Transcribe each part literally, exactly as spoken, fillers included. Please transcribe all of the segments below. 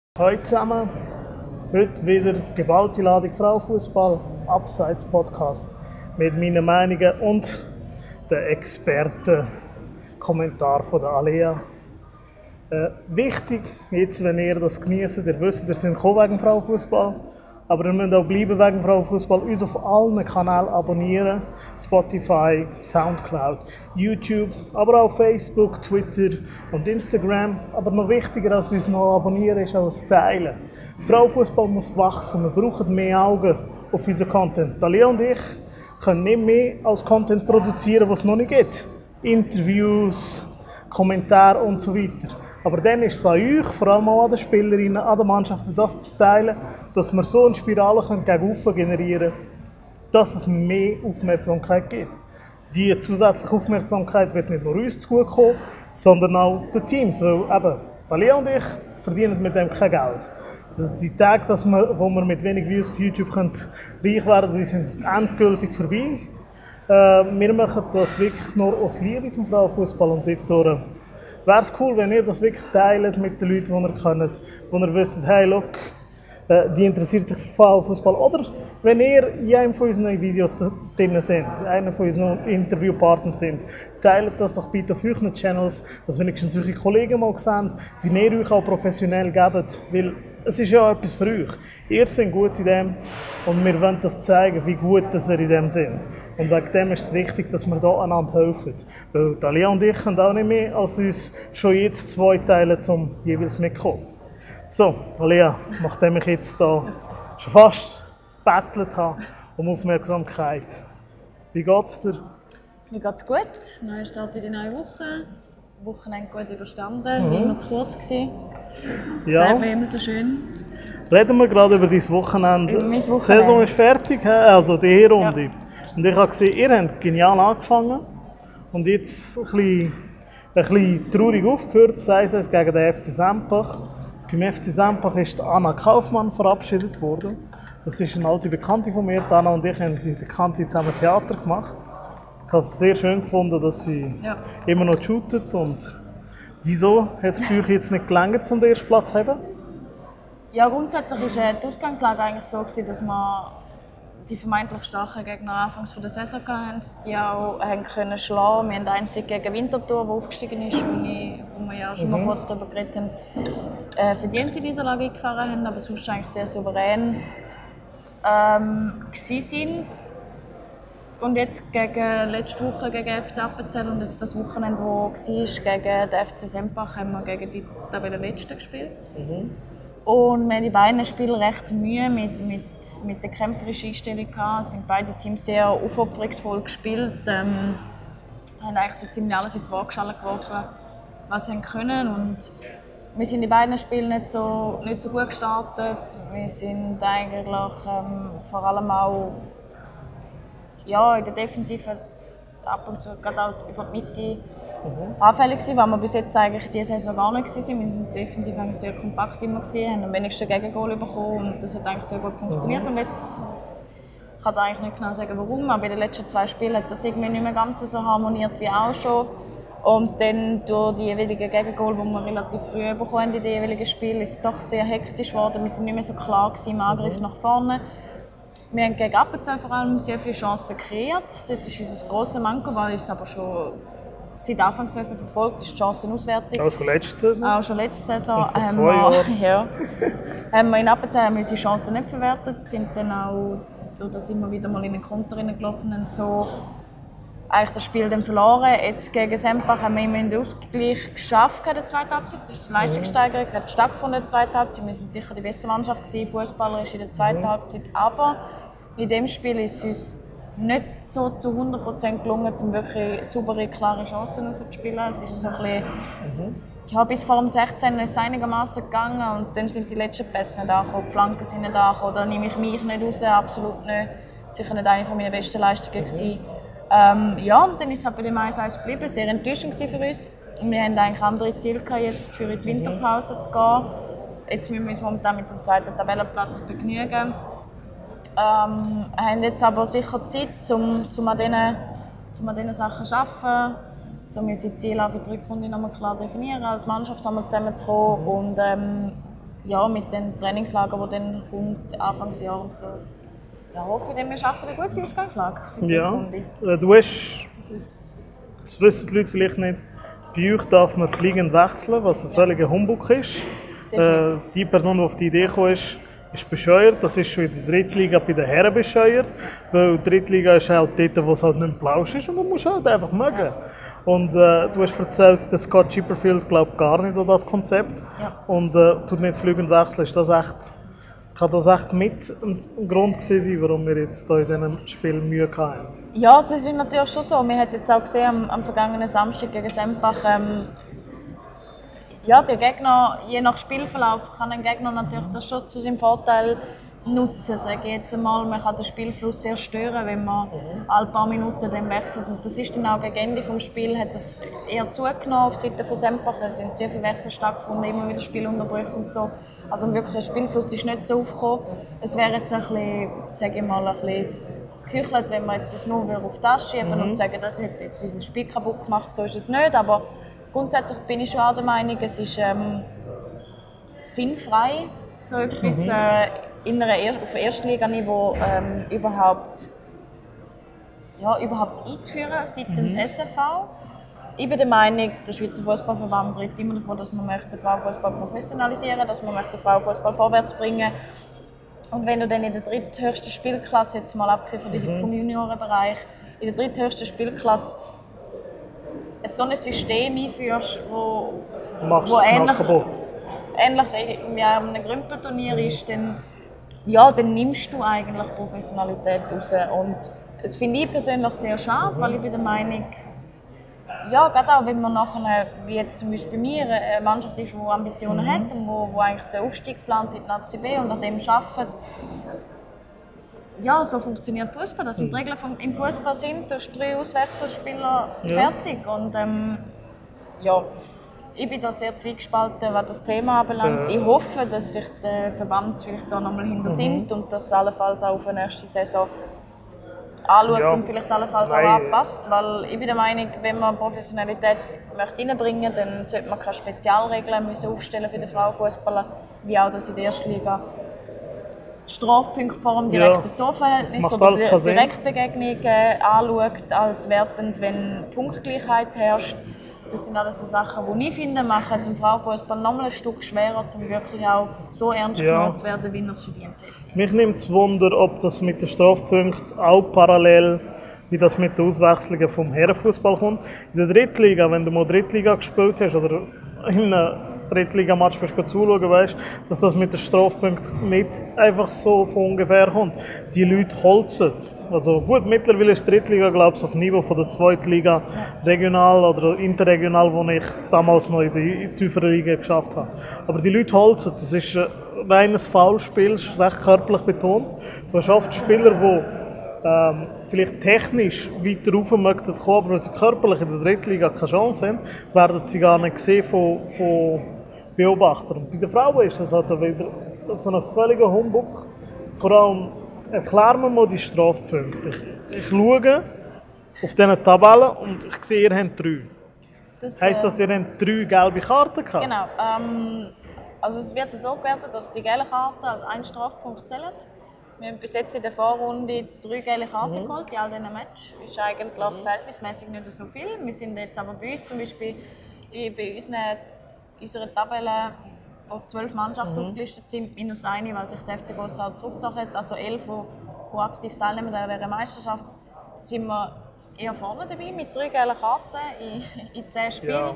Hallo zusammen, heute wieder geballte Ladung Frauenfußball, Abseits-Podcast mit meinen Meinungen und den Experten-Kommentar von der Alea. Äh, wichtig, jetzt wenn ihr das genießt, ihr wisst, ihr seid gekommen wegen Frauenfußball, aber ihr müsst auch bleiben wegen Frauenfußball, uns auf allen Kanälen abonnieren, Spotify, Soundcloud, YouTube, aber auch Facebook, Twitter und Instagram. Aber noch wichtiger als uns noch abonnieren ist auch das Teilen. Frauenfußball muss wachsen, wir brauchen mehr Augen auf unseren Content. Alea und ich können nicht mehr als Content produzieren, was es noch nicht gibt. Interviews, Kommentare und so weiter. Aber dann ist es an euch, vor allem auch an den Spielerinnen, an den Mannschaften, das zu teilen, dass wir so eine Spirale gegen oben generieren können, dass es mehr Aufmerksamkeit gibt. Die zusätzliche Aufmerksamkeit wird nicht nur uns zugutekommen, sondern auch den Teams. Weil eben, Alea und ich verdienen mit dem kein Geld. Die Tage, dass wir, wo wir mit wenig Views auf YouTube können, reich werden, die sind endgültig vorbei. Äh, wir machen das wirklich nur aus Liebe zum Frauenfußball und dort wäre es cool, wenn ihr das wirklich teilt mit den Leuten, die ihr kennt, wo ihr wisst, hey, look, äh, die interessiert sich für Frauenfußball. Oder wenn ihr in einem von unseren Videos drin seid, einer von unseren Interviewpartnern sind, teilt das doch bitte auf euren Channels, dass wenigstens eure Kollegen mal sehen, wie ihr euch auch professionell gebt, weil es ist ja etwas für euch. Ihr seid gut in dem und wir wollen das zeigen, wie gut dass ihr in dem sind. Und wegen dem ist es wichtig, dass wir hier einander helfen. Weil Alea und ich können auch nicht mehr als uns schon jetzt zwei teilen, um jeweils mitzukommen. So, Alea, nachdem ich jetzt hier schon fast gebettelt habe um Aufmerksamkeit, wie geht es dir? Mir geht es gut. Neuer Start in die neue Woche. Wochenende gut überstanden, mhm. Wie immer zu kurz gewesen. Ja. Das ist immer so schön. Reden wir gerade über dein Wochenende. Über mein Wochenende. Die Saison ist fertig, also die Hinrunde. Ja. Und ich habe gesehen, ihr habt genial angefangen und jetzt ein bisschen, ein bisschen traurig aufgehört, sei es gegen den F C Sempach. Beim F C Sempach ist Anna Kaufmann verabschiedet worden. Das ist eine alte Bekannte von mir. Anna und ich haben die Bekannte zusammen Theater gemacht. Ich habe es sehr schön gefunden, dass sie ja. immer noch shootet. Und wieso hat es bei euch jetzt nicht gelangt, um den ersten Platz zu haben? Ja, grundsätzlich war die Ausgangslage eigentlich so, dass wir die vermeintlich starken Gegner anfangs der Saison hatten, die auch haben können schlagen. Wir haben einzig gegen Winterthur, der aufgestiegen ist, wo, ich, wo wir ja schon mal kurz darüber geredet haben, äh, verdiente Niederlage eingefahren haben, aber sonst eigentlich sehr souverän ähm, sind. Und jetzt gegen, letzte Woche gegen F C Appenzell und jetzt das Wochenende, das war, gegen den F C Sempach, haben wir gegen die Tabellenletzten gespielt. Mhm. Und wir haben die beiden Spiele recht Mühe mit, mit, mit der kämpferischen Einstellung gehabt. Es sind beide Teams sehr aufopferungsvoll gespielt. Ähm, haben eigentlich so ziemlich alles in die Waagschale geworfen, was sie können. Und wir sind in beiden Spielen nicht so, nicht so gut gestartet. Wir sind eigentlich ähm, vor allem auch ja, in der Defensive ab und zu gerade auch über die Mitte mhm. anfällig gewesen, weil wir bis jetzt eigentlich diese Saison gar nicht waren. Wir sind defensiv eigentlich sehr kompakt immer gewesen, haben am wenigsten Gegengol bekommen und das hat eigentlich sehr gut funktioniert. Mhm. Und jetzt ich kann eigentlich nicht genau sagen, warum, aber in den letzten zwei Spielen hat das irgendwie nicht mehr ganz so harmoniert wie auch schon. Und dann durch die jeweiligen Gegengol, die wir relativ früh bekommen in den jeweiligen Spielen, ist es doch sehr hektisch geworden. Wir sind nicht mehr so klar im Angriff mhm. nach vorne. Wir haben gegen Appenzell vor allem sehr viele Chancen kreiert. Dort ist unser grosses Manko, weil es aber schon seit Anfang der Saison verfolgt, ist die Chancenauswertung. Auch schon letzte Saison? Auch schon letzte Saison. Und vor haben zwei wir, Jahren? Ja, haben wir in Appenzell haben wir unsere Chancen nicht verwertet, sind dann auch, da sind wir wieder mal in den Konter gelaufen und so eigentlich das Spiel dann verloren. Jetzt gegen Sempach haben wir immerhin den Ausgleich geschafft in der zweiten Halbzeit. Das ist eine Leistungssteigerung, hat stattgefunden in der zweiten Halbzeit. Wir sind sicher die beste Mannschaft gewesen, fußballerisch in der zweiten mhm. Halbzeit. Aber in diesem Spiel ist es uns nicht so zu hundert Prozent gelungen, um wirklich saubere, klare Chancen rauszuspielen. Es ist so ein bisschen, mhm. ja, bis vor dem sechzehn ist es einigermaßen gegangen und dann sind die letzten Pässe nicht angekommen, die Flanken sind nicht angekommen, da nehme ich mich nicht raus, absolut nicht. Sicher nicht eine meiner besten Leistungen gewesen. Ähm, ja, und dann ist es halt bei dem eins eins geblieben, sehr enttäuschend für uns. Wir haben eigentlich andere Ziele gehabt, jetzt für die Winterpause zu gehen. Jetzt müssen wir uns momentan mit dem zweiten Tabellenplatz begnügen. Ähm, haben jetzt aber sicher Zeit, um, um, an, diesen, um an diesen Sachen zu arbeiten, um unsere Ziele auch für die Rückrunde nochmal klar definieren, als Mannschaft nochmal zusammenzukommen. Und ähm, ja, mit den Trainingslagern, die dann kommt, Anfangsjahr und so. Ja, hoffe ich, wir schaffen eine gute Ausgangslage für die Ja, Runde. äh, du hast, das wissen die Leute vielleicht nicht, bei euch darf man fliegend wechseln, was ein völliger Humbug ist. Äh, die Person, die auf die Idee gekommen ist, ist bescheuert. Das ist schon in der Drittliga bei den Herren bescheuert. Weil die Drittliga ist auch dort, wo es halt nicht blausch ist und dann musst du halt einfach mögen. Und äh, du hast erzählt, dass Scott Chipperfield glaubt gar nicht an das Konzept. Ja. Und äh, tut nicht fliegend wechseln. Ist das echt, kann das echt mit ein Grund gewesen sein, warum wir jetzt hier in diesem Spiel Mühe hatten? Ja, es ist natürlich schon so. Wir haben jetzt auch gesehen, am, am vergangenen Samstag gegen Sempach, ähm, ja, der Gegner, je nach Spielverlauf, kann ein Gegner natürlich das schon zu seinem Vorteil nutzen. Sage ich jetzt einmal, man kann den Spielfluss sehr stören, wenn man mhm. alle paar Minuten dann wechselt. Und das ist dann auch gegen Ende des Spiels hat das eher zugenommen auf Seite von Sempach. Es sind sehr viele Wechsel stattgefunden, immer wieder Spielunterbrüche und so. Also wirklich, der Spielfluss ist nicht so aufgekommen. Es wäre jetzt ein bisschen, sage ich mal, ein bisschen geküchelt, wenn man jetzt das nur auf das schieben mhm. und sagen, das hat jetzt unser Spiel kaputt gemacht. So ist es nicht. Aber grundsätzlich bin ich schon auch der Meinung, es ist ähm, sinnfrei, so etwas mhm. äh, in einer er- auf Erstliganiveau ähm, überhaupt, ja, überhaupt einzuführen seitens mhm. S F V. Ich bin der Meinung, der Schweizer Fußballverband redet immer davon, dass man möchte den Frauenfußball professionalisieren, dass man möchte den Frauenfußball vorwärts bringen. Und wenn du dann in der dritthöchsten Spielklasse, jetzt mal abgesehen von mhm. vom Juniorenbereich, in der dritthöchsten Spielklasse so ein System einführst, wo, wo ähnlich, ähnlich wie an einem Grümpelturnier ist, dann, ja, dann nimmst du eigentlich Professionalität raus. Und das finde ich persönlich sehr schade, mhm. weil ich bin der Meinung, ja, gerade auch wenn man nachher, wie jetzt zum Beispiel bei mir, eine Mannschaft ist, die Ambitionen mhm. hat und wo, wo eigentlich den Aufstieg plant in die A C B und an dem arbeitet. Ja, so funktioniert Fußball. Das sind die Regeln vom, im Fußball sind, du hast drei Auswechselspieler ja. fertig. Und ähm, ja, ich bin da sehr zwiegespalten, was das Thema anbelangt. Äh. Ich hoffe, dass sich der Verband vielleicht da nochmal hinter sind mhm. und das allenfalls auch auf die nächste Saison anschaut ja. und vielleicht allenfalls Nein. auch anpasst. Weil ich bin der Meinung, wenn man Professionalität möchte reinbringen möchte, dann sollte man keine Spezialregeln müssen aufstellen für den Frauenfußballer, wie auch das in der ersten Liga. Strafpunkte vor dem direkten ja, Torverhältnis oder die Direktbegegnungen anschaut, als wertend, wenn Punktgleichheit herrscht. Das sind alles so Sachen, die ich finde, machen zum Frauenfußball noch mal ein Stück schwerer, um wirklich auch so ernst genommen ja. zu werden, wie er es verdient hat. Mich nimmt es Wunder, ob das mit den Punkten auch parallel wie das mit den Auswechslungen vom Herrenfußball kommt. In der Drittliga, wenn du mal Drittliga gespielt hast oder in einem Drittliga-Match bist du zuschauen, weißt, dass das mit den Strafpunkten nicht einfach so von ungefähr kommt. Die Leute holzen. Also gut, mittlerweile ist die Drittliga, glaube ich, auf dem Niveau von der Zweitliga regional oder interregional, wo ich damals noch in der tieferen Liga geschafft habe. Aber die Leute holzen. Das ist ein reines Foulspiel, ist recht körperlich betont. Du hast oft Spieler, die ähm, vielleicht technisch weiter rauf möchten kommen, aber weil sie körperlich in der Drittliga keine Chance haben, werden sie gar nicht gesehen von, von Beobachtern. Und bei den Frauen ist das halt wieder so ein völliger Humbug. Vor allem, erklären wir mal die Strafpunkte. Ich, ich schaue auf diese Tabellen und ich sehe, ihr habt drei. Das heisst das, ihr habt drei gelbe Karten gehabt? Genau. Ähm, also es wird so gewertet, dass die gelben Karten als ein Strafpunkt zählen. Wir haben bis jetzt in der Vorrunde drei gelbe Karten mhm. geholt in all diesen Matches. Das ist eigentlich mhm. verhältnismäßig nicht so viel. Wir sind jetzt aber bei uns zum Beispiel bei unseren, unserer Tabelle, wo zwölf Mannschaften mhm. aufgelistet sind, minus eine, weil sich der F C Gossau zurückgezogen hat. Also elf, die aktiv teilnehmen an dieser Meisterschaft, sind wir eher vorne dabei mit drei gelben Karten in, in zehn Spielen. Ja.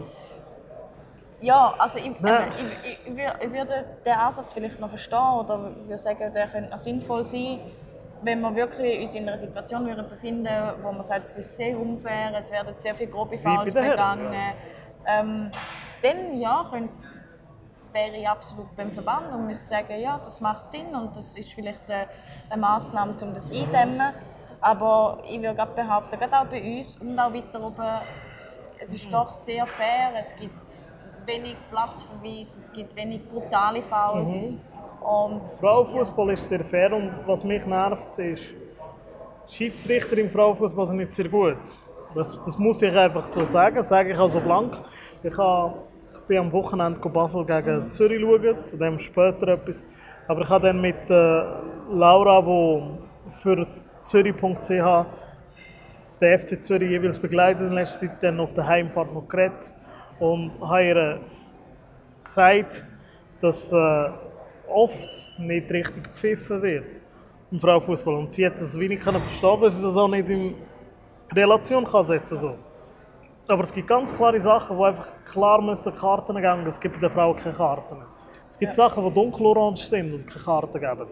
Ja, also ich, eben, ich, ich, ich würde den Ansatz vielleicht noch verstehen oder würde sagen, der könnte noch sinnvoll sein, wenn wir wirklich uns in einer Situation befinden, wo man sagt, es ist sehr unfair, es werden sehr viele grobe Fouls begangen. Ähm, dann ja, könnte, wäre ich absolut beim Verband und müsste sagen, ja, das macht Sinn und das ist vielleicht eine, eine Massnahme, um das einzudämmen. Aber ich würde gerade behaupten, gerade auch bei uns und auch weiter oben, es ist doch sehr fair, es gibt wenig Platzverweis, es gibt wenig brutale Fouls. Mhm. Frauenfußball ja. ist sehr fair und was mich nervt ist, Schiedsrichter im Frauenfußball sind nicht sehr gut. Das, das muss ich einfach so sagen, das sage ich auch so blank. Ich habe bin am Wochenende Basel gegen Zürich schauen, zu dem später etwas. Aber ich habe dann mit äh, Laura, die für Zürich punkt c h den F C Zürich jeweils begleitet in letzter Zeit, dann auf der Heimfahrt noch geredet und habe ihr gesagt, dass äh, oft nicht richtig gepfiffen wird im Frauenfußball. Und sie hat das wenig verstehen, weil sie das auch nicht in Relation kann setzen kann. So. Aber es gibt ganz klare Sachen, wo einfach klar müssen Karten geben. Es gibt bei den Frauen keine Karten. Es gibt ja. Sachen, die dunkelorange sind und keine Karten geben.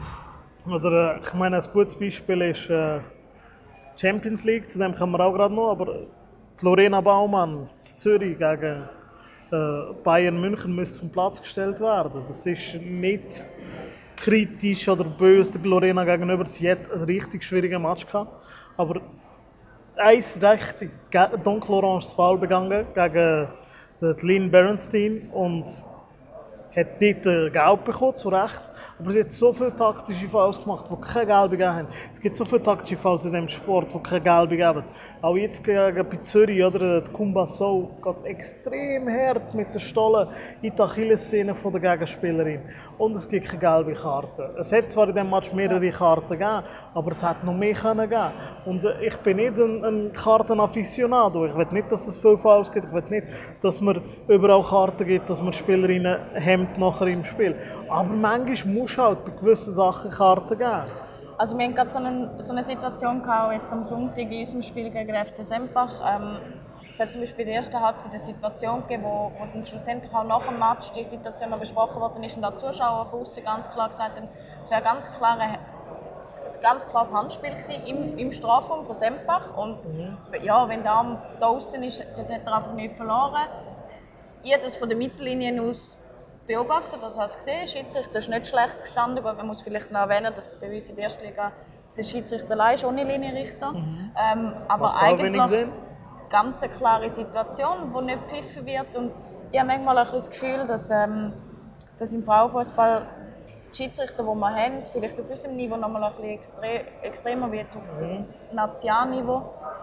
Oder, äh, ich meine, ein gutes Beispiel ist äh, Champions League, zu dem kommen wir auch gerade noch. Aber Lorena Baumann in Zürich gegen äh, Bayern München müsste vom Platz gestellt werden. Das ist nicht kritisch oder böse der Lorena gegenüber. Sie hat einen richtig schwierigen Match gehabt. Aber ein richtig dunkeloranges Foul begangen gegen Lynn Berenstein und hat dort Gelb bekommen, zu Recht. Aber sie hat so viele taktische Fouls gemacht, die keine Gelbe gegeben haben. Es gibt so viele taktische Fouls in diesem Sport, die keine Gelbe geben. Auch jetzt gegen bei Zürich, oder? Die Kumbaso geht extrem hart mit den Stollen in die Achillessehne der Gegenspielerin. Und es gibt keine gelbe Karte. Es hat zwar in diesem Match mehrere Karten gegeben, aber es hätte noch mehr können geben. Und ich bin nicht ein, ein Kartenafficionado. Ich will nicht, dass es viele Fouls gibt. Ich will nicht, dass man überall Karten gibt, dass man Spielerinnen hemmt nachher im Spiel. Aber manchmal muss es halt bei gewissen Sachen Karten geben. Also wir hatten gerade so eine, so eine Situation gehabt, jetzt am Sonntag in unserem Spiel gegen den F C Sempach. Ähm, es hat zum Beispiel in der ersten Halbzeit eine Situation gegeben, wo, wo dann schlussendlich auch nach dem Match die Situation noch besprochen worden ist und auch die Zuschauer von außen ganz klar gesagt haben, es wäre ganz klar ein, ein ganz klares Handspiel gewesen im, im Strafraum von Sempach. Und mhm. ja, wenn der Arm da außen ist, dann hat er einfach nichts verloren. Ich habe das von der Mittellinie aus beobachtet, das hast du gesehen. Der Schiedsrichter ist nicht schlecht gestanden. Gut, man muss vielleicht noch erwähnen, dass bei uns in der ersten Liga der Schiedsrichter allein ist, ohne Linienrichter. Mhm. Ähm, aber eigentlich eine ganz klare Situation, die nicht gepfiffen wird. Und ich habe manchmal auch das Gefühl, dass, ähm, dass im Frauenfußball die Schiedsrichter, die wir haben, vielleicht auf unserem Niveau noch mal ein bisschen extre extremer wie jetzt auf mhm. Nationalniveau.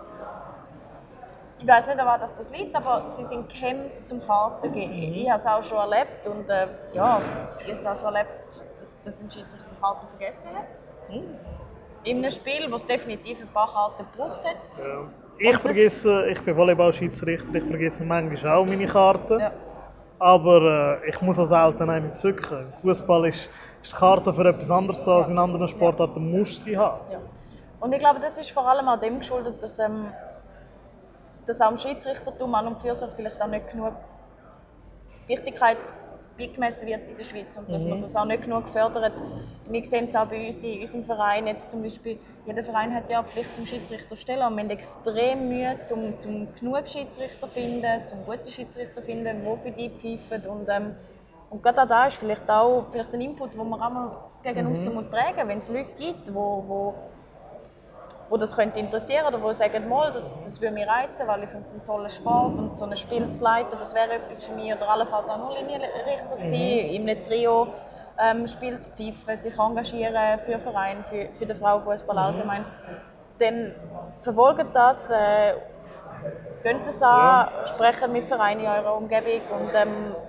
Ich weiß nicht, an was das liegt, aber sie sind gehemmt zum Karten geben. Mhm. Ich habe es auch schon erlebt und äh, ja, ich habe es auch schon erlebt, dass, dass ein Schiedsrichter Karten vergessen hat. Mhm. In einem Spiel, wo es definitiv ein paar Karten gebraucht hat. Ja. Ich vergesse, ich bin Volleyball-Schiedsrichter, ich vergesse manchmal auch meine Karten. Ja. Aber äh, ich muss auch selten eine zücken. Fußball ist, ist die Karte für etwas anderes da als in anderen Sportarten, ja. Musst sie haben. Ja. Und ich glaube, das ist vor allem auch dem geschuldet, dass ähm, dass auch im Schiedsrichtertum an und für sich vielleicht auch nicht genug Wichtigkeit beigemessen wird in der Schweiz und dass mhm. man das auch nicht genug fördert. Wir sehen es auch bei uns in unserem Verein jetzt zum Beispiel. Jeder Verein hat ja eine Pflicht zum Schiedsrichter stellen und wir haben extrem Mühe, um, um genug Schiedsrichter zu finden, um gute Schiedsrichter zu finden, die für die pfeifen. Und, ähm, und gerade auch da ist vielleicht auch vielleicht ein Input, den man auch mal gegen uns mhm. tragen muss, wenn es Leute gibt, die wo, wo das könnte interessieren oder die sagen, mal, das, das würde mich reizen, weil ich finde es ein toller Sport und so ein Spiel zu leiten, das wäre etwas für mich. Oder allenfalls auch nur Linienrichter zu sein, mhm. in einem Trio ähm, Spiel zu pfeifen, sich engagieren für den Verein, für, für den Frauenfußball allgemein. Mhm. Dann verfolgt das, äh, könnt es an, ja. sprechen mit Vereinen in eurer Umgebung und ähm,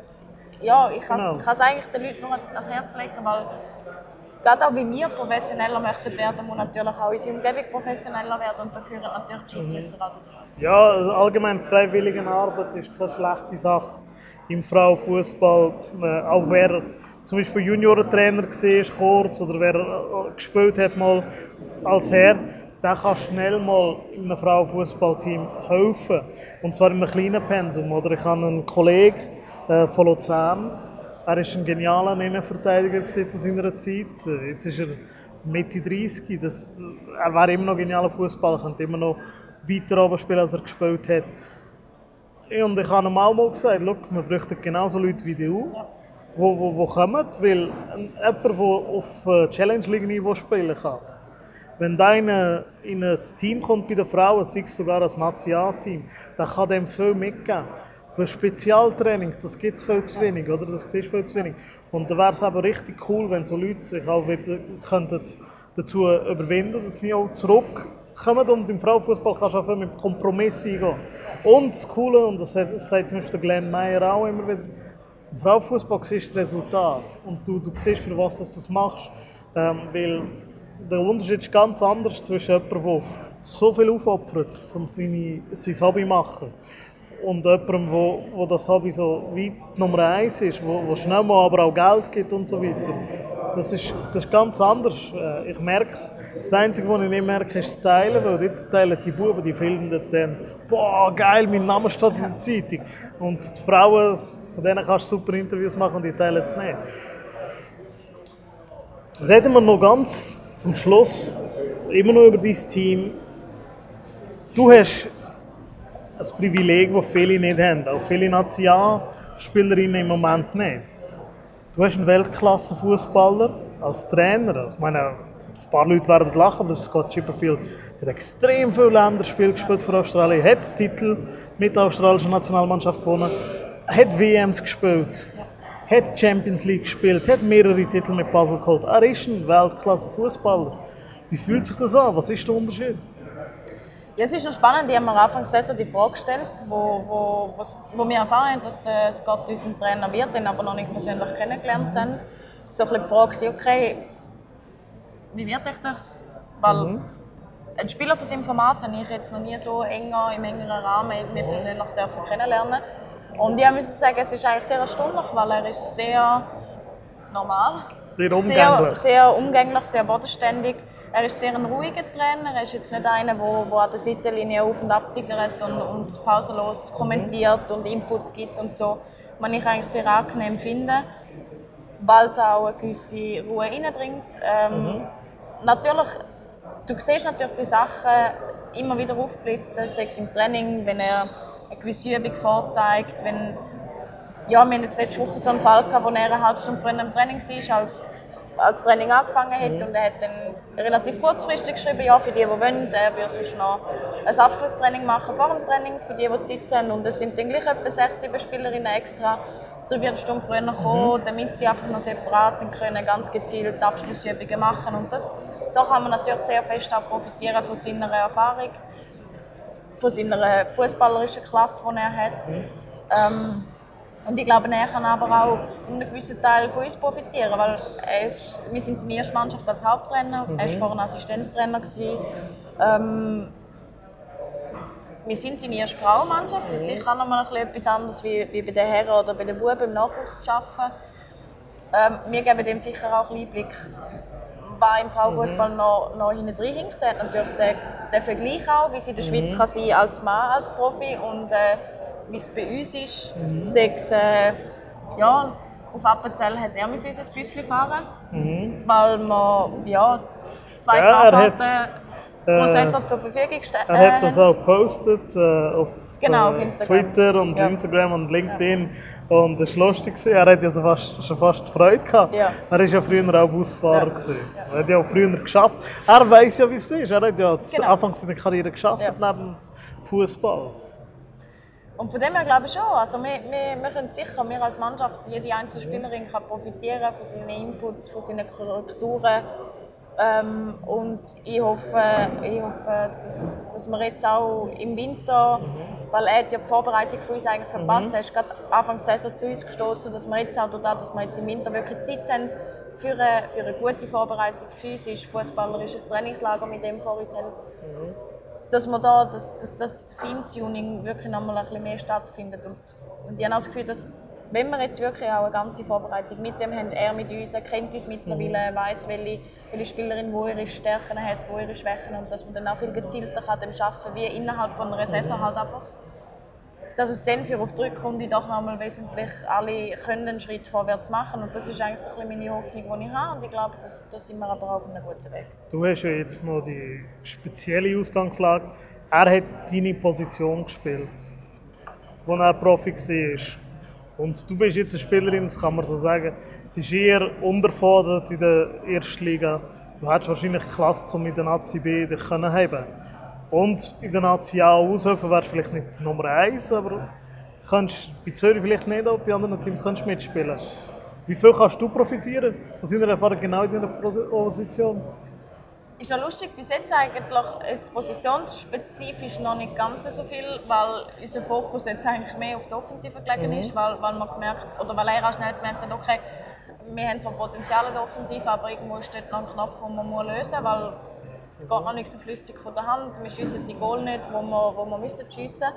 ja, ich kann es genau. eigentlich den Leuten nur ans Herz legen, weil gerade auch wie wir professioneller möchten werden, muss natürlich auch unsere Umgebung professioneller werden und da gehören natürlich die Schiedsrichter auch dazu. Ja, allgemein freiwillige Arbeit ist keine schlechte Sache im Frauenfußball. Äh, auch wer zum Beispiel Juniorentrainer war, kurz, oder wer äh, gespielt hat mal als Herr, der kann schnell mal in einem Frauenfußballteam helfen. Und zwar in einem kleinen Pensum. Oder ich habe einen Kollegen äh, von Luzern. Er war ein genialer Innenverteidiger zu seiner Zeit. Jetzt ist er Mitte dreißig. Das, er wäre immer noch genialer Fußballer, könnte immer noch weiter oben spielen, als er gespielt hat. Und ich habe ihm auch mal gesagt, wir bräuchten genauso Leute wie du, die wo, wo, wo kommen, weil jemand, der auf Challenge League Niveau spielen kann. Wenn einer in ein Team kommt bei den Frauen, sei es sogar ein Nationalteam, dann kann dem viel mitgeben. Bei Spezialtrainings, das gibt es viel zu wenig, oder? Das siehst viel zu wenig. Und da wäre es aber richtig cool, wenn so Leute sich auch wieder könnten dazu überwinden, dass sie auch zurück kommen und im Frauenfußball kannst du auch viel mit Kompromissen eingehen. Und das Coole, und das sagt zum Beispiel der Glenn Meyer auch immer wieder, im Frauenfußball siehst du das Resultat und du, du siehst, für was du es machst. Ähm, weil der Unterschied ist ganz anders zwischen jemandem, der so viel aufopfert, um seine, sein Hobby zu machen, und jemandem, wo, wo das Hobby so weit Nummer eins ist, wo, wo schnell mal aber auch Geld gibt und so weiter. Das ist, das ist ganz anders. Ich merke es. Das Einzige, was ich nicht merke, ist das Teilen, weil dort teilen die Buben, die filmen dann, boah, geil, mein Name steht in der Zeitung. Und die Frauen, von denen kannst du super Interviews machen und die teilen es nicht. Reden wir noch ganz zum Schluss immer noch über dein Team. Du hast ein Privileg, das viele nicht haben, auch viele Nationalspielerinnen im Moment nicht. Du hast einen Weltklasse-Fußballer als Trainer. Ich meine, ein paar Leute werden lachen, aber Scott Chipperfield hat extrem viele Länderspiele gespielt für Australien, hat Titel mit der australischen Nationalmannschaft gewonnen, hat W Ms gespielt, ja. Hat Champions League gespielt, hat mehrere Titel mit Basel geholt. Er ist ein Weltklasse-Fußballer. Wie fühlt sich das an? Was ist der Unterschied? Ja, es ist noch spannend, ich habe mir am Anfang der Saison die Frage gestellt, wo, wo, wo wir erfahren haben, dass der Scott unser Trainer wird, den aber noch nicht persönlich kennengelernt haben. Es war so ein bisschen die Frage, okay, wie wird ich das? Weil mhm. ein Spieler von seinem Format habe ich jetzt noch nie so enger, im engeren Rahmen mit persönlich dürfen kennenlernen. Und ich muss sagen, es ist eigentlich sehr erstaunlich, weil er ist sehr normal, sehr umgänglich, sehr, sehr, umgänglich, sehr bodenständig. Er ist sehr ein ruhiger Trainer, er ist jetzt nicht einer, der an der Seitenlinie auf- und abtigert und, und pausenlos kommentiert und Inputs gibt und so. Was ich eigentlich sehr angenehm finde, weil es auch eine gewisse Ruhe reinbringt. Ähm, mhm. Natürlich, du siehst natürlich die Sachen immer wieder aufblitzen, sei es im Training, wenn er eine gewisse Übung vorzeigt. Wenn, ja, wir hatten jetzt letzte Woche so einen Fall gehabt, wo er eine halbe Stunde früher im Training war, als als das Training angefangen hat, und er hat dann relativ kurzfristig geschrieben, ja, für die, die wollen, er würde sonst noch ein Abschlusstraining machen vor dem Training, für die, die Zeit haben. Und es sind dann gleich etwa sechs, sieben Spielerinnen extra drei Stunden früher kommen, damit sie einfach noch separat können, ganz gezielt Abschlussübungen machen. Und das, da kann man natürlich sehr fest auch profitieren von seiner Erfahrung, von seiner fußballerischen Klasse, die er hat. Ähm, Und ich glaube, er kann aber auch zu einem gewissen Teil von uns profitieren, weil er ist, wir sind seine erste Mannschaft als Haupttrainer, mhm. er war vorher Assistenztrainer. Ähm, wir sind seine erste Frauenmannschaft, das ist sicher auch noch mal etwas anderes wie, wie bei den Herren oder bei den Buben im Nachwuchs zu arbeiten. Ähm, wir geben dem sicher auch einen Einblick, was im Frauenfußball mhm. noch, noch hinten drin hinkt. Er hat natürlich den, den Vergleich auch, wie es in der Schweiz mhm. kann sein als Mann, als Profi. Und, äh, wie es bei uns ist, mhm. sechs, äh, ja, auf Appenzell hat er uns ein bisschen fahren, mhm. weil wir ja, zwei ja, Fahrten pro äh, Saison zur Verfügung gestellt haben. Er hat das auch gepostet äh, auf, genau, auf äh, Instagram. Twitter und ja. Instagram und LinkedIn. Ja. Und das war lustig. Er hat ja so fast, schon fast Freude gehabt. Ja. Er war ja früher auch Busfahrer. Ja. Er hat ja auch früher geschafft. Er weiss ja, wie es ist. Er hat ja genau. Anfangs seiner Karriere geschafft ja. neben Fußball. Und von dem her glaube ich schon. Also wir, wir, wir können sicher, wir als Mannschaft, jede einzelne Spielerin kann profitieren von seinen Inputs, von seinen Korrekturen. Ähm, und ich hoffe, ich hoffe dass, dass wir jetzt auch im Winter, weil er hat ja die Vorbereitung für uns eigentlich verpasst, mhm. er ist gerade Anfang der Saison zu uns gestoßen, dass wir jetzt auch dadurch, dass wir jetzt im Winter wirklich Zeit haben für eine, für eine gute Vorbereitung, physisch, fußballerisches Trainingslager mit dem vor uns haben. Mhm. Dass man da, dass, dass das Feintuning wirklich noch mal ein bisschen mehr stattfindet. Und, und ich habe auch das Gefühl, dass wenn wir jetzt wirklich auch eine ganze Vorbereitung mit dem haben, er mit uns, er kennt uns mittlerweile, weiss, welche, welche Spielerin wo ihre Stärken hat, wo ihre Schwächen, und dass man dann auch viel gezielter kann dem arbeiten, wie innerhalb von einer Saison halt einfach. Dass es dann für auf die Rückrunde doch noch mal wesentlich alle können einen Schritt vorwärts machen, und das ist eigentlich so ein bisschen meine Hoffnung, die ich habe, und ich glaube, da sind wir aber auf einem guten Weg. Du hast ja jetzt noch die spezielle Ausgangslage. Er hat deine Position gespielt, wo er Profi war. Und du bist jetzt eine Spielerin, das kann man so sagen, sie ist eher unterfordert in der ersten Liga. Du hättest wahrscheinlich Klasse, um in der Nazi B dich haben können. Und in der Nazi A aushelfen wärst du vielleicht nicht Nummer eins, aber kannst bei Zürich vielleicht nicht, aber bei anderen Teams kannst du mitspielen. Wie viel kannst du profitieren von seiner Erfahrung genau in deiner Position? Ist ja lustig, bis jetzt eigentlich jetzt positionsspezifisch noch nicht ganz so viel, weil unser Fokus jetzt eigentlich mehr auf die Offensive gelegen ist, mhm. weil, weil man gemerkt, oder weil er auch schnell gemerkt hat, okay, wir haben zwar Potenzial in der Offensive, aber irgendwo ist dort noch ein Knopf, den man lösen muss, weil es geht noch nicht so flüssig von der Hand, wir schiessen die Goal nicht, wo wir, wo wir müssen schiessen.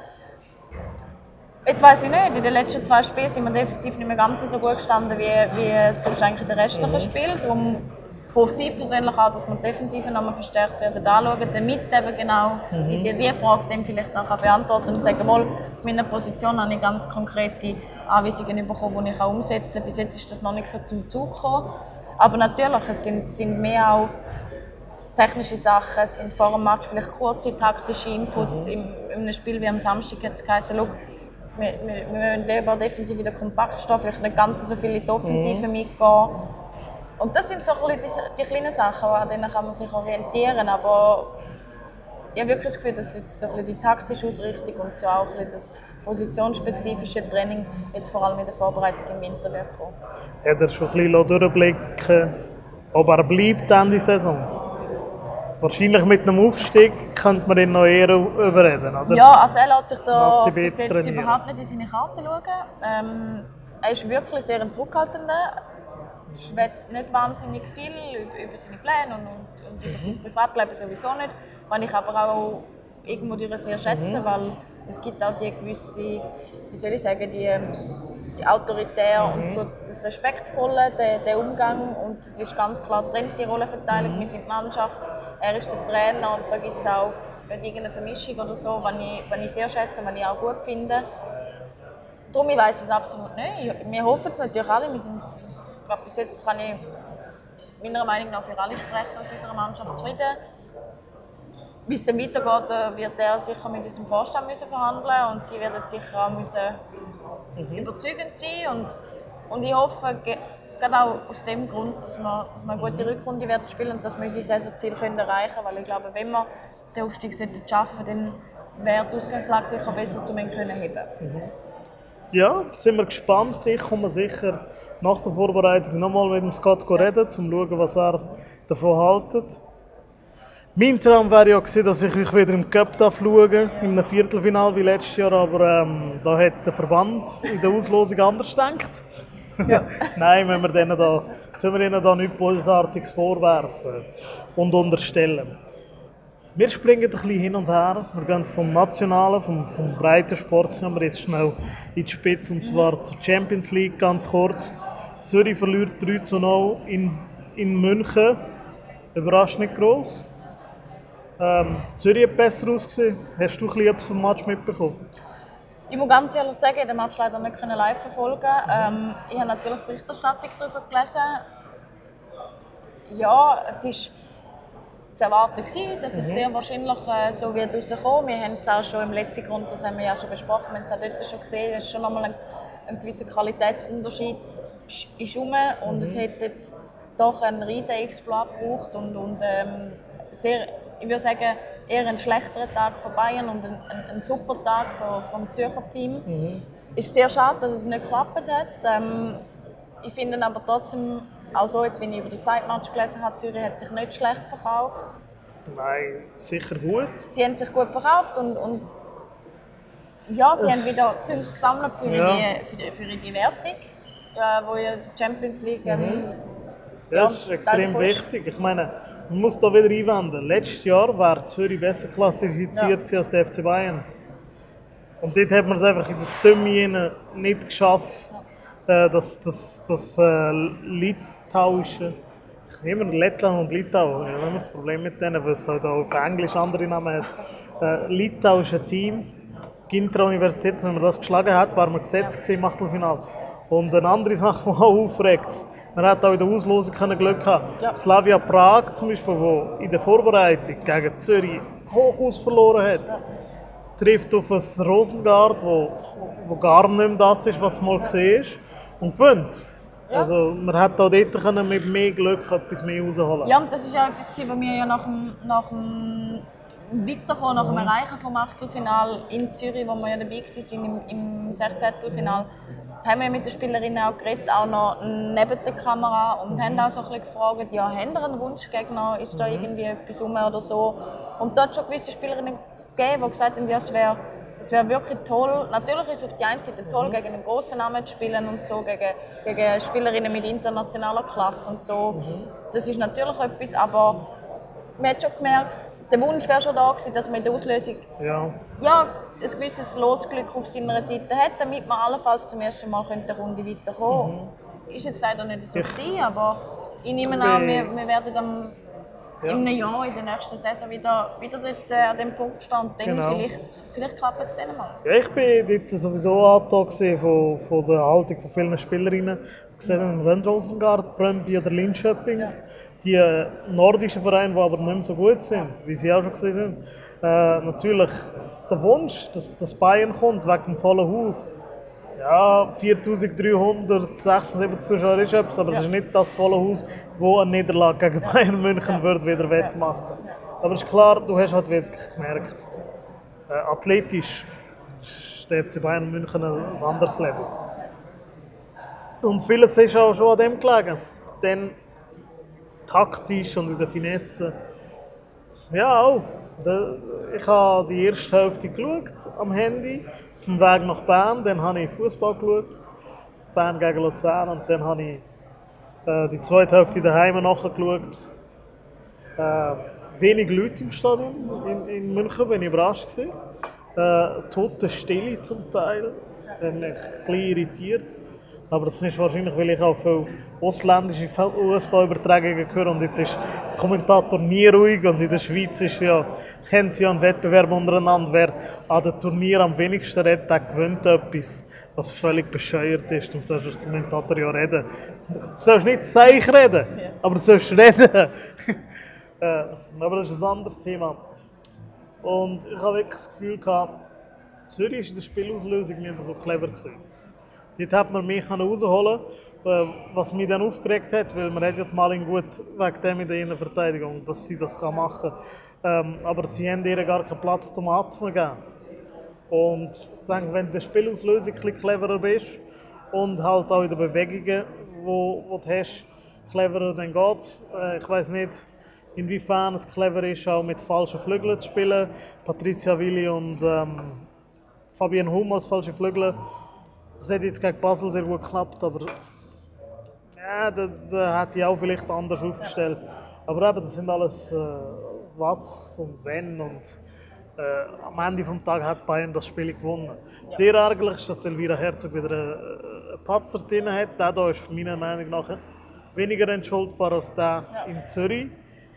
Jetzt weiss ich nicht, in den letzten zwei Spielen sind wir defensiv nicht mehr ganz so gut gestanden, wie, wie sonst eigentlich in den restlichen mhm. Spielen. Darum hoffe ich persönlich auch, dass wir die Defensive nochmal verstärkt werden anschauen, damit eben genau mhm. in diese Frage dem vielleicht auch beantworten und sagen, mal, auf meiner Position habe ich ganz konkrete Anweisungen bekommen, die ich auch umsetzen kann. Bis jetzt ist das noch nicht so zum Zug gekommen. Aber natürlich, es sind, sind mehr auch technische Sachen, es sind vor dem Match vielleicht kurze taktische Inputs. Mhm. In, in einem Spiel wie am Samstag hat es geheißen, wir, wir, wir müssen lieber defensiv wieder kompakt stehen, vielleicht nicht ganz so viel in die Offensive mhm. mitgehen. Und das sind so ein bisschen die, die kleinen Sachen, an denen kann man sich orientieren. Aber ich habe wirklich das Gefühl, dass jetzt so ein bisschen die taktische Ausrichtung und so auch ein bisschen das positionsspezifische Training jetzt vor allem in der Vorbereitung im Winter wird kommen. Hat er schon ein bisschen durchblicken, ob er bleibt Ende der Saison? Wahrscheinlich mit einem Aufstieg könnte man ihn noch eher überreden, oder? Ja, also er lässt sich da bis jetzt überhaupt nicht in seine Karten schauen. Ähm, er ist wirklich sehr ein Zurückhaltender. Er schwätzt nicht wahnsinnig viel über, über seine Pläne und, und, und über sein Privatleben sowieso nicht. Was ich aber auch irgendwo sehr schätze, mhm. weil es gibt auch die gewisse, wie soll ich sagen, die, die Autorität mhm. und so das Respektvolle, der, der Umgang. Und es ist ganz klar getrennt, die Rollenverteilung. Mhm. Wir sind die Mannschaft, er ist der Trainer und da gibt es auch nicht irgendeine Vermischung oder so, was ich, was ich sehr schätze und was ich auch gut finde. Darum, ich weiss es absolut nicht. Wir hoffen es natürlich alle. Wir sind, ich glaube, bis jetzt kann ich meiner Meinung nach für alle sprechen aus unserer Mannschaft zufrieden. Wie es dann weitergeht, wird er sicher mit unserem Vorstand müssen verhandeln und sie werden sicher auch müssen mhm. überzeugend sein. Und, und ich hoffe, gerade auch aus dem Grund, dass wir, dass wir eine gute Rückrunde werden spielen und dass wir unser Saisonziel erreichen können. Weil ich glaube, wenn wir den Aufstieg schaffen sollten, dann wäre die Ausgangslage sicher besser, um ihn zu heben. Mhm. Ja, sind wir gespannt. Ich komme sicher nach der Vorbereitung nochmal mit dem Scott reden, um zu schauen, was er davon hält. Mein Traum wäre ja gewesen, dass ich euch wieder im Cup schauen darf, in einem Viertelfinale wie letztes Jahr, aber ähm, da hat der Verband in der Auslosung anders gedacht. Ja. Nein, wenn wir denen da, tun wir ihnen da nichts Bösartiges vorwerfen und unterstellen. Wir springen ein bisschen hin und her. Wir gehen vom Nationalen, vom, vom Breitensport, gehen wir jetzt schnell in die Spitze, und zwar zur Champions League, ganz kurz. Zürich verliert drei zu null in, in München. Überrascht nicht gross. Ähm, Zürich hat besser ausgesehen. Hast du etwas vom Match mitbekommen? Ich muss ganz ehrlich sagen, ich konnte den Match leider nicht live verfolgen. Ähm, ich habe natürlich Berichterstattung darüber gelesen. Ja, es war zu erwarten, dass es mhm. sehr wahrscheinlich äh, so wird rauskommen. Wir haben es auch schon im letzten Grund, das haben wir ja schon besprochen, wir haben es auch dort schon gesehen, es ist schon einmal ein, ein gewisser Qualitätsunterschied ist rum und mhm. es hat jetzt doch einen riesen Exploit gebraucht und, und ähm, sehr, ich würde sagen, eher ein schlechterer Tag von Bayern und ein, ein, ein super Tag vom, vom Zürcher Team. Mhm. Es ist sehr schade, dass es nicht geklappt hat. Ähm, ich finde aber trotzdem, auch so, jetzt, wenn ich über die Zeitmatch gelesen habe, Zürich hat sich nicht schlecht verkauft. Nein, sicher gut. Sie haben sich gut verkauft und, und ja, sie haben wieder Punkte gesammelt für, ja. die, für, die, für die Wertung, äh, wo ja die Champions League ähm, mhm. ja, das ist extrem wichtig. Ich meine, man muss da wieder einwenden. Letztes Jahr war Zürich besser klassifiziert ja. als der F C Bayern. Und dort hat man es einfach in der Dümme nicht geschafft, äh, dass das, das äh, litauische, immer Lettland und Litauen, ja, haben wir das Problem mit denen, weil es halt auch auf Englisch andere Namen hat. Äh, litauische Team, Gintra Universität, wenn man das geschlagen hat, war man gesetzt im Achtelfinale. Und eine andere Sache, die auch aufregt, man hat auch in der Auslosung Glück gehabt. Ja. Slavia Prag zum Beispiel, die in der Vorbereitung gegen Zürich Hochhaus verloren hat, ja. trifft auf ein Rosengard, wo, wo gar nicht mehr das ist, was mal gesehen ist, und gewinnt. Ja. Also man hat auch dort können mit mehr Glück etwas mehr rausholen. Ja, und das war auch etwas, was wir ja nach dem, nach dem Weiterkommen, nach dem Erreichen vom Achtelfinale in Zürich, wo wir ja dabei waren, im, im sechzehnten Finale, haben wir mit den Spielerinnen auch geredet, auch noch neben der Kamera und mhm. haben auch so ein bisschen gefragt, ja, haben ihr einen Wunschgegner, ist da mhm. irgendwie etwas rum oder so. Und da hat es schon gewisse Spielerinnen gegeben, die gesagt haben, ja, es wäre es wär wirklich toll. Natürlich ist es auf die einen Seite toll, mhm. gegen einen grossen Namen zu spielen und so, gegen, gegen Spielerinnen mit internationaler Klasse und so. Mhm. Das ist natürlich etwas, aber man hat schon gemerkt, der Wunsch wäre schon da gewesen, dass man in der Auslösung ja. Ja, ein gewisses Losglück auf seiner Seite hat, damit man allenfalls zum ersten Mal eine Runde weiterkommen könnte. Mhm. Ist jetzt leider nicht so gewesen, aber ich nehme an, wir, wir werden am ja. in einem Jahr, in der nächsten Saison wieder, wieder dort, äh, an dem Punkt stehen und dann genau. vielleicht, vielleicht klappt es dann mal. Ja, ich war dort sowieso angetan von, von der Haltung von vielen Spielerinnen. Ich sehe einen Rönnrosengard, Brøndby oder Linköping. Ja. Die äh, nordischen Vereine, die aber nicht mehr so gut sind, wie sie auch schon gesehen sind. Äh, natürlich der Wunsch, dass, dass Bayern kommt, wegen dem vollen Haus. Ja, viertausenddreihundertsechsundsiebzig Zuschauer ist etwas, aber ja. es ist nicht das volle Haus, das eine Niederlage gegen Bayern München ja. wird wieder wettmachen. Aber es ist klar, du hast halt wirklich gemerkt, äh, athletisch ist der F C Bayern München ein anderes Level. Und vieles ist auch schon an dem gelegen. Denn taktisch und in der Finesse. Ja, auch. Ich habe die erste Hälfte geschaut am Handy, auf dem Weg nach Bern. Dann habe ich Fußball geschaut, Bern gegen Luzern. Und dann habe ich äh, die zweite Hälfte daheim nachgeschaut. Äh, wenig Leute im Stadion in, in München, bin ich überrascht gewesen. Äh, tote Stille zum Teil. Bin ich ein bisschen irritiert. Aber das ist wahrscheinlich, weil ich auch viele ausländische Fußballübertragungen höre und dort ist der Kommentator nie ruhig und in der Schweiz ist ja, kennen sie ja einen Wettbewerb untereinander, wer an dem Turnier am wenigsten redet, der gewinnt etwas, was völlig bescheuert ist. Du sollst als Kommentator ja reden. Du sollst nicht Zeich reden, ja. aber du sollst reden. Aber das ist ein anderes Thema. Und ich habe wirklich das Gefühl gehabt, Zürich ist in der Spielauslösung nicht so clever gewesen. Dort hat man mich rausholen können, was mich dann aufgeregt hat, weil man hat ja mal gut wegen dem in der Innenverteidigung, dass sie das machen kann. Ähm, aber sie haben ihr gar keinen Platz zum Atmen gegeben. Und ich denke, wenn du in der Spielauslösung ein bisschen cleverer bist und halt auch in den Bewegungen, die du hast, cleverer, dann geht es. Äh, ich weiss nicht, inwiefern es clever ist, auch mit falschen Flügeln zu spielen. Patricia Willi und ähm, Fabienne Hum als falsche Flügel. Das hat jetzt gegen Basel sehr gut geklappt, aber ja, da, da hätte ich auch vielleicht anders aufgestellt. Aber eben, das sind alles äh, was und wenn und äh, am Ende des Tages hat Bayern das Spiel gewonnen. Ja. Sehr ärgerlich ist, dass Elvira Herzog wieder einen, einen Patzer drin hat. Der hier ist meiner Meinung nach weniger entschuldbar als der ja. in Zürich.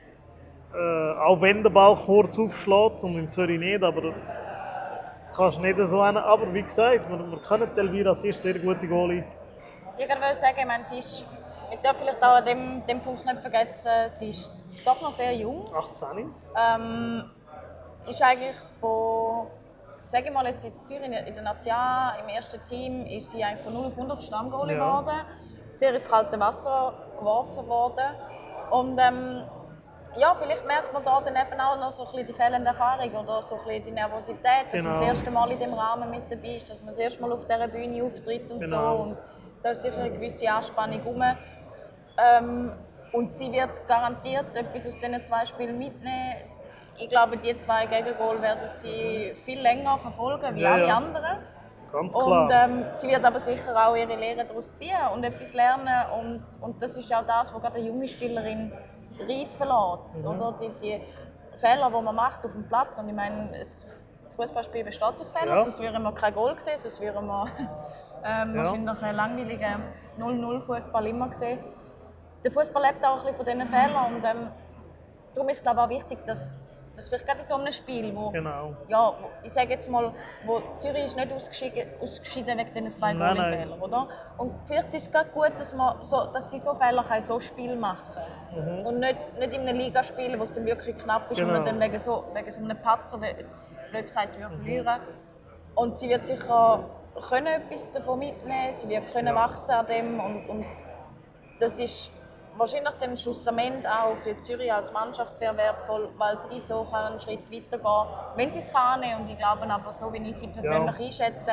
Äh, auch wenn der Ball kurz aufschlägt und in Zürich nicht, aber kannst nicht so einen, aber wie gesagt, wir, wir können Elvira, sie ist eine sehr gute Goalie. Ich wollte sagen, ich meine, sie ist, ich darf vielleicht auch an dem, dem Punkt nicht vergessen, sie ist doch noch sehr jung. achtzehn. Ähm, ist eigentlich von, sage ich mal jetzt in Zürich, in der Natia, im ersten Team, ist sie eigentlich von null auf hundert Stammgoalie ja. geworden. Sehr ins kalte Wasser geworfen worden. Und ähm, ja, vielleicht merkt man da dann eben auch noch so ein bisschen die fehlende Erfahrung oder so ein bisschen die Nervosität, dass genau. man das erste Mal in dem Rahmen mit dabei ist, dass man das erste Mal auf dieser Bühne auftritt und genau. so. Und da ist sicher eine gewisse Anspannung rum. Ähm, und sie wird garantiert etwas aus diesen zwei Spielen mitnehmen. Ich glaube, die zwei Gegengol werden sie viel länger verfolgen wie ja, alle ja. anderen. Ganz klar. Und ähm, sie wird aber sicher auch ihre Lehre daraus ziehen und etwas lernen. Und, und das ist auch das, was gerade eine junge Spielerin reifen lässt, mhm. oder? Die, die Fehler, die man macht auf dem Platz. Und ich meine, ein Fußballspiel besteht aus Fehlern, ja. sonst würden wir kein Goal sehen, sonst würden wir ähm, ja. wahrscheinlich einen langweiligen null null Fußball immer sehen. Der Fußball lebt auch ein bisschen von diesen Fehlern und ähm, darum ist es glaube ich, auch wichtig, dass, dass vielleicht gerade in so einem Spiel, wo, genau. ja, ich sage jetzt mal, wo Zürich ist nicht ausgeschieden, ausgeschieden wegen diesen zwei Goalfehlern, oder? Und vielleicht ist es gerade gut, dass, man so, dass sie so Fehler können, so Spiel machen können. Mhm. Und nicht, nicht in einem Ligaspiel, wo es dann wirklich knapp ist genau. und man dann wegen so, wegen so einem Patzer, blöd gesagt, mhm. verlieren. Und sie wird sicher können etwas davon mitnehmen, sie wird können ja. wachsen an dem und, und das ist wahrscheinlich dann schlussendlich auch für Zürich als Mannschaft sehr wertvoll, weil sie so einen Schritt weitergehen können, wenn sie es kann. Und ich glaube aber, so wie ich sie persönlich ja. einschätze, als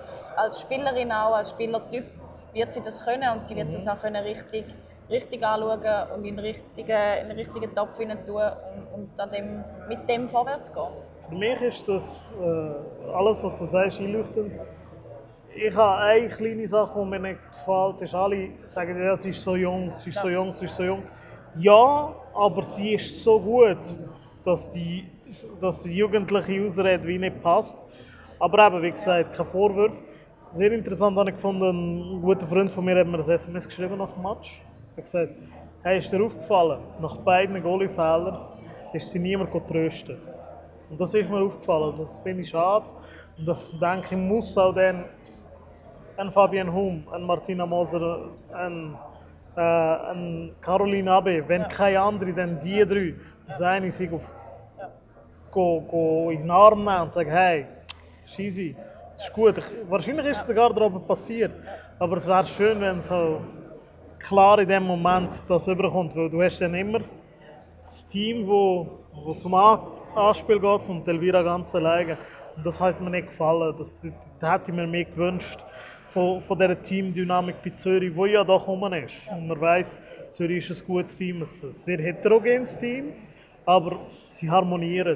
als Spielerin auch, als Spielertyp wird sie das können und sie wird mhm. das auch können richtig, richtig anschauen und in den richtigen, in den richtigen Topf hinein tun und, und an dem, mit dem vorwärts gehen. Für mich ist das äh, alles, was du sagst, einleuchtend. Ich habe eine kleine Sache, die mir nicht gefällt, ist, alle sagen, ja, sie ist so jung, sie ist ja. so jung, sie ist so jung. Ja, aber sie ist so gut, dass die, dass die jugendliche Ausrede wie nicht passt. Aber eben, wie gesagt, kein Vorwurf. Sehr interessant habe ich gefunden, ein guter Freund von mir hat mir ein S M S geschrieben nach dem Match. Er hat gesagt, hey, ist dir aufgefallen, nach beiden Goalie-Fehlern ist sie niemand trösten. Und das ist mir aufgefallen, das finde ich schade. Und ich denke, ich muss auch dann an Fabienne Hum, an Martina Moser, an, äh, an Caroline Abe, wenn ja. keine andere, dann die drei, das ja. eine sich auf, ja. go, go in den Arm nehmen und sagen, hey, Scheisse, das ist gut. Ich, wahrscheinlich ist es der Garderobe passiert, aber es wäre schön, wenn es so klar in dem Moment das überkommt, weil du hast dann immer das Team, wo, wo zum Anspiel geht und Elvira ganz alleine. Und das hat mir nicht gefallen. Das, das, das hätte ich mir mehr gewünscht von, von dieser Teamdynamik bei Zürich, die ja doch rum ist. Und man weiss, Zürich ist ein gutes Team, ein sehr heterogenes Team, aber sie harmonieren.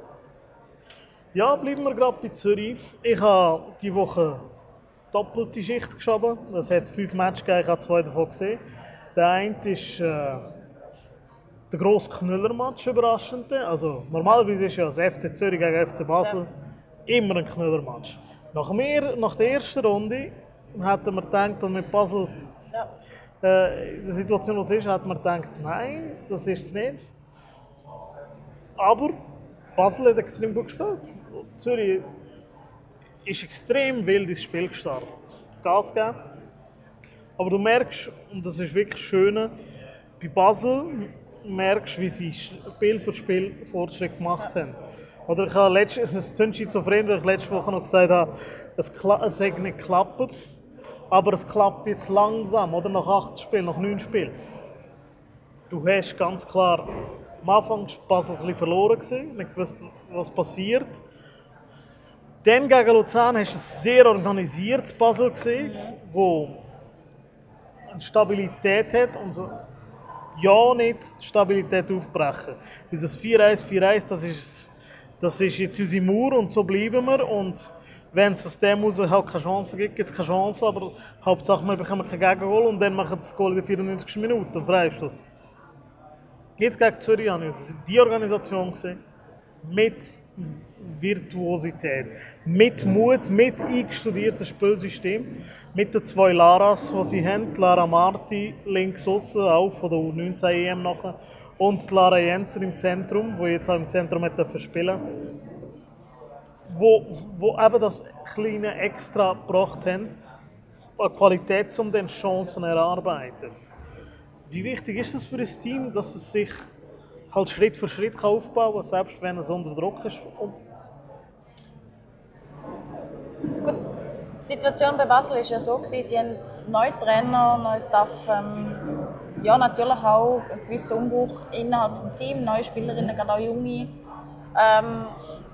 Ja, bleiben wir gerade bei Zürich. Ich habe diese Woche doppelte Schicht geschoben. Es hat fünf Matches gegeben, ich habe zwei davon gesehen. Der eine ist äh, der grosse Knüller-Match, überraschend. Also, normalerweise ist ja das F C Zürich gegen F C Basel ja. immer ein Knüller-Match. Nach, mir, nach der ersten Runde hätten wir gedacht, und mit Basel ja. äh, in der Situation, was ist, hat man gedacht, nein, das ist es nicht. Aber Basel hat extrem gut gespielt. Zürich ist extrem wild ins Spiel gestartet. Gas gegeben. Aber du merkst, und das ist wirklich schön, bei Basel merkst, wie sie Spiel für Spiel Fortschritt gemacht haben. Oder ich habe letzte, das klingt schizophren, weil ich letzte Woche noch gesagt habe, es, es hat nicht geklappt, aber es klappt jetzt langsam, oder nach acht Spielen, nach neun Spielen. Du hast ganz klar, am Anfang war Basel ein bisschen verloren, nicht gewusst, was passiert. Dann gegen Luzern hast du ein sehr organisiertes Basel gesehen, wo eine Stabilität hat und so, ja nicht die Stabilität aufbrechen. Das vier eins vier eins, das ist, das ist jetzt unsere Mauer und so bleiben wir. Und wenn es aus dem heraus halt keine Chance gibt, gibt es keine Chance, aber Hauptsache wir bekommen kein Gegengol und dann machen sie das Goal in der vierundneunzigsten Minute, Freistoß. Jetzt gegen Zürich habe ich die Organisation gesehen, mit Virtuosität, mit Mut, mit eingestudiertem Spielsystem, mit den zwei Laras, die sie haben, Lara Marti links außen, auch von der U neunzehn E M nachher, und Lara Jenser im Zentrum, die jetzt auch im Zentrum spielen durfte, wo, wo eben das kleine Extra gebracht haben, an Qualität, um dann Chancen zu erarbeiten. Wie wichtig ist es für ein Team, dass es sich halt Schritt für Schritt aufbauen kann, selbst wenn es unter Druck ist? Und gut, die Situation bei Basel war ja so, sie haben neue Trainer, neue Staff, ähm, ja natürlich auch einen gewissen Umbruch innerhalb des Teams, neue Spielerinnen, gerade auch junge. Ähm,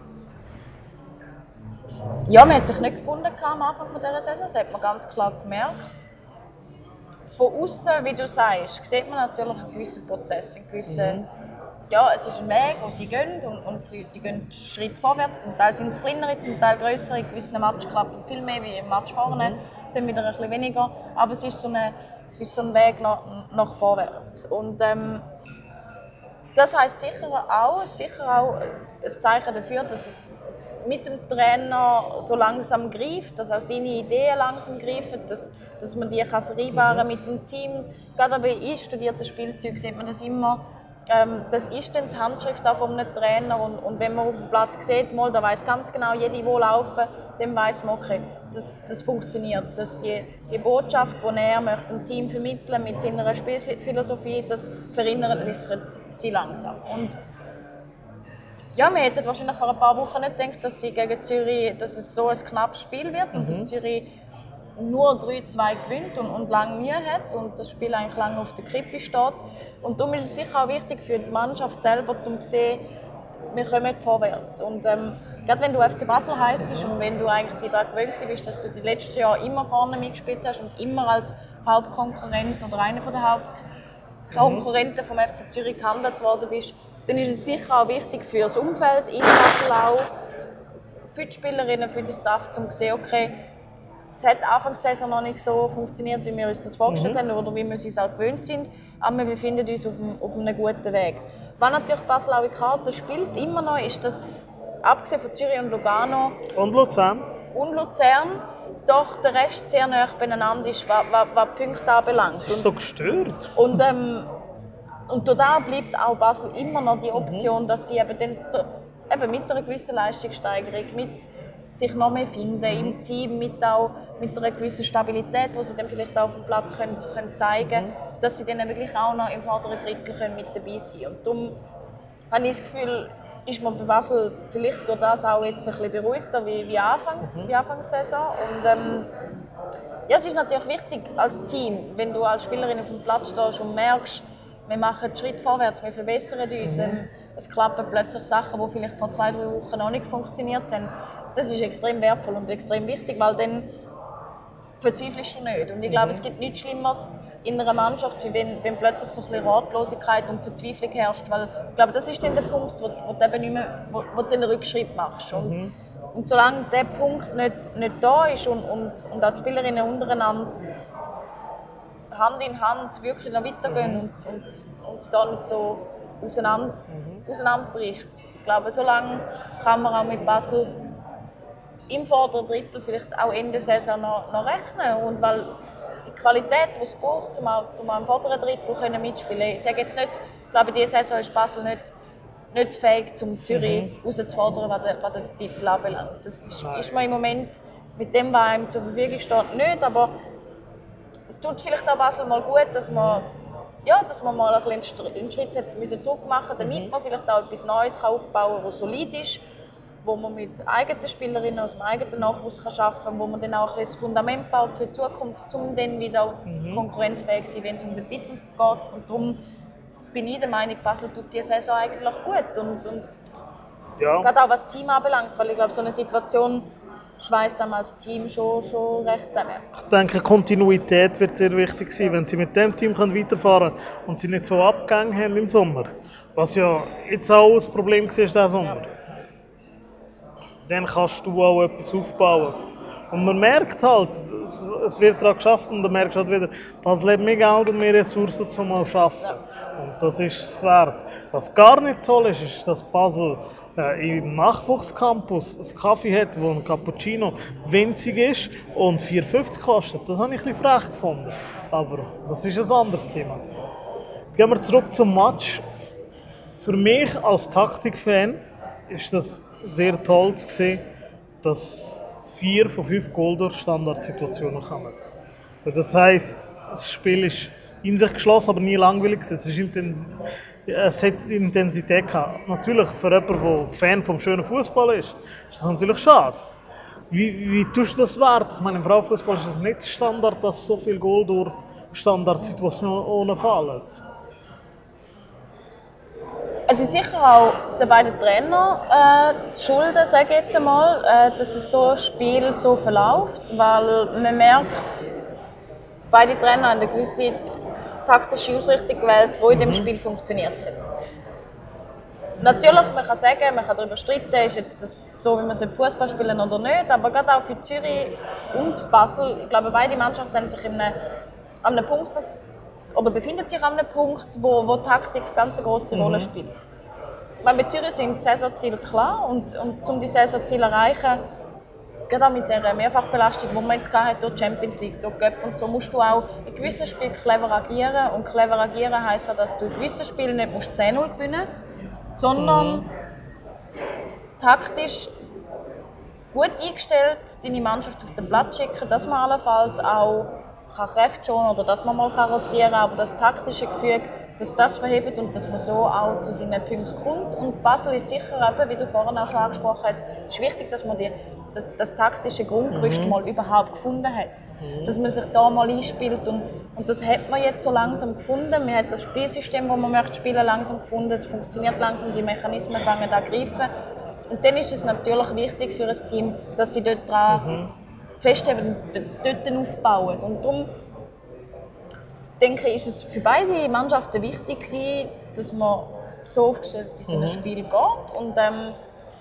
ja, man hat sich nicht gefunden am Anfang dieser Saison, das hat man ganz klar gemerkt. Von außen, wie du sagst, sieht man natürlich einen gewissen Prozess, einen gewissen, mhm. ja, es ist ein Weg, wo sie gehen und, und sie, sie gehen einen Schritt vorwärts. Zum Teil sind es kleinere, zum Teil größere. In gewissen Matches klappt es viel mehr wie im Match vorne, mhm. dann wieder ein bisschen weniger. Aber es ist so, eine, es ist so ein Weg nach, nach vorwärts. Und ähm, das heisst sicher auch, sicher auch ein Zeichen dafür, dass es mit dem Trainer so langsam greift, dass auch seine Ideen langsam greifen, dass, dass man die kann vereinbaren mit dem Team. Gerade bei einstudierten Spielzeugen sieht man das immer. Ähm, das ist dann die Handschrift auch von einem Trainer und, und wenn man auf dem Platz sieht, mal, da weiss ganz genau jede, wo laufen, dann weiss man, okay, das, das funktioniert. Dass die, die Botschaft, die er möchte, dem Team vermitteln mit seiner Spielphilosophie, das verinnerlicht sie langsam. Und ja, wir hätten wahrscheinlich vor ein paar Wochen nicht gedacht, dass sie gegen Zürich, dass es so ein knappes Spiel wird und mhm. dass Zürich nur drei zwei gewinnt und, und lange Mühe hat und das Spiel eigentlich lange auf der Kippe steht. Und darum ist es sicher auch wichtig für die Mannschaft selber, um zu sehen, wir kommen vorwärts. Und ähm, gerade wenn du F C Basel heisst und wenn du eigentlich dir daran gewöhnt bist, dass du die letzten Jahre immer vorne mitgespielt hast und immer als Hauptkonkurrent oder einer der Hauptkonkurrenten vom F C Zürich gehandelt worden bist, dann ist es sicher auch wichtig für das Umfeld in Basel auch, für die Spielerinnen, für den Staff, um zu sehen, okay, es hat Anfangs der Saison noch nicht so funktioniert, wie wir uns das vorgestellt mhm. haben oder wie wir es uns auch gewöhnt sind, aber wir befinden uns auf einem, auf einem guten Weg. Was natürlich Basel auch in Karte spielt, immer noch, ist, dass abgesehen von Zürich und Lugano und Luzern, und Luzern doch der Rest sehr nah beieinander ist, was, was, was Punkte anbelangt. Das ist so gestört. Und, ähm, und da bleibt auch Basel immer noch die Option, mhm. dass sie eben, dann, eben mit einer gewissen Leistungssteigerung, mit sich noch mehr finden im Team, mit, auch, mit einer gewissen Stabilität, die sie dann vielleicht auch auf dem Platz können, können zeigen können, mhm. dass sie dann wirklich auch noch im vorderen Drittel können mit dabei sein können. Und darum habe ich das Gefühl, ist man bei Basel vielleicht durch das auch jetzt ein bisschen beruhigter wie, wie, Anfangs, mhm. wie Anfangssaison. Und, ähm, ja, es ist natürlich wichtig als Team, wenn du als Spielerin auf dem Platz stehst und merkst, wir machen einen Schritt vorwärts, wir verbessern uns, mhm. ähm, es klappen plötzlich Sachen, die vielleicht vor zwei, drei Wochen noch nicht funktioniert haben. Das ist extrem wertvoll und extrem wichtig, weil dann verzweifelst du nicht. Und ich glaube, mhm. es gibt nichts Schlimmeres in einer Mannschaft, wie wenn, wenn plötzlich so ein bisschen Ratlosigkeit und Verzweiflung herrscht. Weil ich glaube, das ist dann der Punkt, wo, wo, du, eben nicht mehr, wo, wo du einen Rückschritt machst. Und, mhm. und solange dieser Punkt nicht, nicht da ist und, und, und auch die Spielerinnen untereinander Hand in Hand wirklich noch weitergehen mhm. und, und, und da nicht so auseinander, mhm. auseinanderbricht. Ich glaube, solange kann man auch mit Basel im vorderen Drittel vielleicht auch Ende der Saison noch, noch rechnen. Und weil die Qualität, die es braucht, um auch, um auch im vorderen Drittel können mitspielen. Ich sage jetzt nicht, ich glaube, diese Saison ist Basel nicht, nicht fähig, um Zürich mhm. herauszufordern, was den, was den Titel anbelangt. Das ist, ist mir im Moment mit dem, was einem zur Verfügung steht, nicht. Aber es tut vielleicht auch Basel mal gut, dass man, ja, dass man mal ein bisschen einen Schritt hat müssen zurückmachen musste, damit man vielleicht auch etwas Neues aufbauen kann, das solid ist, wo man mit eigenen Spielerinnen aus dem eigenen Nachwuchs arbeiten kann, wo man dann auch ein das Fundament baut für die Zukunft, um dann wieder mhm. konkurrenzfähig zu sein, wenn es um den Titel geht. Und darum bin ich der Meinung, Basel tut diese Saison eigentlich gut. Und, und ja. gerade auch was das Team anbelangt, weil ich glaube, so eine Situation schweißt dann als Team schon, schon recht zusammen. Ich denke, Kontinuität wird sehr wichtig sein, wenn sie mit dem Team weiterfahren können und sie nicht von Abgängen haben im Sommer. Was ja jetzt auch das Problem war diesen Sommer. Ja. Dann kannst du auch etwas aufbauen. Und man merkt halt, es wird daran geschafft und dann merkst du halt wieder, Basel hat mehr Geld und mehr Ressourcen zum Arbeiten. Ja. Und das ist es wert. Was gar nicht toll ist, ist, dass Basel äh, im Nachwuchscampus einen Kaffee hat, wo ein Cappuccino winzig ist und vier fünfzig kostet. Das habe ich ein bisschen frech gefunden. Aber das ist ein anderes Thema. Gehen wir zurück zum Match. Für mich als Taktikfan ist das sehr toll zu sehen, dass vier von fünf Goal durch Standardsituationen kommen. Das heisst, das Spiel ist in sich geschlossen, aber nie langweilig. Es, ist Intens- es hat Intensität gehabt. Natürlich, für jemanden, der Fan vom schönen Fußball ist, ist das natürlich schade. Wie, wie tust du das wert? Ich meine, im Frauenfußball ist es nicht Standard, dass so viel Goal durch Standardsituationen fallen. Es ist sicher auch der beiden Trainer äh, die Schuld, sage ich jetzt einmal, äh, dass es so ein Spiel so verläuft, weil man merkt, beide Trainer haben eine gewisse taktische Ausrichtung gewählt, die in diesem Spiel funktioniert hat. Natürlich, man kann sagen, man kann darüber streiten, ist jetzt das so, wie man Fußball spielen oder nicht, aber gerade auch für Zürich und Basel, ich glaube, beide Mannschaften haben sich in einem, an einem Punkt oder befinden sich an einem Punkt, wo, wo Taktik eine ganz große Rolle mhm. spielt. Weil bei Zürich sind die Saisonziele klar und, und um die Saisonziele zu erreichen, gerade auch mit der Mehrfachbelastung, die man jetzt hat, durch die Champions League, durch Göpp und so, musst du auch in gewissen Spielen clever agieren. Und clever agieren heisst auch, dass du in gewissen Spielen nicht zehn null gewinnen musst, sondern mhm. taktisch gut eingestellt deine Mannschaft auf den Platz schicken, dass man allenfalls auch Kräfte schonen oder dass man mal rotieren kann, aber das taktische Gefüge, dass das verhebt und dass man so auch zu seinen Punkten kommt. Und Basel ist sicher, eben, wie du vorhin auch schon angesprochen hast, ist wichtig, dass man die das, das taktische Grundgerüst Mhm. mal überhaupt gefunden hat. Mhm. Dass man sich da mal einspielt und, und das hat man jetzt so langsam gefunden. Man hat das Spielsystem, das man möchte spielen, langsam gefunden. Es funktioniert langsam, die Mechanismen fangen an zu greifen. Und dann ist es natürlich wichtig für ein Team, dass sie dort dran mhm. festhalten und dort aufbauen. Und darum denke ich, ist es für beide Mannschaften wichtig gewesen, dass man so aufgestellt in so ein mhm. Spiel geht. Und ähm,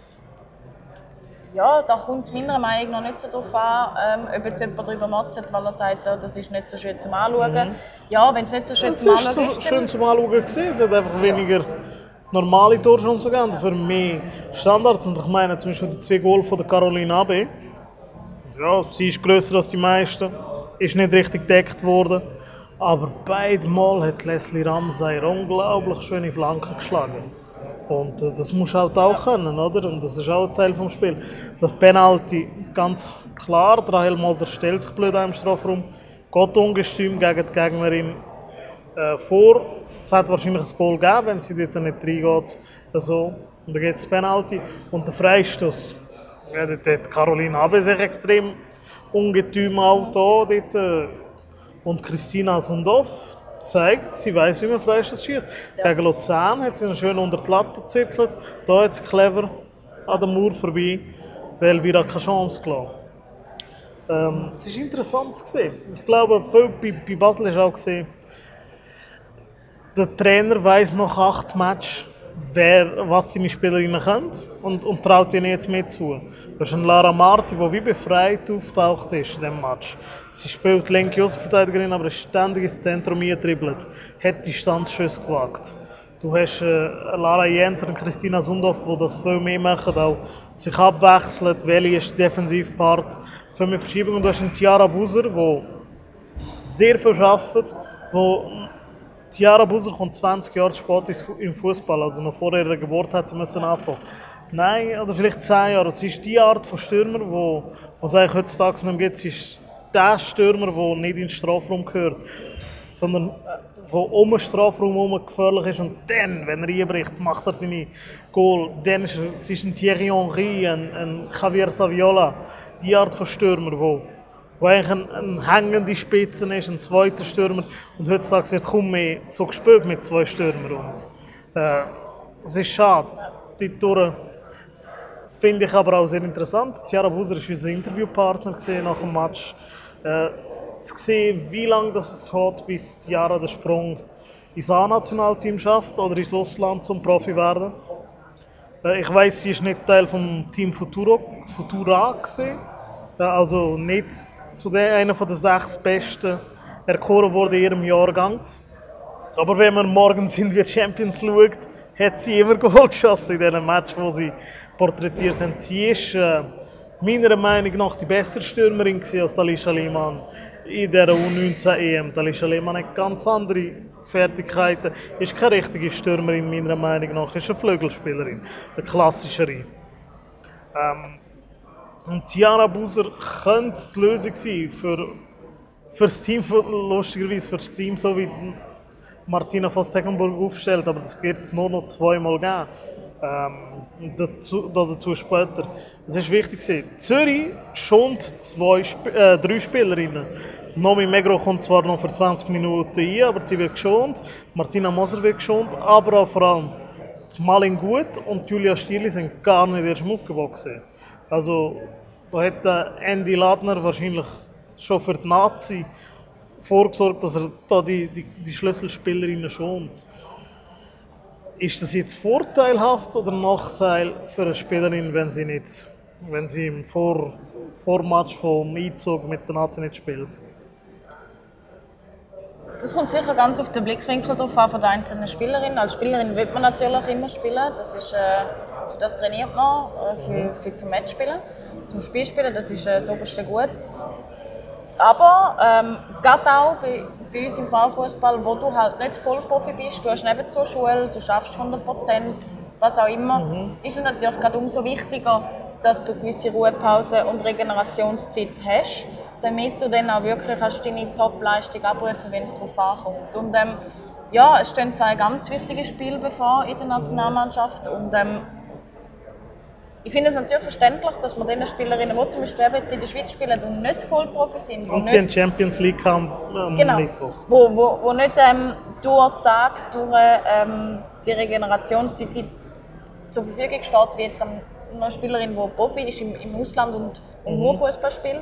ja, da kommt es meiner Meinung nach nicht so darauf an, ähm, ob jetzt jemand darüber motzt, weil er sagt, das ist nicht so schön zum Anschauen. Mhm. Ja, wenn es nicht so schön es zum Anschauen ist, ist, so schön zum Anschauen gewesen. Es hat einfach weniger normale Torchancen gegeben, für mehr Standards. Und ich meine zum Beispiel die zwei Goal von der Caroline Abe. Ja, sie ist grösser als die meisten, ist nicht richtig gedeckt worden. Aber beide Mal hat Leslie Ramsay unglaublich schöne Flanken geschlagen. Und äh, das muss halt auch können, oder? Und das ist auch ein Teil des Spiels. Das Penalty, ganz klar, Rahel Moser stellt sich blöd im Strafraum, geht ungestüm gegen die Gegnerin äh, vor. Es hat wahrscheinlich ein Goal gegeben, wenn sie dort nicht reingeht. Also, und dann geht es Penalty. Und der Freistoß, ja, dort hat Caroline Abe sich extrem ungetüm auch da. Dort, äh, und Christina Sundhoff zeigt, sie weiß, wie man Freistoß schießt. Ja. Gegen Luzern hat sie ihn schön unter die Latte gezirkelt. Da hat sie clever an der Mauer vorbei der Elvira keine Chance gelassen. Ähm, es ist interessant zu sehen. Ich glaube, viel bei, bei Basel ist auch gesehen, der Trainer weiss nach acht Matches, wer, was seine Spielerinnen können und, und traut ihnen jetzt mehr zu. Du hast eine Lara Marti, die wie befreit auftaucht ist in diesem Match. Sie spielt linke Außenverteidigerin, aber ist ständig ins Zentrum eingetribbelt, hat Distanzschüsse gewagt. Du hast äh, Lara Jenser und Christina Sundhoff, die das viel mehr machen, auch sich abwechseln, welche ist der Defensivpart, viel mehr Verschiebung. Und du hast einen Tiara Buser, der sehr viel arbeitet, wo Tiara Buser kommt zwanzig Jahre zu spät im Fußball, also noch vor ihrer Geburt hat sie müssen anfangen. Nein, oder vielleicht zehn Jahre. Sie ist die Art von Stürmer, wo, wo es eigentlich heutzutage nicht gibt. Sie ist der Stürmer, der nicht in den Strafraum gehört, sondern der um den Strafraum herum gefährlich ist. Und dann, wenn er einbricht, macht er seine Goal. Dann ist er, sie ist ein Thierry Henry, ein, ein Javier Saviola. Die Art von Stürmer, wo, wo eigentlich ein, ein hängende Spitze ist, ein zweiter Stürmer. Und heutzutage wird kaum mehr so gespielt mit zwei Stürmern. Und, äh, es ist schade. Die Tore finde ich aber auch sehr interessant. Tiara Buser war unser Interviewpartner nach dem Match. Äh, zu sehen, wie lange das es geht, bis Tiara den Sprung ins A-Nationalteam schafft oder ins Ausland zum Profi werden. Äh, ich weiss, sie ist nicht Teil vom Team Futuro, Futura gewesen. Äh, also nicht zu der einer der sechs Besten erkoren wurde in ihrem Jahrgang. Aber wenn man morgens in die Champions schaut, hat sie immer Goal geschossen in diesem Match, wo sie porträtiert haben. Sie ist äh, meiner Meinung nach die bessere Stürmerin als Alisha Lehmann in der U neunzehn E M. Alisha Lehmann hat ganz andere Fertigkeiten, ist keine richtige Stürmerin meiner Meinung nach, ist eine Flügelspielerin, eine klassischere. Ähm, und Tiara Buser könnte die Lösung sein für, für das Team, lustigerweise für das Team, so wie Martina von Stegenburg aufstellt, aber das wird es nur noch zweimal geben. Ähm, dazu, dazu später. Es ist wichtig gewesen. Zürich schont zwei, äh, drei Spielerinnen. Nomi Megro kommt zwar noch für zwanzig Minuten ein, aber sie wird geschont. Martina Moser wird geschont, aber auch vor allem Malin Gut und Julia Stierli sind gar nicht erst im Aufgebot gewesen. Also da hat Andy Ladner wahrscheinlich schon für die Nazi vorgesorgt, dass er da die, die, die Schlüsselspielerinnen schont. Ist das jetzt vorteilhaft oder Nachteil für eine Spielerin, wenn sie, nicht, wenn sie im Vor, Vormatch vom Einzug mit der Nazi nicht spielt? Das kommt sicher ganz auf den Blickwinkel drauf an von der einzelnen Spielerin. Als Spielerin will man natürlich immer spielen. Das ist, äh, für das trainiert man, äh, für, für zum Matchspielen, zum Spielspielen. Das ist äh, das oberste Gut. Aber ähm, gerade auch bei, bei uns im Frauenfußball, wo du halt nicht Vollprofi bist, du hast nebenzu Schule, du schaffst hundert Prozent, was auch immer, mhm. ist es natürlich gerade umso wichtiger, dass du gewisse Ruhepause und Regenerationszeit hast, damit du dann auch wirklich kannst deine Top-Leistung abrufen, wenn es darauf ankommt. Und ähm, ja, es stehen zwei ganz wichtige Spiele bevor in der Nationalmannschaft und ähm, Ich finde es natürlich verständlich, dass man den Spielerinnen, die zum Beispiel jetzt in der Schweiz spielen und nicht Vollprofi sind. Und sie einen Champions League haben am genau, Mittwoch. Wo, wo, wo nicht ähm, durch den Tag, durch ähm, die Regenerationszeit zur Verfügung steht, wie jetzt eine Spielerin, die Profi ist im, im Ausland und, und mhm. nur Fußball spielt.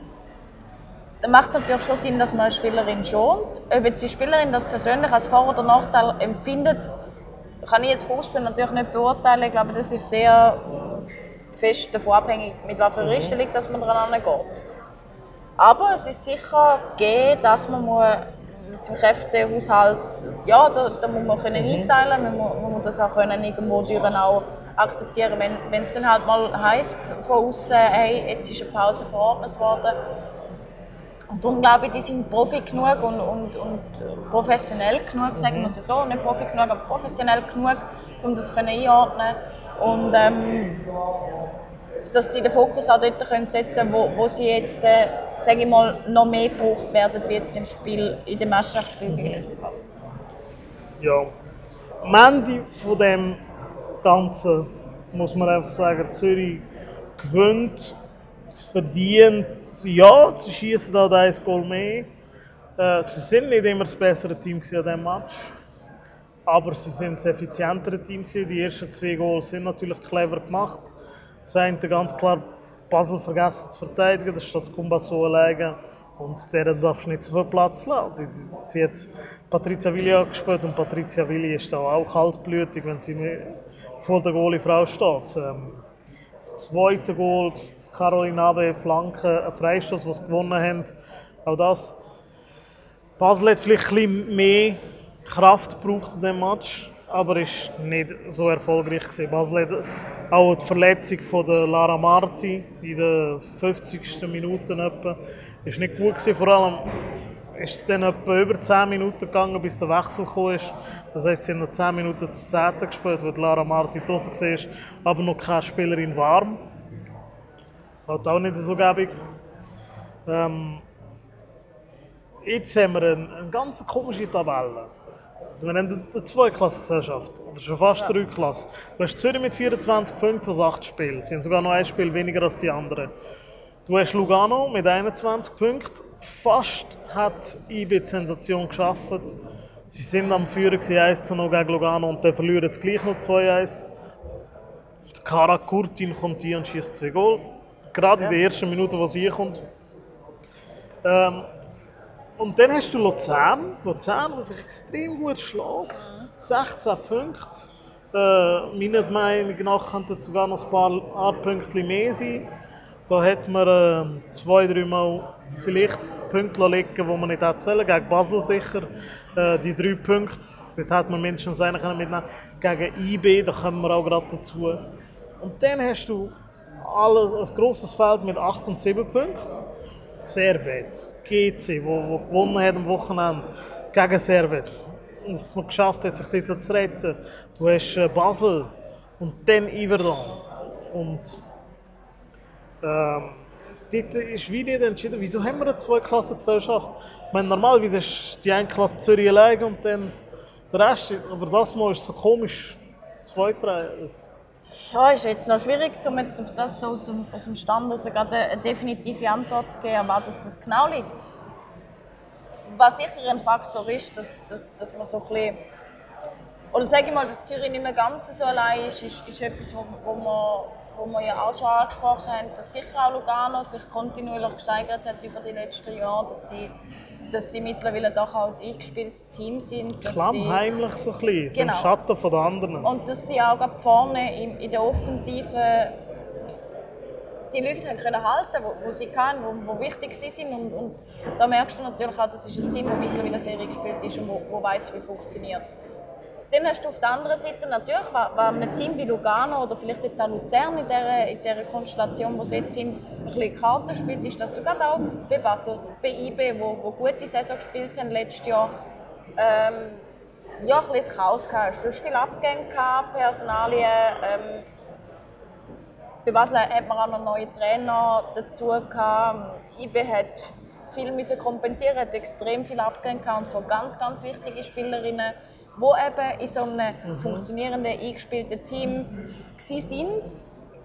Dann macht es natürlich schon Sinn, dass man eine Spielerin schont. Ob jetzt die Spielerin das persönlich als Vor- oder Nachteil empfindet, kann ich jetzt von außen natürlich nicht beurteilen. Ich glaube, das ist sehr fest davon abhängig, mit welcher mhm. Einstellung dass man daran geht. Aber es ist sicher gegeben, dass man mit dem Kräftehaushalt, ja, da, da muss man können mhm. einteilen, man muss, man muss das auch können irgendwo durch auch akzeptieren, wenn, wenn es dann halt mal heisst von außen, hey, jetzt ist eine Pause verordnet worden. Und darum glaube ich, die sind Profi genug und, und, und professionell genug, mhm. sagen wir es so, nicht Profi genug, aber professionell genug, um das einordnen zu können. Und ähm, dass sie den Fokus auch dort können setzen können, wo, wo sie jetzt, äh, sage ich mal, noch mehr gebraucht werden, wie jetzt im Spiel, in dem Meisterschaftsspiel gegen F C Basel. Ja, am Ende von dem Ganzen muss man einfach sagen, Zürich gewinnt, verdient. Ja, sie schießen da ein Goal mehr. Äh, sie sind nicht immer das bessere Team an diesem Match, aber sie sind das effizientere Team gewesen. Die ersten zwei Goals sind natürlich clever gemacht. Sie haben ganz klar Basel vergessen zu verteidigen, das steht Kumbaso alleine und deren darfst du nicht so viel Platz lassen. Sie, sie hat Patricia Willi angespielt und Patricia Willi ist da auch kaltblütig, wenn sie vor der Goalie-Frau steht. Ähm, das zweite Goal, Caroline Abe, Flanke, ein Freistoß, den sie gewonnen haben. Auch das. Basel hat vielleicht ein bisschen mehr Kraft gebraucht in diesem Match, aber ist nicht so erfolgreich gewesen. Basel hat auch die Verletzung von der Lara Marti in der fünfzigsten Minute etwa, ist nicht gut gewesen. Vor allem ist es dann etwa über zehn Minuten gegangen, bis der Wechsel gekommen ist. Das heisst, sie haben noch zehn Minuten das zehnte gespielt, wo die Lara Marti draussen war, aber noch keine Spielerin warm. Hat auch nicht so gäbig. Ähm, jetzt haben wir eine, eine ganz komische Tabelle. Wir haben eine Zweiklassengesellschaft, oder schon fast ja. Dreiklasse. Du hast Zürich mit vierundzwanzig Punkten aus acht Spielen. Sie haben sogar noch ein Spiel weniger als die anderen. Du hast Lugano mit einundzwanzig Punkten. Fast hat I B die Sensation geschaffen. Sie sind am Führen eins zu null gegen Lugano und dann verlieren sie gleich noch zwei eins. Cara Kurtin kommt hier und schießt zwei Goal. Gerade in der ersten Minute, wo sie hier kommt. Ähm, und dann hast du Luzern, Luzern, der sich extrem gut schlägt. sechzehn Punkte. Äh, meiner Meinung nach könnten sogar noch ein paar Punkte mehr sein. Da hat man äh, zwei, drei Mal vielleicht Punkte liegen, die man nicht hätte sollen. Gegen Basel sicher. Äh, die drei Punkte, dort hätte man mindestens einen mitnehmen können. Gegen I B, da kommen wir auch gerade dazu. Und dann hast du alles, ein grosses Feld mit acht und sieben Punkten. Servet, G C, wo, wo gewonnen hat am Wochenende gegen Servet. Und es noch geschafft hat, sich dort zu retten. Du hast äh, Basel und dann Yverdon. Und ähm, dort ist wie nicht entschieden, wieso haben wir eine Zweiklassengesellschaft? Ich meine, normalerweise ist die eine Klasse Zürich allein und dann der Rest. Aber das Mal ist es so komisch zweigeteilt. Ja, ist jetzt noch schwierig, um jetzt auf das so aus, dem, aus dem Stand heraus gerade eine definitive Antwort zu geben, was das genau liegt. Was sicher ein Faktor ist, dass, dass, dass man so ein bisschen, oder sage ich mal, dass Zürich nicht mehr ganz so allein ist, ist, ist etwas, wo, wo, wir, wo wir ja auch schon angesprochen haben, dass sicher auch Lugano sich kontinuierlich gesteigert hat über die letzten Jahre, dass sie, dass sie mittlerweile doch auch ein eingespieltes Team sind. Klammheimlich so ein bisschen, genau. So im Schatten von den anderen. Und dass sie auch gerade vorne in, in der Offensive die Leute haben können halten, wo, wo sie können, wo, wo wichtig sie sind. Und, und da merkst du natürlich auch, das ist ein Team, das mittlerweile sehr eingespielt ist und wo, wo weiss, wie es funktioniert. Dann hast du auf der anderen Seite natürlich, bei einem Team wie Lugano oder vielleicht jetzt auch Luzern in dieser, in dieser Konstellation, wo sie jetzt sind, ein bisschen Karten spielt, ist, dass du gerade auch bei Basel, bei I B, wo, wo gute Saison gespielt haben letztes Jahr, ähm, ja, ein bisschen Chaos gehabt. Du hast viele Abgänge gehabt, Personalien. Ähm, bei Basel hat man auch noch neue Trainer dazu gehabt. I B hat viel müssen kompensieren, hat extrem viele Abgänge gehabt und so ganz, ganz wichtige Spielerinnen, die eben in so einem mhm. funktionierenden, eingespielten Team waren.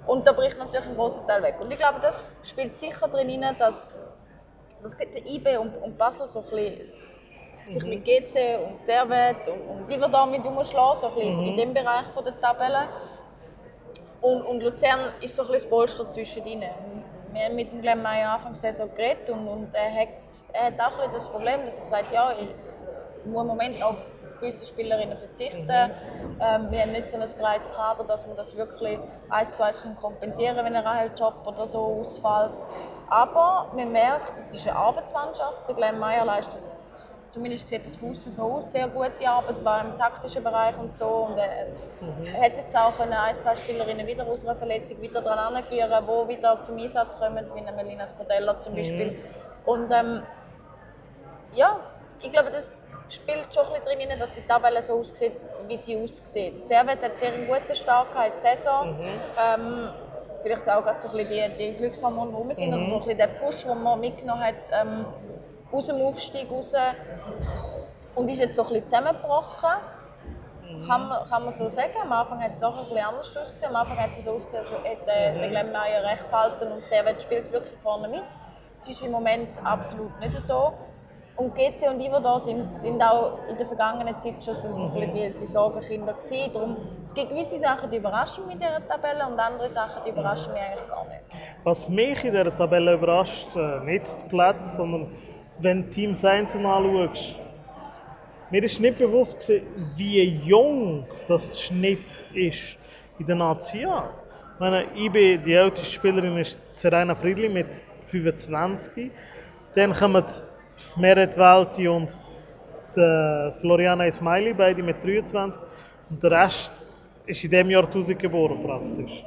Und da bricht natürlich ein großer Teil weg. Und ich glaube, das spielt sicher drin rein, dass, dass der I B und, und Basel so ein bisschen sich mit G C und Servet und, und die wir da mit umschlagen, so ein bisschen mhm. in dem Bereich von der Tabelle. Und, und Luzern ist so ein bisschen das Polster zwischendrin. Wir haben mit dem Glenn Meyer Anfang der Saison geredet und, und er, hat, er hat auch ein bisschen das Problem, dass er sagt, ja, ich muss im Moment auf gewisse Spielerinnen verzichten. Mhm. Ähm, wir haben nicht so ein breites Kader, dass wir das wirklich eins zu eins kompensieren können, wenn ein Rahel Job oder so ausfällt. Aber man merkt, es ist eine Arbeitsmannschaft. Der Glenn Meyer leistet, zumindest sieht das von außen so aus, sehr gute Arbeit, war im taktischen Bereich und so. Und er mhm. hätte jetzt auch ein, zwei Spielerinnen wieder aus einer Verletzung wieder daran anführen, die wieder zum Einsatz kommen, wie eine Melina Scodella zum Beispiel. Mhm. Und ähm, ja, ich glaube, das spielt schon ein bisschen drin, dass die Tabelle so aussieht, wie sie aussieht. Servet hat sehr eine gute Starkheit Saison. Mhm. Ähm, vielleicht auch gerade so ein bisschen die, die Glückshormone, die rum sind, mhm. also so ein bisschen der Push, den man mitgenommen hat, ähm, aus dem Aufstieg raus. Und ist jetzt so ein bisschen zusammengebrochen. Mhm. Kann, man, kann man so sagen. Am Anfang hat es auch ein bisschen anders ausgesehen. Am Anfang hat es so ausgesehen, als hätte mhm. der Glenn Meyer recht behalten und Servet spielt wirklich vorne mit. Das ist im Moment absolut nicht so. Und G C und Iverdor sind, sind auch in der vergangenen Zeit schon so mhm. die, die Sorgenkinder gewesen. Darum, es gibt gewisse Sachen, die überraschen mich in dieser Tabelle und andere Sachen, die überraschen mich eigentlich gar nicht. Was mich in dieser Tabelle überrascht, nicht der Platz, sondern wenn du Teams einzeln anschaust. Mir ist nicht bewusst gewesen, wie jung das der Schnitt ist in der Nazi A. Ich meine, I B, die älteste Spielerin ist Serena Friedli mit fünfundzwanzig. Dann kommen Meret Welti und die Floriana Ismaili, beide mit dreiundzwanzig. Und der Rest ist in diesem Jahrtausend geboren praktisch.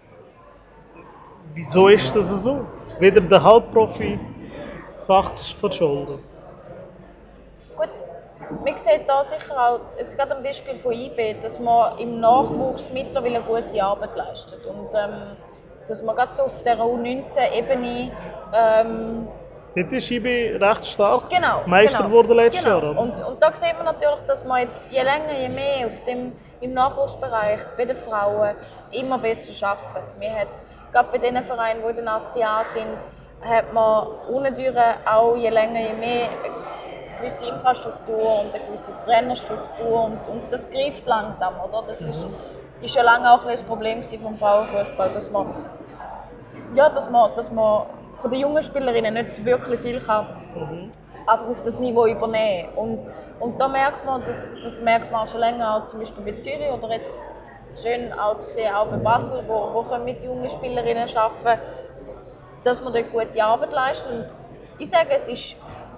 Wieso ist das so? Weder der Halbprofi sagt es von der Schulter. Gut, man sieht hier sicher auch, jetzt gerade am Beispiel von I B, dass man im Nachwuchs mittlerweile gute Arbeit leistet. Und ähm, dass man gerade so auf dieser U neunzehn-Ebene ähm, dort ist I B recht stark genau, Meister genau, geworden letztes genau. Jahr. Oder? Und, und da sieht man natürlich, dass man jetzt je länger, je mehr auf dem, im Nachwuchsbereich bei den Frauen immer besser arbeitet. Man hat, gerade bei den Vereinen, die in der Nazi A sind, hat man unten auch je länger, je mehr eine gewisse Infrastruktur und eine gewisse Trainerstruktur. Und, und das greift langsam. Oder? Das mhm. ist, ist schon lange auch ein Problem vom Frauenfußball, dass man, ja, dass man, dass man von den jungen Spielerinnen nicht wirklich viel kann, mhm. einfach auf das Niveau übernehmen. Und, und da merkt man, das, das merkt man auch schon länger, auch zum Beispiel bei Zürich oder jetzt schön auch zu sehen, auch bei Basel, wo, wo wir mit jungen Spielerinnen arbeiten, dass man dort gute Arbeit leistet. Und ich sage, es ist,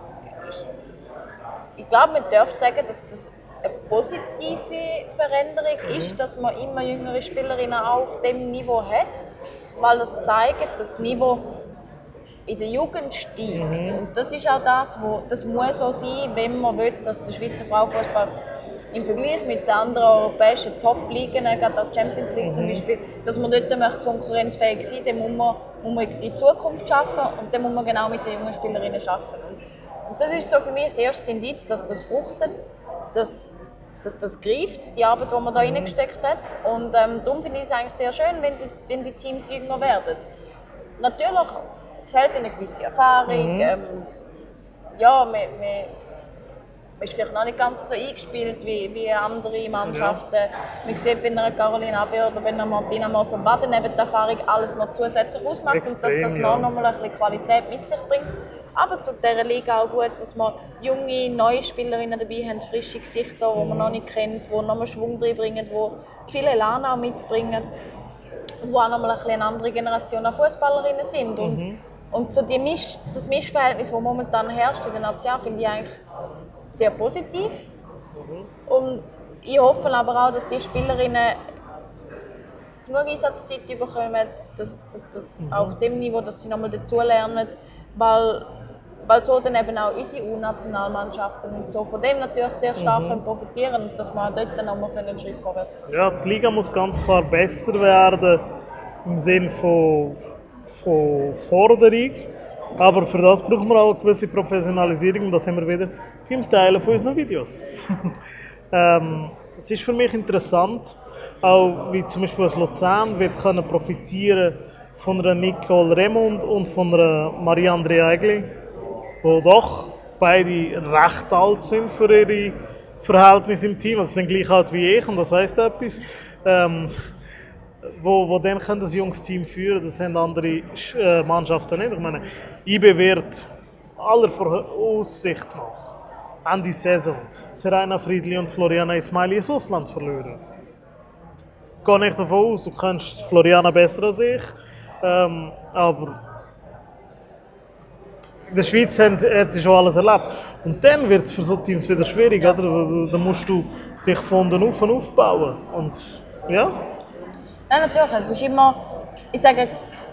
ich glaube, man darf sagen, dass das eine positive Veränderung mhm. ist, dass man immer jüngere Spielerinnen auch auf diesem Niveau hat, weil das zeigt, dass das Niveau in der Jugend steigt. Mhm. Und das ist auch das, wo, das muss so sein, wenn man will, dass der Schweizer Frauenfußball im Vergleich mit den anderen europäischen Top-Ligen, gerade auch Champions League mhm. zum Beispiel, dass man dort konkurrenzfähig sein möchte, dann muss man, muss man in die Zukunft arbeiten und dann muss man genau mit den jungen Spielerinnen arbeiten. Und, und das ist so für mich das erste Indiz, dass das fruchtet, dass, dass das greift, die Arbeit, die man da reingesteckt hat. Und ähm, darum finde ich es eigentlich sehr schön, wenn die, wenn die Teams jünger werden. Natürlich fehlt eine gewisse Erfahrung. Mhm. Ähm, ja, man, man, man ist vielleicht noch nicht ganz so eingespielt wie, wie andere Mannschaften. Ja. Man sieht bei einer Caroline Abbey oder bei einer Martina Moser, was dann eben die Erfahrung alles noch zusätzlich ausmacht. Extrem, und dass das ja. noch mal ein bisschen Qualität mit sich bringt. Aber es tut dieser Liga auch gut, dass wir junge, neue Spielerinnen dabei haben, frische Gesichter, die man noch nicht kennt, die noch mal Schwung reinbringen, die viel Elan auch mitbringen und die auch noch mal ein bisschen eine andere Generation an Fußballerinnen sind. Und, mhm. und so die Misch, das Mischverhältnis, das momentan herrscht in der Nation, finde ich eigentlich sehr positiv. Mhm. Und ich hoffe aber auch, dass die Spielerinnen genug Einsatzzeit bekommen, dass, dass, dass mhm. auf dem Niveau, dass sie noch mal dazulernen, weil weil so dann eben auch unsere U-Nationalmannschaften und so von dem natürlich sehr stark mhm. profitieren und dass wir auch dort noch mal einen Schritt vorwärts machen. Ja, die Liga muss ganz klar besser werden im Sinne von, von Forderung, aber für das brauchen wir auch eine gewisse Professionalisierung und das haben wir wieder beim Teilen von unseren Videos. ähm, es ist für mich interessant, auch wie zum Beispiel aus Luzern wird können profitieren von einer Nicole Remund und von einer Marie-Andrea Egli, die doch beide recht alt sind für ihre Verhältnisse im Team. Also sie sind gleich alt wie ich und das heisst etwas. Ähm, wo, wo dann können das junges Team führen, das haben andere äh, Mannschaften nicht. Ich meine, I B wird aller Voraussicht nach Ende Saison Serena Friedli und Floriana Ismaili ins Ausland verlieren. Ich gehe nicht davon aus, du kennst Floriana besser als ich, ähm, aber in der Schweiz hat sie schon alles erlebt. Und dann wird es für so Teams wieder schwierig, oder? Da musst du dich von den Auf aufbauen. Und ja. Ja, natürlich. Es ist immer, ich sage,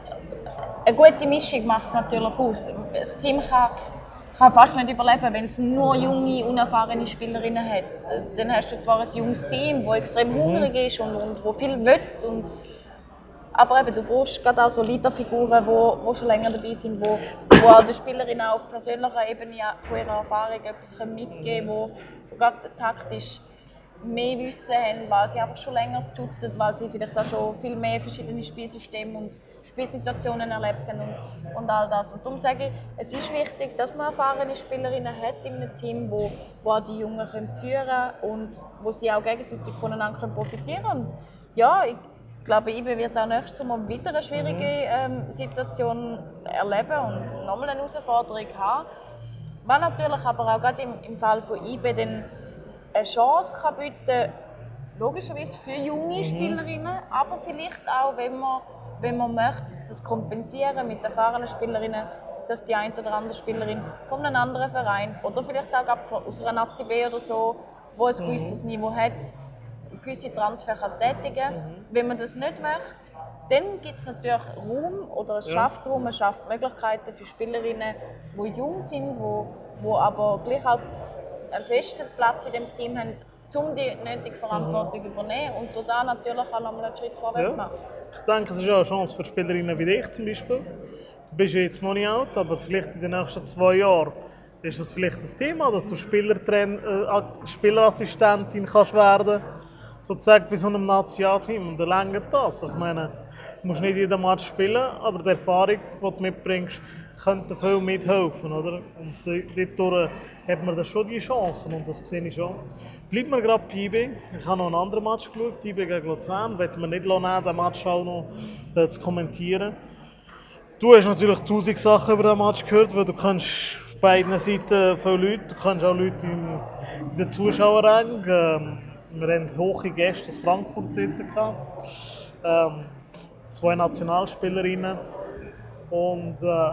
eine gute Mischung macht es natürlich aus. Das Team kann, kann fast nicht überleben, wenn es nur junge, unerfahrene Spielerinnen hat. Dann hast du zwar ein junges Team, das extrem hungrig ist und, und wo viel will. Und, aber eben, du brauchst gerade auch so Leaderfiguren, die, die schon länger dabei sind, die, die auch den Spielerinnen auf persönlicher Ebene von ihrer Erfahrung etwas mitgeben können, die gerade taktisch mehr Wissen haben, weil sie einfach schon länger shooten, weil sie vielleicht auch schon viel mehr verschiedene Spielsysteme und Spielsituationen erlebt haben und, und all das. Und darum sage ich, es ist wichtig, dass man erfahrene Spielerinnen hat in einem Team, wo, wo auch die Jungen können führen können und wo sie auch gegenseitig voneinander profitieren können. Und ja, ich glaube, I B wird auch nächstes Mal wieder eine schwierige ähm, Situation erleben und nochmal eine Herausforderung haben. Was natürlich aber auch gerade im, im Fall von I B dann eine Chance kann bieten, logischerweise für junge Spielerinnen, aber vielleicht auch, wenn man, wenn man möchte, das kompensieren mit erfahrenen Spielerinnen, dass die eine oder andere Spielerin von einem anderen Verein oder vielleicht auch aus einer Nazi B oder so, wo ein gewisses Niveau hat, gewisse Transfer kann tätigen kann. Mhm. Wenn man das nicht möchte, dann gibt es natürlich Raum oder es schafft Raum, es schafft Möglichkeiten für Spielerinnen, die jung sind, die, die aber gleich auch einen festen Platz in dem Team haben, um die nötige Verantwortung zu mhm. übernehmen und da natürlich auch noch einen Schritt vorwärts ja. machen. Ich denke, es ist auch eine Chance für Spielerinnen wie dich zum Beispiel. Du bist jetzt noch nicht alt, aber vielleicht in den nächsten zwei Jahren ist das vielleicht das Thema, dass du Spielertrain- äh, Spielerassistentin kannst werden sozusagen bei so einem Nationalteam. Und dann reicht das. Ich meine, du musst nicht jeden Match spielen, aber die Erfahrung, die du mitbringst, könnte viel mithelfen. Oder? Und dort hat man dann schon die Chancen und das sehe ich schon. Bleibt mir gerade bei I B. Ich habe noch einen anderen Match geschaut, I B gegen Luzern. Wollte mir nicht nehmen, den Match auch noch äh, zu kommentieren. Du hast natürlich tausend Sachen über den Match gehört, weil du kannst auf beiden Seiten viele Leute, du kannst auch Leute in, in den Zuschauerrängen. Ähm, wir hatten hohe Gäste aus Frankfurt dort. Ähm, zwei Nationalspielerinnen. Und äh,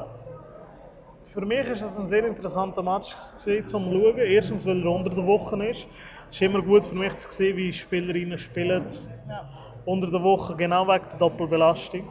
für mich ist es ein sehr interessanter Match gewesen, zum Schauen. Erstens, weil er unter der Woche ist. Es ist immer gut für mich zu sehen, wie Spielerinnen spielen ja. unter der Woche, genau wegen der Doppelbelastung.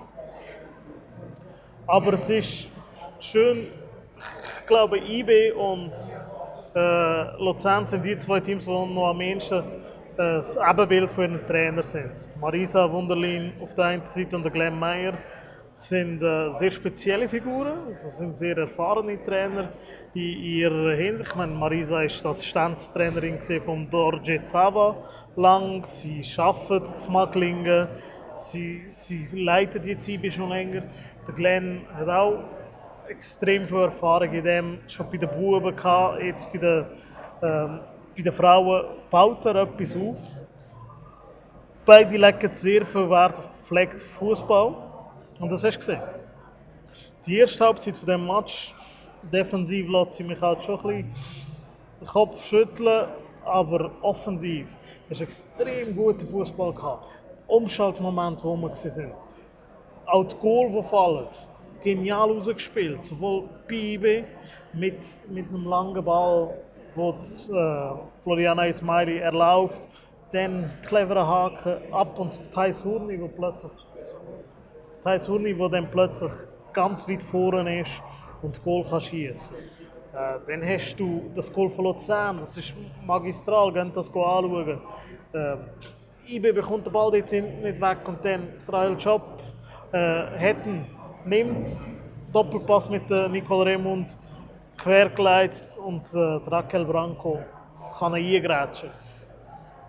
Aber es ist schön, ich glaube, I B und äh, Luzern sind die zwei Teams, die noch am ehesten äh, das Ebenbild von ihren Trainern sind. Marisa Wunderlin auf der einen Seite und der Glenn Meyer sind äh, sehr spezielle Figuren, also sind sehr erfahrene Trainer in ihrer Hinsicht. Ich meine, Marisa war Assistenztrainerin von Dorje Zava lang, sie arbeitet in Magglingen, sie, sie leitet jetzt I B schon länger. Der Glenn hat auch extrem viel Erfahrung in dem, schon bei den Buben gehabt, jetzt bei den, ähm, bei den Frauen baut er etwas auf. Beide legen sehr viel Wert auf gepflegten Fußball. Und das hast du gesehen. Die erste Halbzeit von diesem Match, defensiv lässt sie mich halt schon ein bisschen den Kopf schütteln, aber offensiv. Es war extrem guter Fußball. Umschaltmomente, wo wir waren. Auch die Goal, die fallen, genial rausgespielt. Sowohl bei I B mit, mit einem langen Ball, wo die, äh, Floriana Ismaili erlauft, dann cleverer Haken ab und Thais Hurni, wo plötzlich Thais Hurni, wo dann plötzlich ganz weit vorne ist und das Goal kann schießen. Äh, dann hast du das Goal von Luzern, das ist magistral, geht das anschauen. Äh, I B bekommt den Ball dort nicht, nicht weg und dann Trail Job äh, hätten, nimmt Doppelpass mit äh, Nicole Remund quergeleitet und äh, Raquel Branco kann ihn eingrätschen.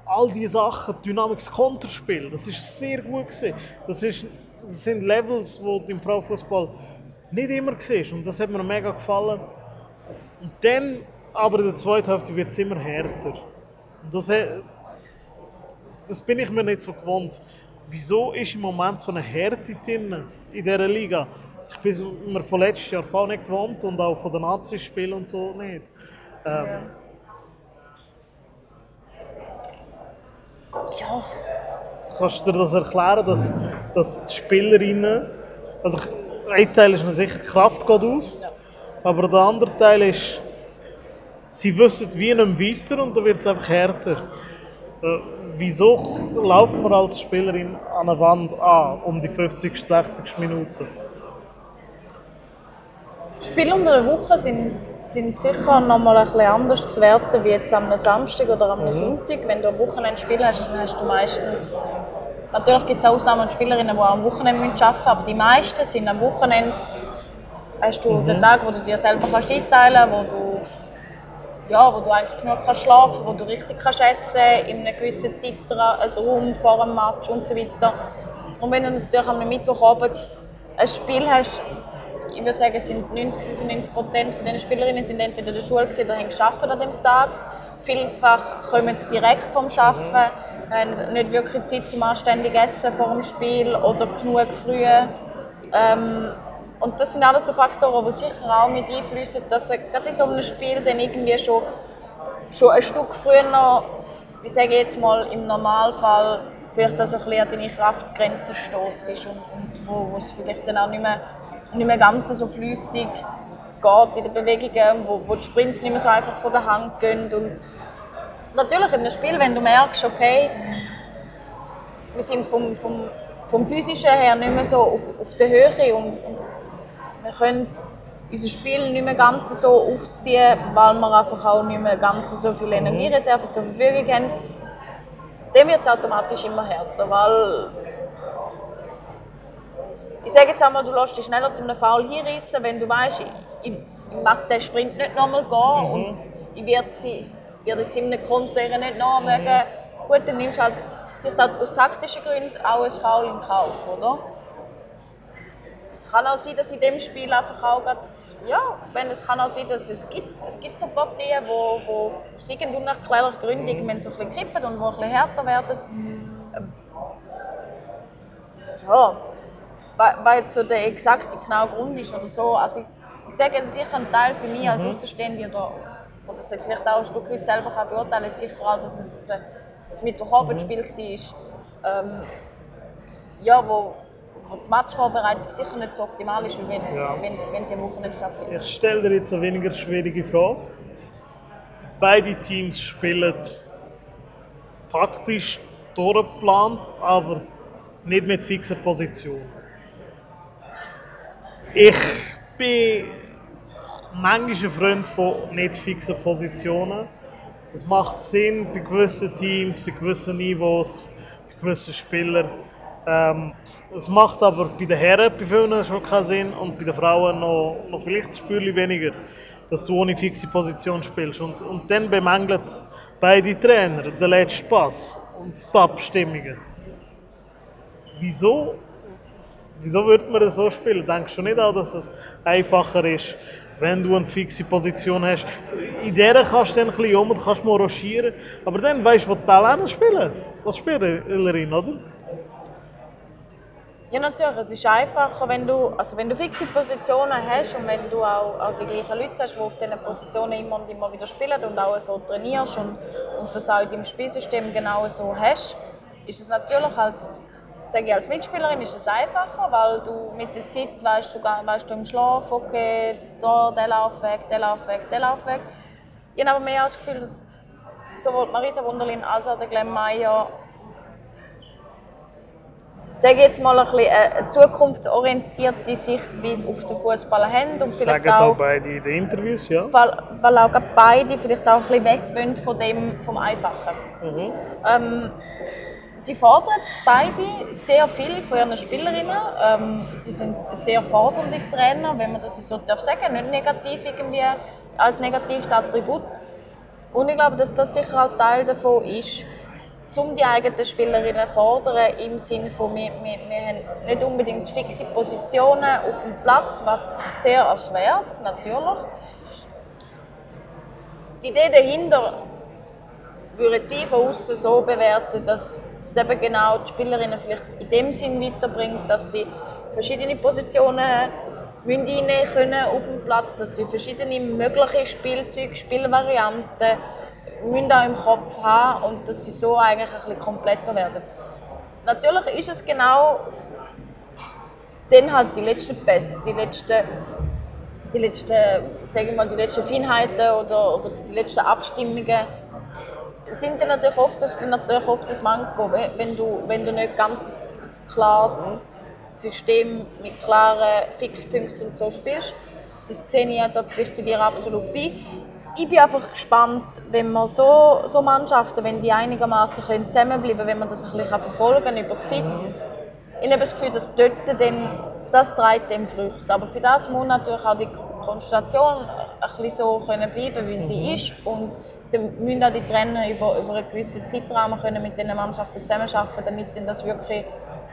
all diese Sachen, Dynamik, das Konterspiel, das ist sehr gut gewesen. Das, ist, das sind Levels, die du im Frauenfußball nicht immer siehst. Und das hat mir mega gefallen. Und dann, aber in der zweiten Hälfte wird es immer härter. Und das, das bin ich mir nicht so gewohnt. Wieso ist im Moment so eine Härte drin in dieser Liga? Ich bin mir von letztes Jahr voll nicht gewohnt und auch von den Nazi-Spielen und so nicht. Ähm, Ja. Kannst du dir das erklären, dass, dass die Spielerinnen, also ein Teil ist sicher, die Kraft geht aus, Ja. aber der andere Teil ist, sie wissen wie nicht weiter und dann wird es einfach härter. Äh, wieso läuft man als Spielerin an der Wand an, um die fünfzig, sechzig Minuten? Spiele unter der Woche sind, sind sicher noch mal ein bisschen anders zu werten wie jetzt am Samstag oder am mhm. Sonntag. Wenn du am Wochenende Spiel hast, dann hast du meistens... Natürlich gibt es Ausnahmen und Spielerinnen, die auch am Wochenende arbeiten müssen, aber die meisten sind am Wochenende... Hast du mhm. den Tag, wo du dir selber kannst einteilen kannst, wo du, ja, wo du eigentlich genug kannst schlafen kannst, wo du richtig kannst essen kannst, in einem gewissen Zeitraum vor dem Match und so weiter. Und wenn du natürlich am Mittwochabend ein Spiel hast, ich würde sagen, es sind neunzig, fünfundneunzig Prozent von den Spielerinnen sind entweder in der Schule gewesen, oder haben gearbeitet an dem Tag. Vielfach kommen sie direkt vom Arbeiten, haben nicht wirklich Zeit zum anständigen Essen vor dem Spiel oder genug früh. Ähm, und das sind alles so Faktoren, die sicher auch mit einfließen, dass sie gerade in so einem Spiel dann irgendwie schon, schon ein Stück früher, ich sage jetzt mal im Normalfall, vielleicht auch so ein bisschen an deine Kraftgrenze stossest und, und wo, wo es vielleicht dann auch nicht mehr nicht mehr ganz so flüssig geht in den Bewegungen, wo, wo die Sprints nicht mehr so einfach von der Hand gehen. Und natürlich in einem Spiel, wenn du merkst, okay, wir sind vom, vom, vom Physischen her nicht mehr so auf, auf der Höhe und, und wir können unser Spiel nicht mehr ganz so aufziehen, weil wir einfach auch nicht mehr ganz so viele Energiereserven zur Verfügung haben, dann wird es automatisch immer härter, weil ich sage jetzt einmal, du lässt dich schneller zu einem Foul hinreißen, wenn du weißt, ich, ich mag den Sprint nicht nochmal gehen mhm. und ich werde sie werde jetzt in einem Konter nicht nachwägen. Mhm. Gut, dann nimmst du halt vielleicht auch aus taktischen Gründen auch ein Foul in Kauf, oder? Es kann auch sein, dass in dem Spiel einfach auch grad, ja, wenn es kann auch sein, dass es gibt, es gibt so Partien, wo, wo aus irgendeinen unerklärlichen Gründen mhm. so ein bisschen kippen und wo ein bisschen härter werden. Mhm. Ja. Weil so der exakte genaue Grund ist oder so. Also ich, ich sage sicher ein Teil für mich als Außenstehende oder, oder das vielleicht auch ein Stück weit selber kann beurteilen, ist sicher auch, dass es ein, ein Mittwochabendspiel war, ähm, ja, wo, wo die Matchvorbereitung sicher nicht so optimal ist, wie wenn, ja. wenn, wenn sie am Wochenende stattfindet. Ich stelle dir jetzt eine weniger schwierige Frage. Beide Teams spielen taktisch durchgeplant, aber nicht mit fixer Position. Ich bin manchmal ein Freund von nicht fixen Positionen. Es macht Sinn bei gewissen Teams, bei gewissen Niveaus, bei gewissen Spielern. Ähm, es macht aber bei den Herren bei vielen schon keinen Sinn und bei den Frauen noch, noch vielleicht ein Spürchen weniger, dass du ohne fixe Position spielst. Und, und dann bemängeln beide Trainer den letzten Pass und die Abstimmungen. Wieso? Wieso würde man das so spielen? Denkst du nicht auch, dass es einfacher ist, wenn du eine fixe Position hast? In der kannst du dann ein bisschen um und kannst mal rochieren, aber dann weißt du, wo die Bälle spielen. Als Spielerin, oder? Ja, natürlich. Es ist einfacher, wenn du, also wenn du fixe Positionen hast und wenn du auch, auch die gleichen Leute hast, die auf diesen Positionen immer und immer wieder spielen und auch so trainierst und, und das auch in deinem Spielsystem genau so hast, ist es natürlich als Sage ich, als Mitspielerin ist es einfacher, weil du mit der Zeit weißt du, weißt du im Schlaf, okay, da, der Laufweg, der Laufweg, der Laufweg. Ich habe aber mehr das Gefühl, dass sowohl Marisa Wunderlin als auch der Glenn Meyer, sage ich jetzt mal, ein bisschen eine zukunftsorientierte Sichtweise auf den Fußball haben. Und das sagen auch beide in den Interviews, ja. Weil, weil auch beide vielleicht auch ein bisschen weg von dem, vom Einfachen. Mhm. Ähm, Sie fordern beide sehr viel von ihren Spielerinnen. Ähm, sie sind sehr fordernde Trainer, wenn man das so darf sagen, nicht negativ irgendwie als negatives Attribut. Und ich glaube, dass das sicher auch Teil davon ist. um die eigenen Spielerinnen zu fordern, im Sinne von, wir, wir, wir haben nicht unbedingt fixe Positionen auf dem Platz, was sehr erschwert, natürlich. Die Idee dahinter würde ich von außen so bewerten, dass es eben genau die Spielerinnen vielleicht in dem Sinn weiterbringt, dass sie verschiedene Positionen einnehmen können auf dem Platz, dass sie verschiedene mögliche Spielzeuge, Spielvarianten müssen auch im Kopf haben und dass sie so eigentlich ein bisschen kompletter werden. Natürlich ist es genau dann halt die letzten Pässe, die letzten, die letzten, sagen wir mal, die letzten Feinheiten oder, oder die letzten Abstimmungen sind dann natürlich oft, das ist dann natürlich oft das Manko, wenn du, wenn du nicht ganz ein klares System mit klaren Fixpunkten und so spielst. Das sehe ich ja, da pflichte ich dir absolut bei. Ich bin einfach gespannt, wenn man so, so Mannschaften, wenn die einigermaßen zusammenbleiben können, wenn man das ein bisschen verfolgen kann über die Zeit. Ich habe das Gefühl, dass dort dann, das trägt dem Früchte. Aber für das muss natürlich auch die Konstellation ein bisschen so können bleiben, wie sie ist. Und dann müssen auch die Trainer über, über einen gewissen Zeitraum können mit diesen Mannschaften zusammenarbeiten, damit dann das wirklich,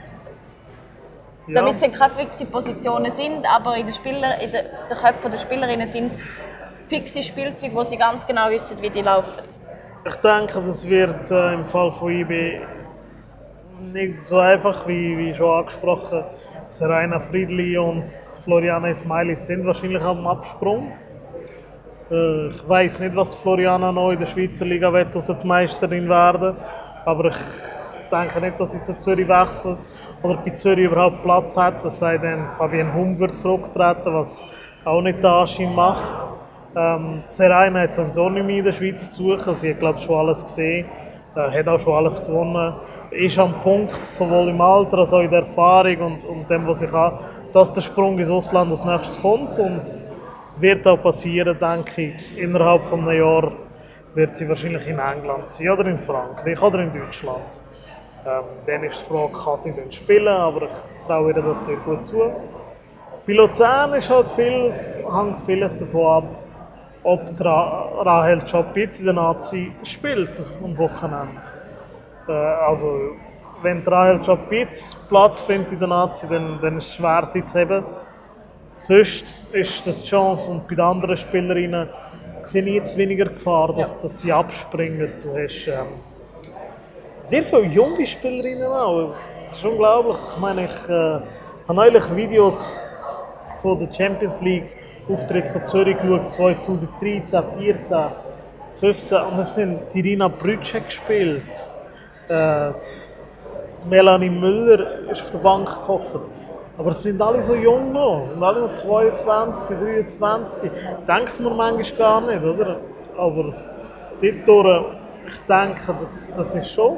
damit es keine fixen Positionen sind, aber in den, Spieler, in den Köpfen der Spielerinnen sind es fixe Spielzeuge, wo sie ganz genau wissen, wie die laufen. Ich denke, das wird äh, im Fall von I B nicht so einfach, wie, wie schon angesprochen. Serena Friedli und Floriana Ismaili sind wahrscheinlich am Absprung. Äh, ich weiss nicht, was Floriana noch in der Schweizer Liga wird, also die Meisterin werden. Aber ich denke nicht, dass sie zu Zürich wechselt oder bei Zürich überhaupt Platz hat. Es sei denn, Fabienne Hum wird zurücktreten, was auch nicht der Anschein macht. Ähm, Serena hat sowieso nicht mehr in der Schweiz zu suchen. Sie hat, glaube ich, schon alles gesehen, äh, hat auch schon alles gewonnen. Ist am Punkt, sowohl im Alter als auch in der Erfahrung und, und dem, was sie kann, dass der Sprung ins Ausland als nächstes kommt. Und wird auch passieren, denke ich, innerhalb von einem Jahr wird sie wahrscheinlich in England sein oder in Frankreich oder in Deutschland. Ähm, dann ist die Frage, kann sie denn spielen, aber ich traue ihr das sehr gut zu. Bei Luzern ist halt vieles, hängt vieles davon ab, ob Ra Rahel Čapić in der Nazi spielt am Wochenende. Äh, also, wenn Rahel Čapić Platz findet in der Nazi, dann, dann ist es schwer, sie zu haben. Sonst ist das die Chance, und bei den anderen Spielerinnen sehe ich jetzt weniger Gefahr, dass, ja. dass sie abspringen. Du hast ähm, sehr viele junge Spielerinnen auch. Das ist unglaublich. Ich meine, ich äh, habe neulich Videos von der Champions League Auftritt von Zürich geschaut, zweitausenddreizehn, vierzehn, fünfzehn, und dann sind die Rina Brütschek gespielt. Äh, Melanie Müller ist auf der Bank gehockt. Aber es sind alle so jung noch, es sind alle noch zweiundzwanzig, dreiundzwanzig. Denkt man manchmal gar nicht, oder? Aber dort, ich denke, das, das ist schon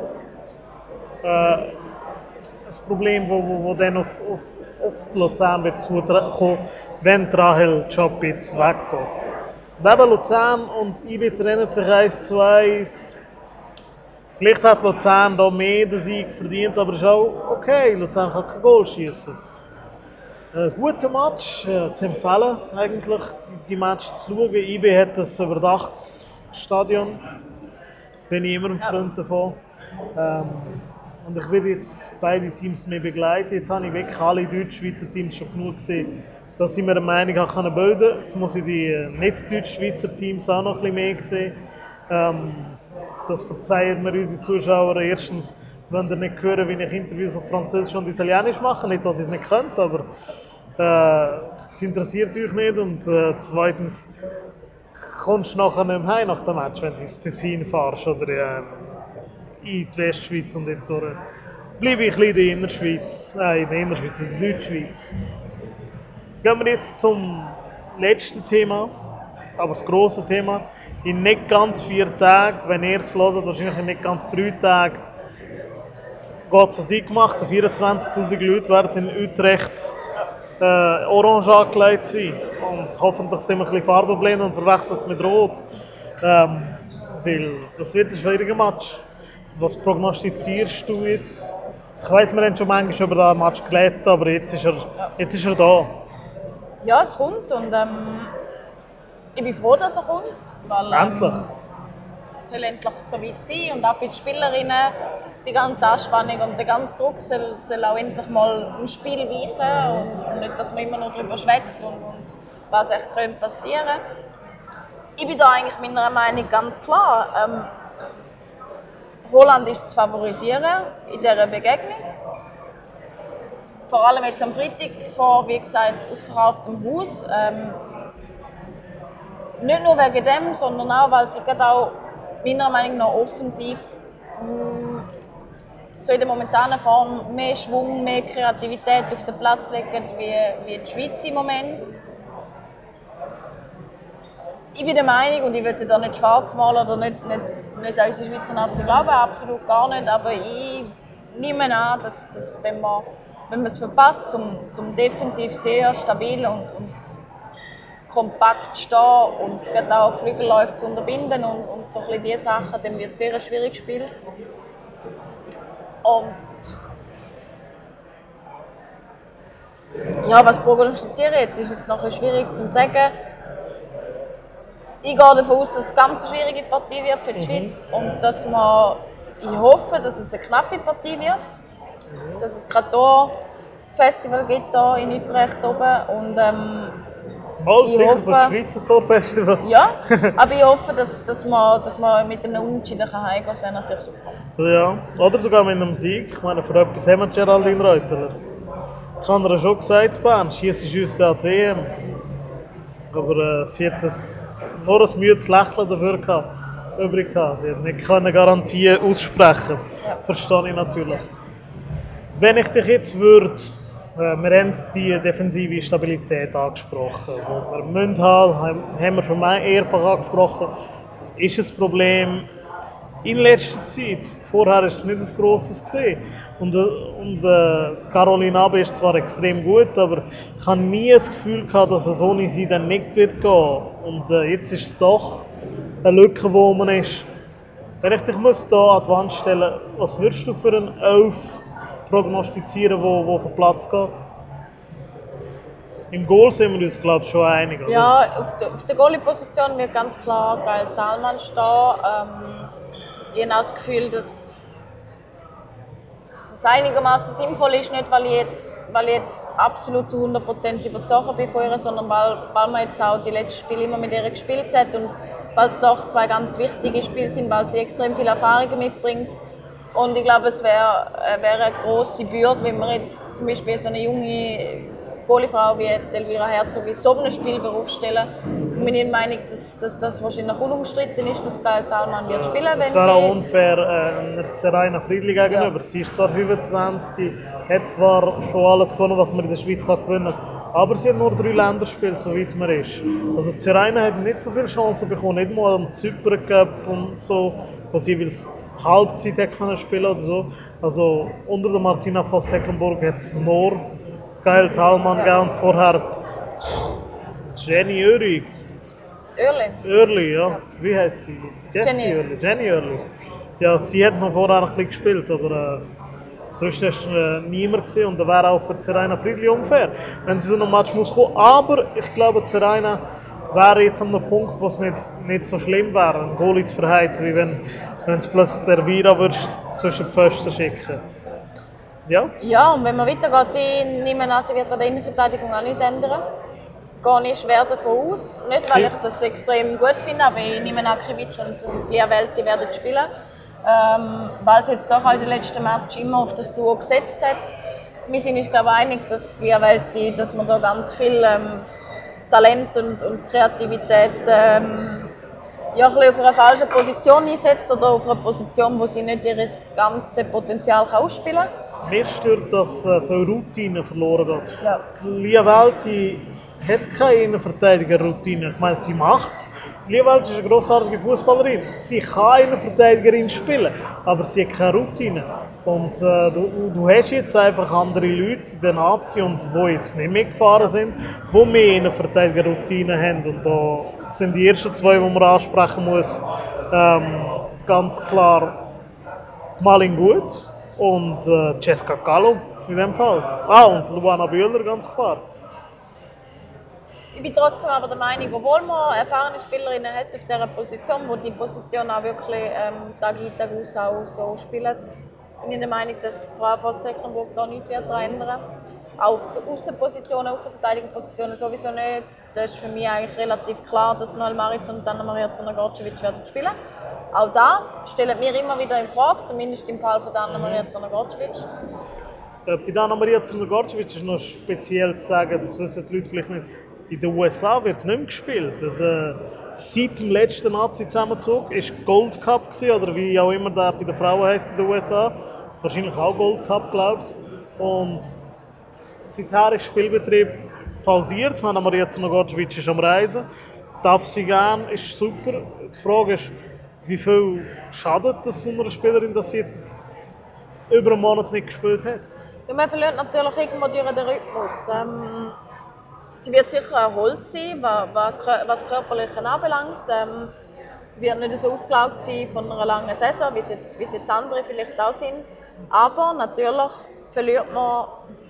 äh, das Problem, wo, wo, wo dann auf, auf, auf Luzern wird zukommen, wenn Rahel Čapić weggeht. Neben Luzern und I B trennen sich eins zu eins. Vielleicht hat Luzern da mehr den Sieg verdient, aber es ist auch okay, Luzern kann kein Goal schießen. Ein guter Match, äh, zu empfehlen, eigentlich, die, die Match zu schauen. I B hat ein überdachtes Stadion, bin ich immer ein Freund davon. Ähm, und ich will jetzt beide Teams mehr begleiten. Jetzt habe ich wirklich alle Deutsch-Schweizer Teams schon genug gesehen, dass ich mir eine Meinung bilden konnte. Jetzt muss ich die nicht-Deutsch-Schweizer Teams auch noch ein bisschen mehr sehen. Ähm, das verzeihen mir unsere Zuschauer. Erstens, wenn ihr nicht hören, wie ich Interviews auf Französisch und Italienisch mache. Nicht, dass ihr es nicht könnt, aber es äh, interessiert euch nicht. Und äh, zweitens, kommst du nachher nicht mehr heim nach dem Match, wenn du ins Tessin fährst oder äh, in die Westschweiz und dort bleibe ich ein bisschen in der Innerschweiz, äh, in der Innerschweiz, in der Deutschschweiz. Gehen wir jetzt zum letzten Thema, aber das grosse Thema. In nicht ganz vier Tagen, wenn ihr es hört, wahrscheinlich in nicht ganz drei Tagen, geht es einen Sieg gemacht. vierundzwanzigtausend Leute werden in Utrecht äh, orange angelegt sein. Und hoffentlich sind wir ein bisschen farbenblind und verwechseln es mit Rot. Ähm, weil das wird ein schwieriger Match. Was prognostizierst du jetzt? Ich weiss, wir haben schon manchmal über diesen Match geredet, aber jetzt ist er, jetzt ist er da. Ja, es kommt und ähm, ich bin froh, dass er kommt. Weil, Endlich. Ähm, soll endlich so weit sein und auch für die Spielerinnen die ganze Anspannung und der ganze Druck soll, soll auch endlich mal im Spiel weichen und, und nicht, dass man immer noch darüber schwätzt und, und was echt könnte passieren. Ich bin da eigentlich meiner Meinung ganz klar. Ähm, Holland ist zu favorisieren in dieser Begegnung. Vor allem jetzt am Freitag vor, wie gesagt, ausverkauftem Haus. Ähm, nicht nur wegen dem, sondern auch, weil sie gerade auch meiner Meinung nach offensiv mh, so in der momentanen Form mehr Schwung, mehr Kreativität auf den Platz legen wie, wie die Schweiz im Moment. Ich bin der Meinung, und ich möchte da nicht schwarz malen oder nicht, nicht, nicht an unsere Schweizer Nazi glauben, absolut gar nicht, aber ich nehme an, dass, dass wenn man wenn man es verpasst, zum, zum defensiv sehr stabil und, und kompakt stehen und gerade auch Flügelläufe zu unterbinden und, und so ein bisschen diese Sachen, dann wird es sehr ein schwieriges Spiel. Und ja, was prognostiziere ich jetzt, ist jetzt noch ein bisschen schwierig zu sagen. Ich gehe davon aus, dass es eine ganz schwierige Partie wird für die Schweiz und dass man, ich hoffe, dass es eine knappe Partie wird, dass es gerade hier Festival gibt hier in Utrecht oben und ähm, Mal, ich sicher hoffe, für die Schweizer Torfestival. ja, aber ich hoffe, dass, dass, man, dass man mit einem Unentschieden heimgehen kann, das wäre natürlich super. Ja, oder sogar mit einem Sieg. Ich meine, für etwas haben wir Geraldine Reuteler. Ich habe ihr schon gesagt, Bern, schießt uns an die W M. Aber äh, sie hat das, nur ein müdes Lächeln dafür gehabt, übrig gehabt. Sie hat nicht keine Garantie aussprechen. Ja. Verstehe ich natürlich. Wenn ich dich jetzt würde, äh, wir haben die defensive Stabilität angesprochen, die wir müssen haben, haben wir schon mehrfach angesprochen, ist ein Problem in letzter Zeit. Vorher war es nicht ein grosses gesehen. Und, und äh, Caroline Abe ist zwar extrem gut, aber ich habe nie das Gefühl gehabt, dass es ohne sie dann nicht wird gehen. Und äh, jetzt ist es doch eine Lücke, wo man ist. Wenn ich dich muss hier an die Wand stellen, was würdest du für einen Elf prognostizieren, wo, wo auf Platz geht? Im Goal sind wir uns, glaube ich, schon einig, oder? Ja, auf der, auf der Goalie-Position wird ganz klar Gail Thalmann stehen. Ähm, ich habe auch das Gefühl, dass es einigermaßen sinnvoll ist, nicht weil ich jetzt, weil ich jetzt absolut zu hundert Prozent überzeugt bin von ihr, sondern weil, weil man jetzt auch die letzten Spiele immer mit ihr gespielt hat und weil es doch zwei ganz wichtige Spiele sind, weil sie extrem viel Erfahrung mitbringt. Und ich glaube, es wäre wär eine grosse Bürde, wenn man jetzt zum Beispiel so eine junge Goaliefrau wie Elvira Herzog in so einem Spiel aufstellen. Ich bin der Meinung, dass, dass das wahrscheinlich unumstritten ist, dass Gail Thalmann wird spielen wird. Es wäre auch unfair äh, einer Serena Friedli gegenüber. Ja. Sie ist zwar fünfundzwanzig, hat zwar schon alles gewonnen, was man in der Schweiz kann gewinnen kann, aber sie hat nur drei Länderspiele, soweit man ist. Also Serena hat nicht so viele Chancen bekommen, nicht mal am Zypern Cup und so, wo sie jeweils Halbzeit hat können spielen oder so. Also unter der Martina Voss-Tecklenburg hat es nur Gail Thalmann gegeben und vorher Jenny Oehrig. Oehrli? Oehrli, ja. Wie heißt sie? Jessie Jenny. Oehrli. Jenny Oehrli. Ja, sie hat noch vorher ein bisschen gespielt, aber äh, sonst war es äh, niemand gewesen und da wäre auch für Serena Friedli unfair, wenn sie so einen Match muss kommen. Aber ich glaube, Serena wäre jetzt an einem Punkt, wo es nicht, nicht so schlimm wäre, einen Goalie zu verheizen, wie wenn, wenn es plötzlich der Vira zwischen die Pfosten schicken. Ja? Ja, und wenn man weitergeht, ich nehme an, sie wird an der Innenverteidigung auch nichts ändern. Gehe ich schwer davon aus. Nicht, weil ich das extrem gut finde, aber ich nehme an, Krivic und Lia Welti werden spielen. Ähm, weil sie jetzt doch auch in den letzten Match immer auf das Duo gesetzt hat. Wir sind uns, glaube ich, einig, dass Lia Welti, dass man da ganz viel ähm, Talent und, und Kreativität ähm, ja, ein bisschen auf einer falschen Position einsetzt oder auf einer Position, wo sie nicht ihr ganzes Potenzial ausspielen kann. Mich stört, dass äh, viel Routine verloren geht. Ja. Lia Welti hat keine Innenverteidiger-Routine. Ich meine, sie macht es. Lia Welti ist eine grossartige Fußballerin. Sie kann Innenverteidigerin spielen, aber sie hat keine Routine. Und äh, du, du hast jetzt einfach andere Leute in der Nazi, und die jetzt nicht mitgefahren sind, die mehr Innenverteidiger-Routine haben. Und da sind die ersten zwei, die man ansprechen muss, ähm, ganz klar Malin Gut und äh, Cesca Gallo in dem Fall. Ah, und Luana Bühler, ganz klar. Ich bin trotzdem aber der Meinung, obwohl man erfahrene Spielerinnen hat auf dieser Position, wo die Position auch wirklich ähm, Tag ein, Tag aus auch so spielen, bin ich der Meinung, dass die Frau von Tecklenburg da nichts ändern. Auch auf die Außenpositionen, Außenverteidigungspositionen sowieso nicht. Das ist für mich eigentlich relativ klar, dass Noel Maritz und Anna-Maria Zerner-Gorcevic werden spielen. Auch das stellen wir immer wieder in Frage, zumindest im Fall von Anna-Maria Zerner-Gorcevic. Äh, bei Anna-Maria Zerner-Gorcevic ist noch speziell zu sagen, das wissen die Leute vielleicht nicht, in den U S A wird nicht mehr gespielt. Das, äh, seit dem letzten Nazi-Zusammenzug war Gold Cup, gewesen, oder wie auch immer der bei den Frauen heisst in den U S A. Wahrscheinlich auch Gold Cup, glaube ich. Und seither ist der Spielbetrieb pausiert. Anna-Maria Zerner-Gorcevic ist am Reisen. Darf sie gern, ist super. Die Frage ist, wie viel schadet es einer Spielerin, dass sie jetzt über einen Monat nicht gespielt hat? Ja, man verliert natürlich irgendwo durch den Rhythmus. Ähm, sie wird sicher erholt sein, was das Körperliche anbelangt. Ähm, wird nicht so ausgelaugt sein von einer langen Saison, wie es jetzt, wie es jetzt andere vielleicht auch sind. Aber natürlich verliert man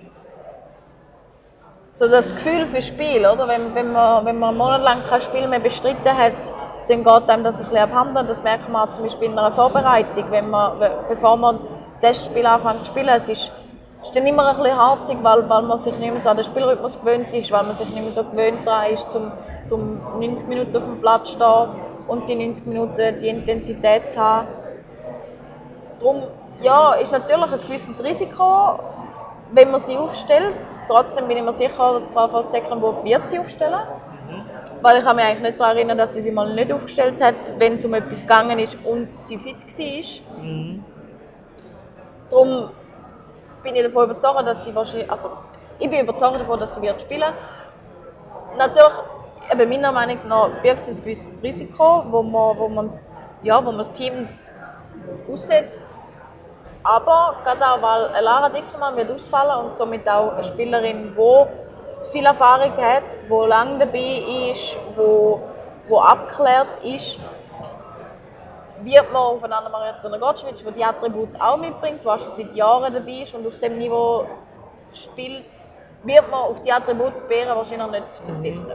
so das Gefühl fürs Spiel. Oder? Wenn, wenn, man, wenn man einen Monat lang kein Spiel mehr bestritten hat, dann geht einem das ein bisschen abhanden. Das merkt man zum Beispiel in einer Vorbereitung, wenn man, bevor man das Spiel anfängt zu spielen. Es ist, ist dann immer ein bisschen harzig, weil, weil man sich nicht mehr so an den Spielrhythmus gewöhnt ist, weil man sich nicht mehr so gewöhnt daran ist, zum, zum neunzig Minuten auf dem Platz zu stehen und die neunzig Minuten die Intensität zu haben. Darum ja, ist natürlich ein gewisses Risiko, wenn man sie aufstellt. Trotzdem bin ich mir sicher, Frau Voss-Tecklenburg wird sie aufstellen. Mhm. Weil ich kann mich eigentlich nicht daran erinnern, dass sie sie mal nicht aufgestellt hat, wenn es um etwas gegangen ist und sie fit war. Mhm. Darum bin ich davon überzeugt, dass sie wahrscheinlich, also ich bin überzeugt davon, dass sie wird spielen. Natürlich, eben meiner Meinung nach, birgt es ein gewisses Risiko, wo man, wo man, ja, wo man das Team aussetzt. Aber gerade auch, weil Lara Dickelmann wird ausfallen und somit auch eine Spielerin, die viel Erfahrung hat, die lange dabei ist, die, die abgeklärt ist, wird man auf Anna-Maria Zerner-Gorcevic, die die Attribute auch mitbringt, die auch schon seit Jahren dabei ist und auf diesem Niveau spielt, wird man auf die Attribute Bären wahrscheinlich nicht verzichten.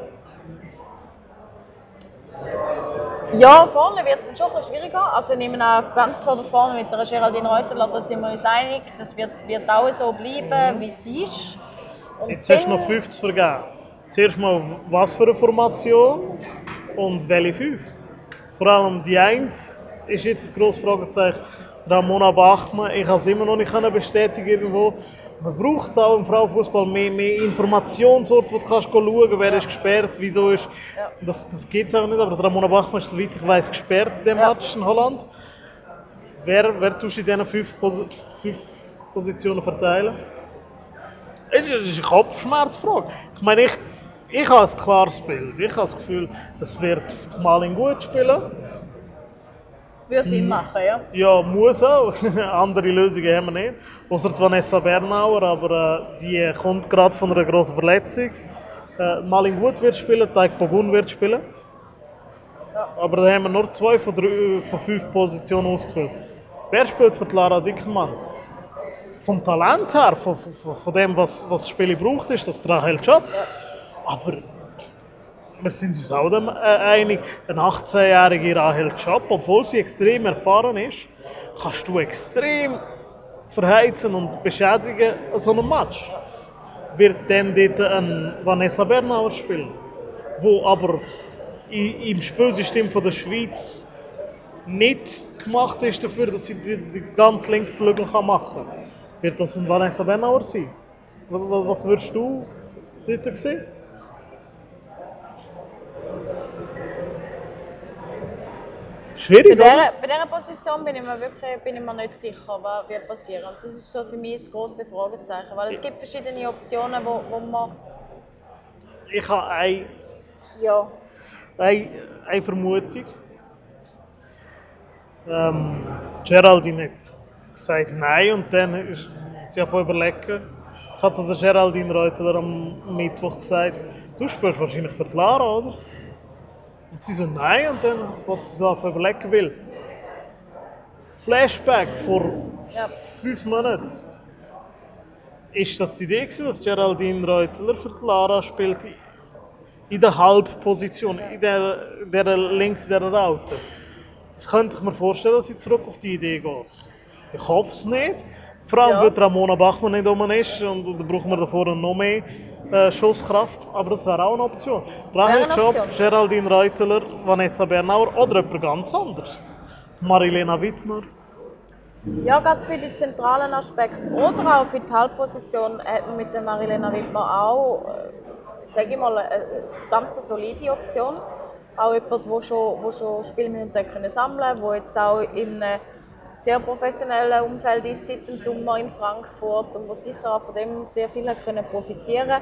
Ja, vorne wird es schon ein bisschen schwieriger. Also ich nehme auch ganz vorne vorne mit der Geraldine Reuteler, da sind wir uns einig, das wird, wird auch so bleiben, wie es ist. Und jetzt hast du noch fünf zu vergeben. Zuerst mal, was für eine Formation und welche fünf? Vor allem die eine ist jetzt ein grosses Fragezeichen. Ramona Bachmann, ich kann es immer noch nicht bestätigen irgendwo. Man braucht auch im Frauenfußball mehr, mehr Informationsort, wo du kannst schauen kannst, wer ist gesperrt, wieso ist. Ja. Das, das geht es auch nicht, aber Ramona Bachmann ist, soweit ich weiß, gesperrt in dem ja. Match in Holland. Wer, wer tust du in diesen fünf, Pos fünf Positionen verteilen? Das ist eine Kopfschmerzfrage. Ich meine, ich, ich habe ein klares Bild. Ich habe das Gefühl, es wird Malin gut spielen. Würde Sinn machen, ja? Ja, muss auch. Andere Lösungen haben wir nicht. Außer Vanessa Bernauer, aber äh, die kommt gerade von einer grossen Verletzung. Äh, Malin Gut wird spielen, Teig Bogun wird spielen. Ja. Aber da haben wir nur zwei von, drei, von fünf Positionen ausgefüllt. Wer spielt für Lara Dickelmann? Vom Talent her, von, von, von dem, was, was das Spiel braucht, ist das Rahel Job. Ja. Aber wir sind uns auch einig, eine achtzehnjährige Rahel Job, obwohl sie extrem erfahren ist, kannst du extrem verheizen und beschädigen an so einem Match. Wird dann dort ein Vanessa Bernauer spielen, wo aber im Spielsystem von der Schweiz nicht gemacht ist dafür, dass sie den ganz linken Flügel machen kann. Wird das ein Vanessa Bernauer sein? Was, was würdest du dort sehen? Schwierig, bei, dieser, bei dieser Position bin ich mir wirklich bin ich mir nicht sicher, was wird passieren. Das ist so für mich ein grosses Fragezeichen, weil es gibt verschiedene Optionen, wo, wo man... Ich habe eine, ja. eine, eine Vermutung. Ähm, Geraldine hat gesagt nein und dann ist sie davon überlegen. Ich hatte der Geraldine Reuteler am Mittwoch gesagt, du spielst wahrscheinlich für die Lara, oder? Und sie so, nein, und dann wollte sie so überlegen will. Flashback vor ja. fünf Monaten. Ist das die Idee gewesen, dass Geraldine Reuteler für die Lara spielt in der Halbposition, in der, der links in der Raute. Das könnte ich mir vorstellen, dass sie zurück auf die Idee geht. Ich hoffe es nicht. Vor allem, Ja. weil Ramona Bachmann nicht rum ist und da brauchen wir davor noch mehr äh, Schusskraft. Aber das wäre auch eine Option. Rahel eine Job, Option. Geraldine Reuteler, Vanessa Bernauer oder jemand ganz anderes. Marilena Wittmer. Ja, gerade für die zentralen Aspekte oder auch für die Halbposition hat man mit der Marilena Wittmer auch, äh, sage ich mal, eine ganz solide Option. Auch jemand, der schon, der schon Spielminuten können sammeln konnte, der jetzt auch in einem sehr professionellen Umfeld ist seit dem Sommer in Frankfurt und der sicher auch von dem sehr viel hat können profitieren.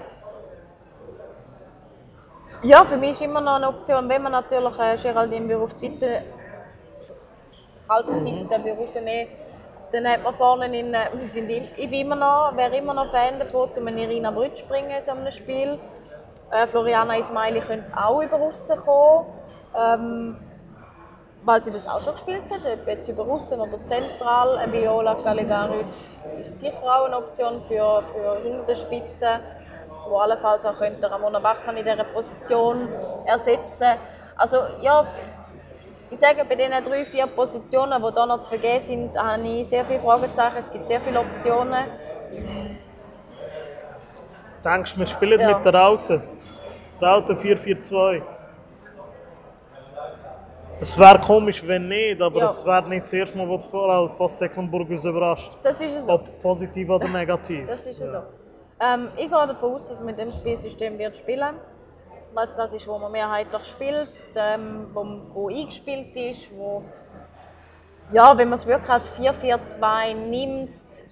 Ja, für mich ist immer noch eine Option, wenn man natürlich äh, Geraldine auf die Seite, halbe Seite rausnehmen, dann hat man vorne in, äh, wir sind in, ich bin immer noch, wäre immer noch Fan davon, um eine Irina Brütsch zu bringen in so einem Spiel. Äh, Floriana Ismaili könnte auch über Russen kommen, ähm, weil sie das auch schon gespielt hat, ob jetzt über Russen oder zentral. Äh, Viola Caligari ist, ist sicher auch eine Option für, für hinter der Spitze, wo allenfalls auch könnte Ramona Bachmann in dieser Position ersetzen. Also ja, ich sage, bei diesen drei, vier Positionen, die hier noch zu vergeben sind, habe ich sehr viele Fragezeichen. Es gibt sehr viele Optionen. Denkst du, wir spielen Ja. mit der Raute? Raute vier vier zwei. Es wäre komisch, wenn nicht, aber Ja. es wäre nicht das erste Mal, wo die Frau von Stecklenburg uns überrascht. Das ist es so. Ob positiv oder negativ. Das ist ja so. Ähm, ich gehe davon aus, dass man mit dem Spielsystem wird spielen, weil es das ist, wo man mehrheitlich spielt, ähm, wo, wo eingespielt ist, wo ja, wenn man es wirklich als vier vier zwei nimmt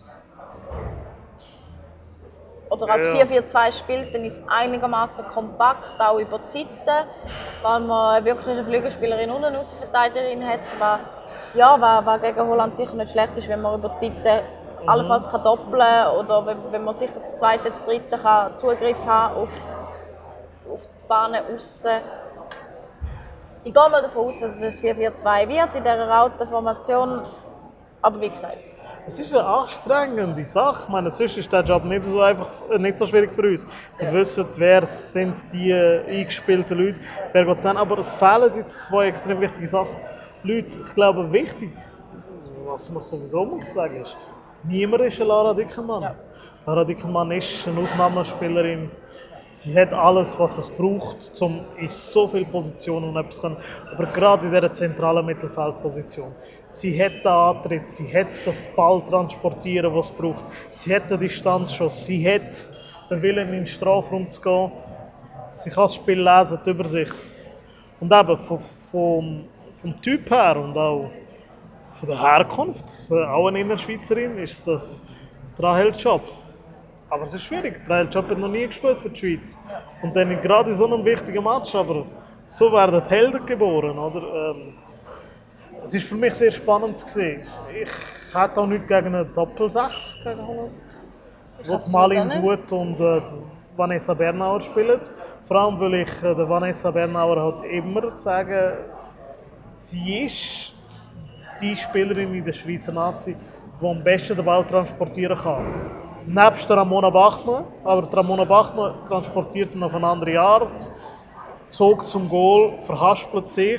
oder als Ja. vier vier zwei spielt, dann ist es einigermaßen kompakt, auch über die Seite, weil man wirklich eine Flügelspielerin und eine Außenverteidigerin hat, was, ja, was, was gegen Holland sicher nicht schlecht ist, wenn man über die Seite allenfalls kann doppeln kann oder wenn, wenn man sicher das zweite, das dritte kann Zugriff haben auf, auf die Bahnen aussen. Ich gehe mal davon aus, dass es ein vier vier zwei wird in dieser Rautenformation, aber wie gesagt. Es ist eine anstrengende Sache. Ich meine, sonst ist der Job nicht so, einfach, äh, nicht so schwierig für uns. Wir Ja. wissen, wer sind die äh, eingespielten Leute, wer geht dann. Aber es fehlen jetzt zwei extrem wichtige Sachen. Leute, ich glaube, wichtig, was man sowieso muss sagen, ist, niemand ist eine Lara Dickermann. Ja. Lara Dickermann ist eine Ausnahmespielerin. Sie hat alles, was es braucht, um in so vielen Positionen etwas zu können. Aber gerade in dieser zentralen Mittelfeldposition. Sie hat den Antritt, sie hat das Ball transportieren, was es braucht. Sie hat den Distanzschuss, sie hat den Willen, in den Strafraum zu gehen. Sie kann das Spiel lesen, die Übersicht. Und eben vom, vom, vom Typ her und auch von der Herkunft, äh, auch eine Innerschweizerin, ist das Rahel Job. Aber es ist schwierig. Rahel Job hat noch nie gespielt für die Schweiz. Und dann gerade in so einem wichtigen Match, aber so werden die Helden geboren, oder? Ähm, es ist für mich sehr spannend zu sehen. Ich hätte auch nichts gegen eine Doppel-Sechs gegen Holland. Wo hab's die Malin nicht. Gut und äh, die Vanessa Bernauer spielen. Vor allem, weil ich äh, der Vanessa Bernauer halt immer sage, sie ist die Spielerin in der Schweizer Nazi, die am besten den Ball transportieren kann. Nebst der Ramona Bachmann, aber die Ramona Bachmann transportiert ihn auf eine andere Art, zog zum Goal, verhaspelt sich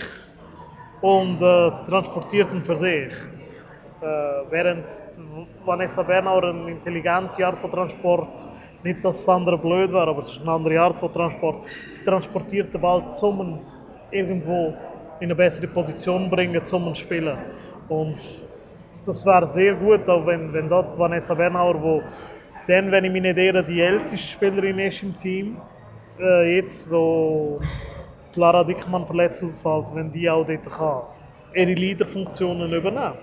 und äh, sie transportiert ihn für sich. Äh, während die Vanessa Bernauer eine intelligente Art von Transport, nicht dass Sandra blöd wäre, aber es ist eine andere Art von Transport. Sie transportiert den Ball zum irgendwo in eine bessere Position bringen, zum Spielen. Und das wäre sehr gut, auch wenn, wenn dort Vanessa Bernauer, wo dann, wenn ich mich nicht irre, die älteste Spielerin ist im Team, äh, jetzt, wo Lara Dickmann verletzt ausfällt, wenn die auch dort kann, ihre Leaderfunktionen übernehmen.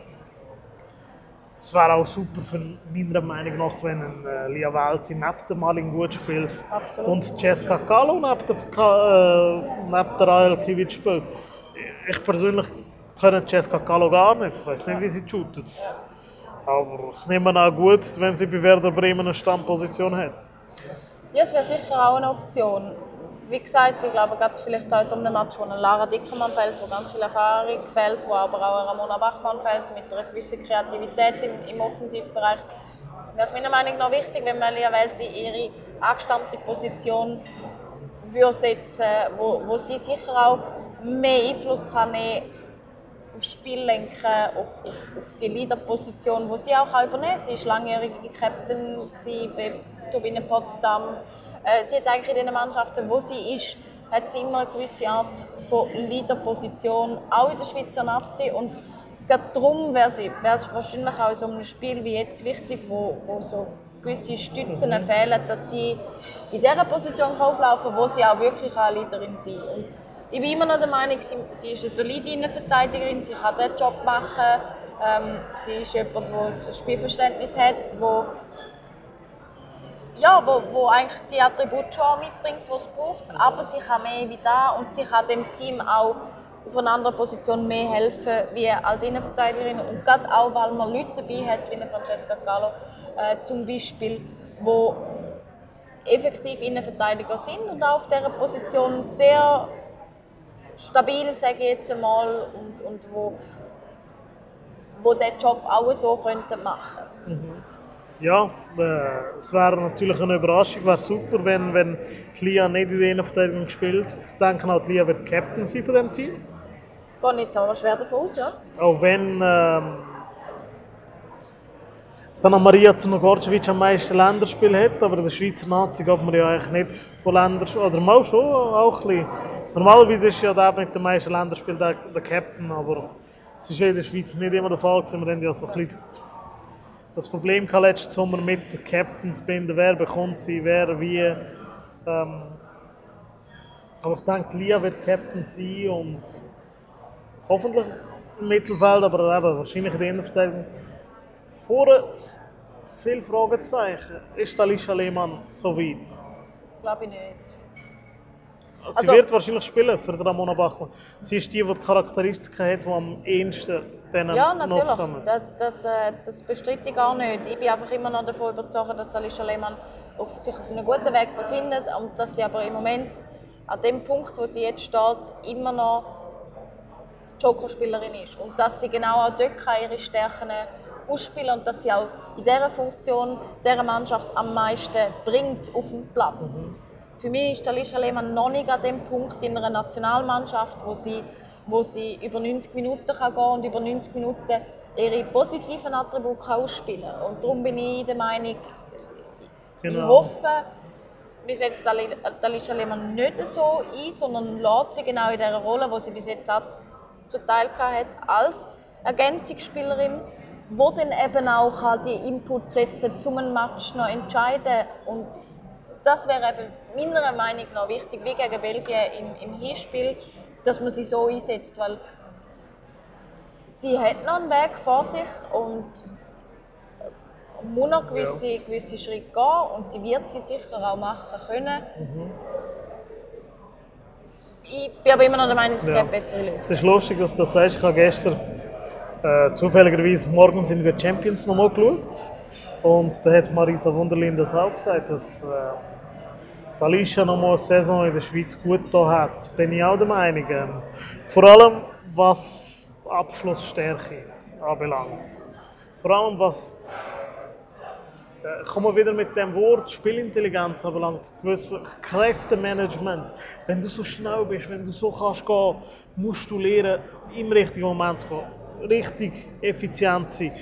Es wäre auch super für meiner Meinung nach, wenn ein äh, Lia Welti neben der Malin gut spielt. Absolut. Und Jessica Gallo neben der, Ka- äh, neben der Rael Kiewicz spielt. Ich persönlich kenne Jessica Gallo gar nicht. Ich weiß nicht, wie sie shootet. Aber ich nehme an gut, wenn sie bei Werder Bremen eine Stammposition hat. Ja, es wäre sicher auch eine Option. Wie gesagt, ich glaube, gerade vielleicht auch in so einem Match, wo eine Lara Dickermann fällt, wo ganz viel Erfahrung fehlt, wo aber auch eine Ramona Bachmann fällt, mit einer gewissen Kreativität im, im Offensivbereich. Wäre es meiner Meinung nach wichtig, wenn man Lia Welti ihre angestammte Position würde setzen, wo, wo sie sicher auch mehr Einfluss kann nehmen aufs Spiel lenken, auf, auf, auf die Leaderposition, die sie auch übernehmen kann. Sie war langjährige Captain bei Turbine Potsdam. Äh, sie hat eigentlich in den Mannschaften, wo sie ist, hat sie immer eine gewisse Art von Leaderposition, auch in der Schweizer Nazi. Und gerade darum wäre es wahrscheinlich auch in so einem Spiel wie jetzt wichtig, wo, wo so gewisse Stützen mhm. fehlen, dass sie in dieser Position auflaufen kann, wo sie auch wirklich eine Leaderin sein kann. Und ich bin immer noch der Meinung, sie, sie ist eine solide Innenverteidigerin, sie kann diesen Job machen. Ähm, sie ist jemand, der ein Spielverständnis hat, wo, ja, wo, wo eigentlich die Attribute schon mitbringt, die es braucht. Aber sie kann mehr wie da und sie kann dem Team auch auf einer anderen Position mehr helfen wie als Innenverteidigerin. Und gerade auch, weil man Leute dabei hat, wie Francesca Gallo äh, zum Beispiel, die effektiv Innenverteidiger sind und auch auf dieser Position sehr stabil, sage ich jetzt einmal, und, und wo, wo diesen Job auch so könnten machen. Mhm. Ja, äh, es wäre natürlich eine Überraschung, wäre super, wenn, wenn Lia nicht in der Innenverteidigung spielt. Ich denke auch, Lia wird Captain sein von diesem Team. Ich gehe nicht so schwer davon aus, ja. Auch wenn ähm, dann Maria Zunogorcevic am meisten Länderspiele hat, aber in der Schweizer Nazi geht man ja eigentlich nicht von Länderspielen, oder mal schon, auch ein bisschen. Normalerweise ist ja der mit den meisten Länderspielen der, der Captain, aber es ist ja in der Schweiz nicht immer der Fall gewesen. Wir haben ja so ein bisschen das Problem gehabt letzten Sommer mit den Captains binden, wer bekommt sie, wer wie. Ähm, aber ich denke, Lia wird Captain sein und hoffentlich im Mittelfeld, aber eben wahrscheinlich in der Innenverteidigung. Vorher viele Fragezeichen. Ist Alicia Lehmann so weit? Glaube ich nicht. Sie also, wird wahrscheinlich spielen für Ramona Bachmann. Sie ist die, die die Charakteristika hat, die am ehesten denen ja, natürlich. noch kommen. Das, das, das bestreite ich gar nicht. Ich bin einfach immer noch davon überzeugt, dass Alicia Lehmann auf, sich auf einem guten Weg befindet und dass sie aber im Moment an dem Punkt, wo sie jetzt steht, immer noch Jokerspielerin ist. Und dass sie genau auch dort ihre Stärken ausspielen und dass sie auch in dieser Funktion dieser Mannschaft am meisten bringt auf den Platz. Mhm. Für mich ist Alicia Lehmann noch nicht an dem Punkt in einer Nationalmannschaft, wo sie, wo sie über neunzig Minuten kann gehen und über neunzig Minuten ihre positiven Attribute kann ausspielen kann. Und darum bin ich der Meinung, genau. Ich hoffe, wir setzen Alicia Lehmann nicht so ein, sondern lässt sie genau in dieser Rolle, die sie bis jetzt zuteil hat, als Ergänzungsspielerin, wo dann eben auch die Inputs setzen, um einen Match noch entscheiden. Und das wäre eben meiner Meinung nach wichtig, wie gegen Belgien im, im Hinspiel, dass man sie so einsetzt, weil sie hat noch einen Weg vor sich und muss noch gewisse, ja. gewisse Schritte gehen und die wird sie sicher auch machen können. Mhm. Ich bin aber immer noch der Meinung, es ja. gibt bessere Lösungen. Es ist lustig, dass du das sagst. Ich habe gestern äh, zufälligerweise morgens in der Champions noch mal geschaut und da hat Marisa Wunderlin das auch gesagt, dass äh, die Alicia noch mal eine Saison in der Schweiz gut da hat. Bin ich auch der Meinung. Ähm, vor allem was die Abschlussstärke anbelangt. Vor allem was äh, kommen wir wieder mit dem Wort Spielintelligenz anbelangt, gewisses Kräftemanagement. Wenn du so schnell bist, wenn du so kannst gehen, musst du lernen, im richtigen Moment zu gehen, richtig effizient sein.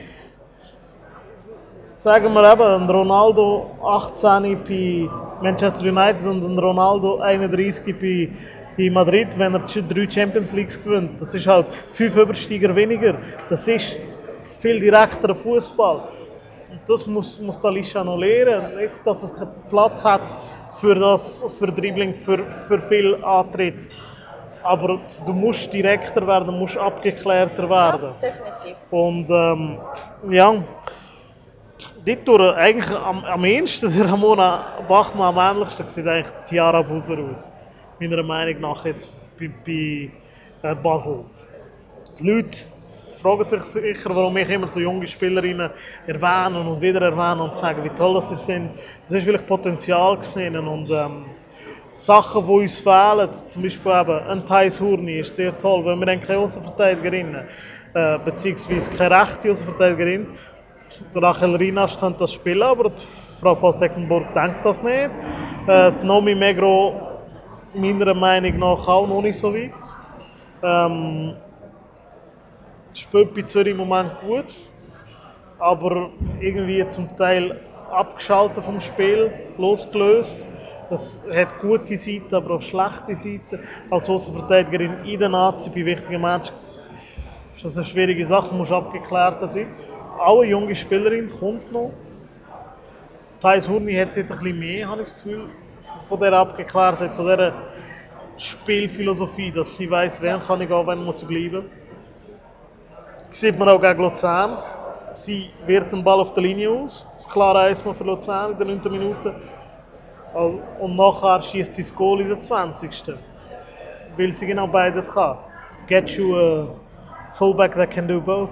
Sagen wir eben, ein Ronaldo achtzehn bei Manchester United und ein Ronaldo einunddreißig bei, bei Madrid, wenn er drei Champions Leagues gewinnt. Das ist halt fünf Übersteiger weniger. Das ist viel direkter Fußball. Und das muss, muss Alicia noch lernen. Nicht, dass es keinen Platz hat für das, für Dribbling, für, für viel Antritt. Aber du musst direkter werden, du musst abgeklärter werden. Ja, definitiv. Und ähm, ja. Dort eigentlich am, am ehesten der Ramona Bachmann am ähnlichsten sieht eigentlich Tiara Buser aus. Meiner Meinung nach jetzt bei, bei äh, Basel. Die Leute fragen sich sicher, warum ich immer so junge Spielerinnen erwähne und wieder erwähne und sagen, wie toll sie sind. Das ist wirklich Potenzial gesehen und ähm, Sachen, die uns fehlen, zum Beispiel eben ein Thais Hurni ist sehr toll, weil wir haben keine Außenverteidigerin, äh, beziehungsweise keine rechte Außenverteidigerin. Rachel Rinas könnte das spielen, aber die Frau Voss-Tecklenburg denkt das nicht. Äh, die Nomi Megro meiner Meinung nach auch noch nicht so weit. Ähm, spielt bei Zürich im Moment gut, aber irgendwie zum Teil abgeschaltet vom Spiel, losgelöst. Das hat gute Seiten, aber auch schlechte Seiten. Als Außenverteidigerin in der Nazi bei wichtigen Matches ist das eine schwierige Sache, muss abgeklärt sein. Auch eine junge Spielerin kommt noch. Thais Hurni hat dort ein bisschen mehr, habe ich das Gefühl, von dieser Abgeklärtheit, von dieser Spielphilosophie, dass sie weiss, wann kann ich gehen, wann muss ich bleiben. Das sieht man auch gegen Luzern. Sie wird den Ball auf der Linie aus. Das klare eins für Luzern in der neunten Minute. Und nachher schießt sie das Goal in der zwanzigsten Weil sie genau beides kann. Get you a fullback that can do both.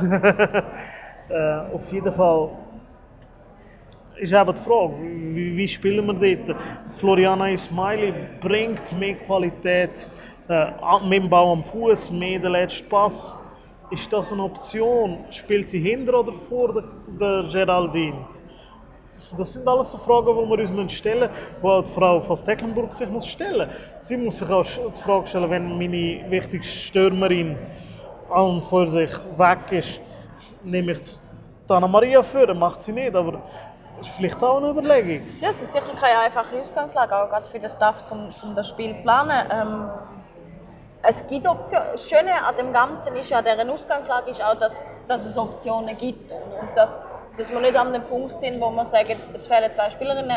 äh, auf jeden Fall ist eben die Frage, wie, wie spielen wir dort? Floriana Ismaili bringt mehr Qualität, äh, mit dem Ball am Fuß, mehr den letzten Pass. Ist das eine Option? Spielt sie hinter oder vor der, der Geraldine? Das sind alles so Fragen, die wir uns stellen müssen, die die Frau von Stecklenburg sich muss stellen muss. Sie muss sich auch die Frage stellen, wenn meine wichtigste Stürmerin an und für sich weg ist, nehme ich Anna Maria für, macht sie nicht, aber das ist vielleicht auch eine Überlegung. Ja, es ist sicher keine einfache Ausgangslage, auch gerade für den Staff, um, um das Spiel zu planen. Ähm, es gibt Optionen. Das Schöne an dem Ganzen ist ja, an dieser Ausgangslage ist auch, dass, dass es Optionen gibt und, und dass, dass wir nicht an einem Punkt sind, wo wir sagen, es fehlen zwei Spielerinnen,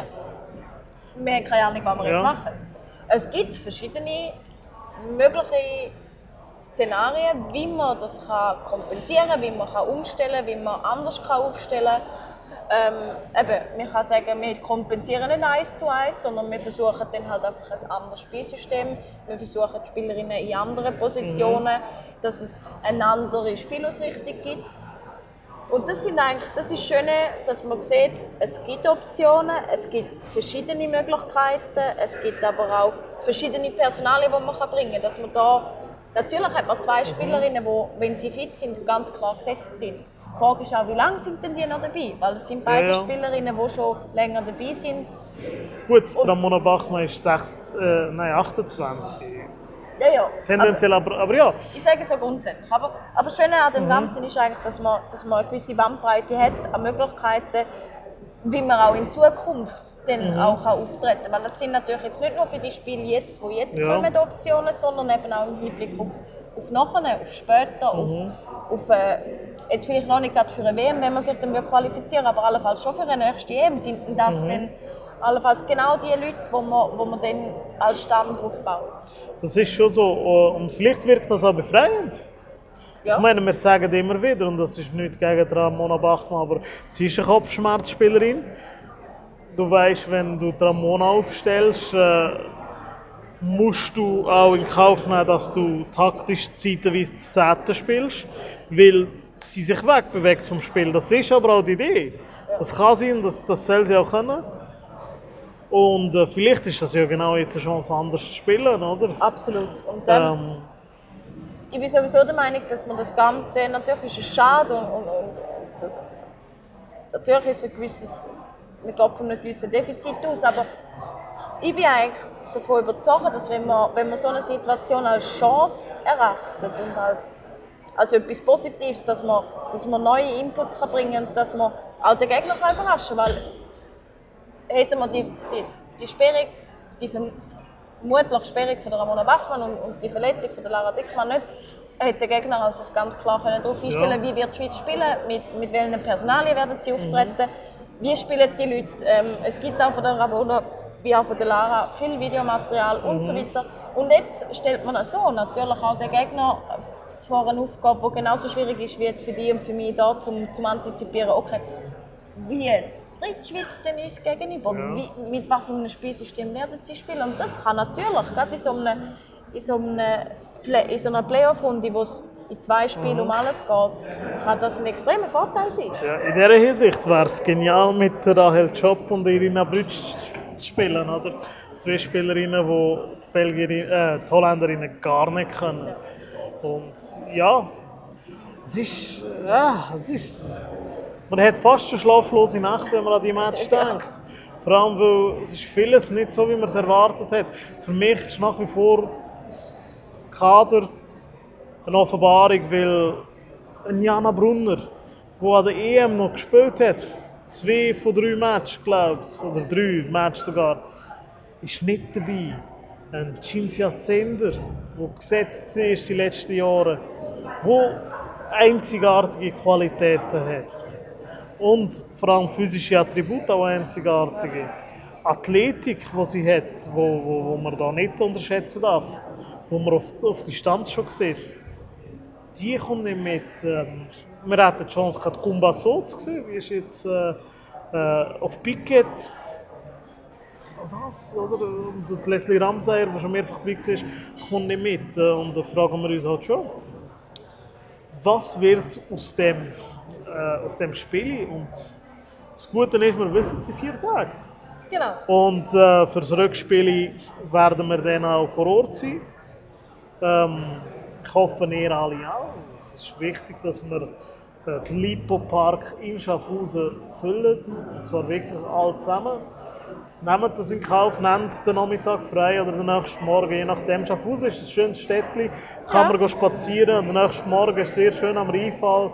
wir haben keine Ahnung, was wir ja. jetzt machen. Es gibt verschiedene mögliche Szenarien, wie man das kann kompensieren kann, wie man kann umstellen kann, wie man anders kann aufstellen kann. Ähm, eben, man kann sagen, wir kompensieren nicht eins zu eins, sondern wir versuchen dann halt einfach ein anderes Spielsystem. Wir versuchen die Spielerinnen in anderen Positionen, mhm. dass es eine andere Spielausrichtung gibt. Und das, sind eigentlich, das ist schön, dass man sieht, es gibt Optionen, es gibt verschiedene Möglichkeiten, es gibt aber auch verschiedene Personalien, die man bringen kann. Dass man da, natürlich hat man zwei Spielerinnen, die, wenn sie fit sind, ganz klar gesetzt sind. Die Frage ist auch, wie lange sind denn die noch dabei? Weil es sind beide ja, ja. Spielerinnen, die schon länger dabei sind. Gut, Ramona Bachmann ist sechs, äh, nein, achtundzwanzig. Ja, ja. Tendenziell, aber, aber, aber ja. Ich sage so grundsätzlich. Aber, aber das Schöne an dem mhm. Ganzen ist eigentlich, dass man, dass man eine gewisse Bandbreite hat an Möglichkeiten, wie man auch in Zukunft dann mhm. auch auftreten kann. Weil das sind natürlich jetzt nicht nur für die Spiele jetzt, die jetzt ja. kommen, Optionen, sondern eben auch im Hinblick auf, auf nachher, auf später, mhm. auf, auf äh, jetzt vielleicht noch nicht gerade für eine W M, wenn man sich dann qualifizieren aber allenfalls schon für eine nächste E M sind das mhm. dann allenfalls genau die Leute, wo man, wo man dann als Stamm drauf baut. Das ist schon so und vielleicht wirkt das auch befreiend. Ja. Ich meine, wir sagen immer wieder, und das ist nicht gegen Ramona Bachmann, aber sie ist eine Kopfschmerzspielerin. Du weißt, wenn du Ramona aufstellst, äh, musst du auch in Kauf nehmen, dass du taktisch zeitweise das Zehnte spielst, weil sie sich wegbewegt vom Spiel. Das ist aber auch die Idee. Das kann sein, das, das soll sie auch können. Und äh, vielleicht ist das ja genau jetzt eine Chance, anders zu spielen, oder? Absolut. Und ähm, ähm, ich bin sowieso der Meinung, dass man das Ganze, natürlich ist es schade und, und, und, und natürlich ist ein gewisses, wir gehen von einem gewissen Defizit aus, aber ich bin eigentlich davon überzeugt, dass wenn man, wenn man so eine Situation als Chance erachtet und als, als etwas Positives, dass man, dass man neue Inputs kann bringen kann und dass man auch den Gegner kann überraschen kann. Weil hätten wir die, die, die Sperrung, die vermutlich Sperrung von der Ramona Bachmann und, und die Verletzung von der Lara Dickmann nicht, hätte der Gegner sich ganz klar darauf einstellen, ja. wie wird die Schweiz spielen, mit, mit welchen Personalien werden sie auftreten, mhm. wie spielen die Leute. Ähm, es gibt auch von der Ramona wie auch von der Lara viel Videomaterial mhm. und so weiter. Und jetzt stellt man das so, natürlich auch der Gegner vor eine Aufgabe, die genauso schwierig ist wie jetzt für dich und für mich da, um zu antizipieren, okay, wie tritt die Schweiz denn uns gegenüber? Ja. Wie, mit was für einem Spielsystem werden sie spielen? Und das kann natürlich, gerade in so einer, in so einer, Play, in so einer Playoff-Runde, wo es in zwei Spielen mhm. um alles geht, kann das ein extremer Vorteil sein. Ja, in dieser Hinsicht wäre es genial, mit Rahel Schopp und Irina Brütsch zu spielen. Oder? Zwei Spielerinnen, die die, Belgierin, äh, die Holländerinnen gar nicht können. Und ja, es ist, ja, es ist, man hat fast eine schlaflose Nacht, wenn man an die Match denkt. Vor allem, weil es ist vieles nicht so, wie man es erwartet hat. Für mich ist nach wie vor das Kader eine Offenbarung, weil ein Jana Brunner, der an der E M noch gespielt hat, zwei von drei Matches, glaube ich, oder drei Matches sogar, ist nicht dabei. Ein Cinzia Zender, der gesetzt war die letzten Jahre, der einzigartige Qualitäten hat. Und vor allem physische Attribute auch einzigartige. Athletik, die sie hat, wo, wo, wo man da nicht unterschätzen darf, wo man auf, auf Distanz schon sieht. Die kommt nicht mit. Ähm, wir hatten die Chance gehabt, Kumba so zu sehen. Die ist jetzt äh, äh, auf Piquet. Das, oder? Und Leslie Ramsayer, der schon mehrfach dabei war, kommt nicht mit. Und da fragen wir uns halt schon, was wird aus dem, äh, aus dem Spiel? Und das Gute ist, wir wissen es in vier Tagen. Genau. Und äh, für das Rückspiel werden wir dann auch vor Ort sein. Ähm, ich hoffe, ihr alle auch. Es ist wichtig, dass wir den Lipo-Park in Schaffhausen füllen. Und zwar wirklich alle zusammen. Nehmt das in Kauf, nehmt den Nachmittag frei oder den nächsten Morgen, je nachdem. Schaffhausen ist ein schönes Städtchen, kann Ja. man spazieren. Und den nächsten Morgen ist sehr schön am Rheinfall.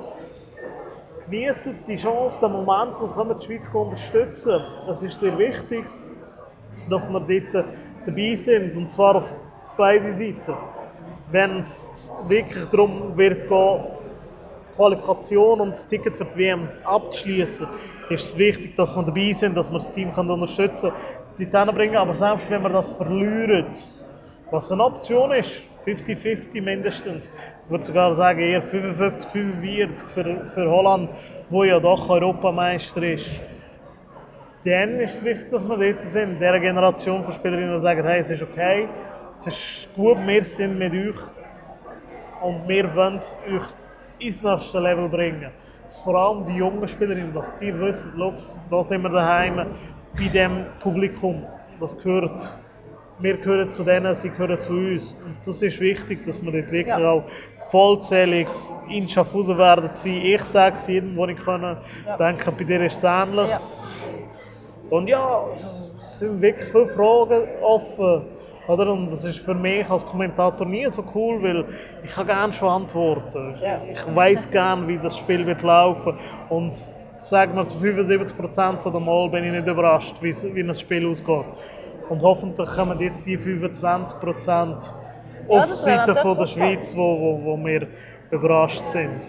Genießen die Chance, den Moment und können die Schweiz unterstützen. Es ist sehr wichtig, dass wir dort dabei sind, und zwar auf beiden Seiten. Wenn es wirklich darum wird gehen, die Qualifikation und das Ticket für die W M abzuschließen, ist es wichtig, dass wir dabei sind, dass wir das Team unterstützen können, dorthin bringen. Aber selbst wenn wir das verlieren, was eine Option ist, fünfzig fünfzig mindestens, ich würde sogar sagen eher fünfundfünfzig fünfundvierzig für, für Holland, wo ja doch Europameister ist, dann ist es wichtig, dass wir dort sind, dieser Generation von Spielerinnen, die sagen, hey, es ist okay, es ist gut, wir sind mit euch und wir wollen euch ins nächste Level bringen. Vor allem die jungen Spielerinnen, dass die wissen, schau, da sind wir daheim bei diesem Publikum, das gehört. Wir gehören zu denen, sie gehören zu uns. Und das ist wichtig, dass wir dort wirklich Ja. auch vollzählig in Schaffhausen werden sein. Ich sage es jedem, wo ich kann. Ja. Ich denke, bei dir ist es ähnlich. Ja. Und ja, es sind wirklich viele Fragen offen. Oder? Und das ist für mich als Kommentator nie so cool, weil ich kann gerne schon antworten. Ja. Ich weiß gerne, wie das Spiel wird laufen. Und sagen wir, zu fünfundsiebzig Prozent der Mal bin ich nicht überrascht, wie, wie ein Spiel ausgeht. Und hoffentlich kommen jetzt die fünfundzwanzig Prozent Ja, auf das wäre Seite von der natürlich super. Schweiz, wo, wo, wo wir überrascht sind.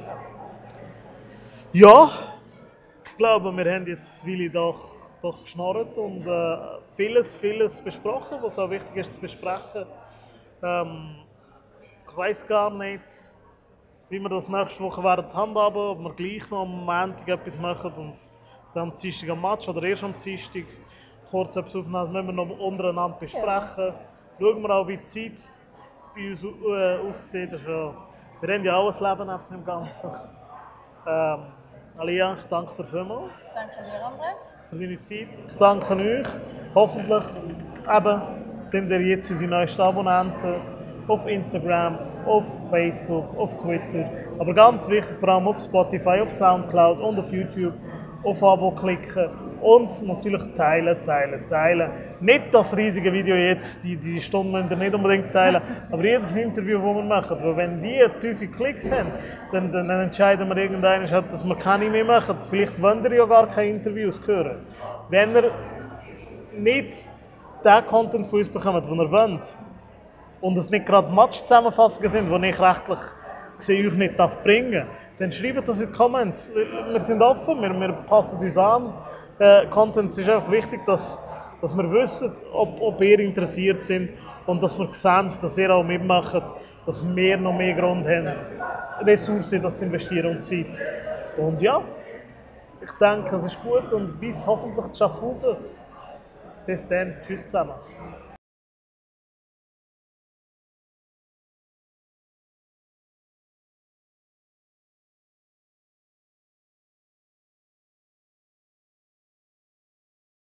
Ja, ich glaube, wir haben jetzt Willi doch, doch geschnarrt und äh, vieles, vieles besprochen, was auch wichtig ist zu besprechen. Ähm, ich weiß gar nicht, wie wir das nächste Woche werden handhaben, ob wir gleich noch am Montag etwas machen und dann am Dienstag am Match oder erst am Dienstag kurz etwas aufnehmen, müssen wir noch untereinander besprechen. Schauen wir auch, wie die Zeit bei uns äh, aussieht. Also, wir haben ja auch ein Leben neben dem Ganzen. Ähm, Alia, ich danke dir vielmals Danke dir, André. für deine Zeit. Ich danke euch. Hoffentlich eben, sind ihr jetzt unsere neuesten Abonnenten auf Instagram, auf Facebook, auf Twitter. Aber ganz wichtig, vor allem auf Spotify, auf Soundcloud und auf YouTube. Auf Abo klicken und natürlich teilen, teilen, teilen. Nicht das riesige Video jetzt, die, die Stunde müsst ihr nicht unbedingt teilen, aber jedes Interview, das wir machen, weil wenn die tiefe Klicks haben, dann, dann entscheiden wir irgendwann, dass wir keine mehr machen. Vielleicht wollt ihr ja gar keine Interviews hören. Wenn ihr nicht den Content von uns bekommt, den ihr wollt, und es nicht gerade Match-Zusammenfassungen sind, die ich rechtlich gesehen euch nicht bringen darf, dann schreibt das in die Comments. Wir sind offen, wir, wir passen uns an. Äh, Content ist einfach wichtig, dass, dass wir wissen, ob, ob ihr interessiert sind und dass wir sehen, dass ihr auch mitmacht, dass wir noch mehr Grund haben, Ressourcen in das zu investieren und Zeit. Und ja, ich denke, es ist gut und bis hoffentlich zu Schaffhausen. Bis dann, tschüss zusammen.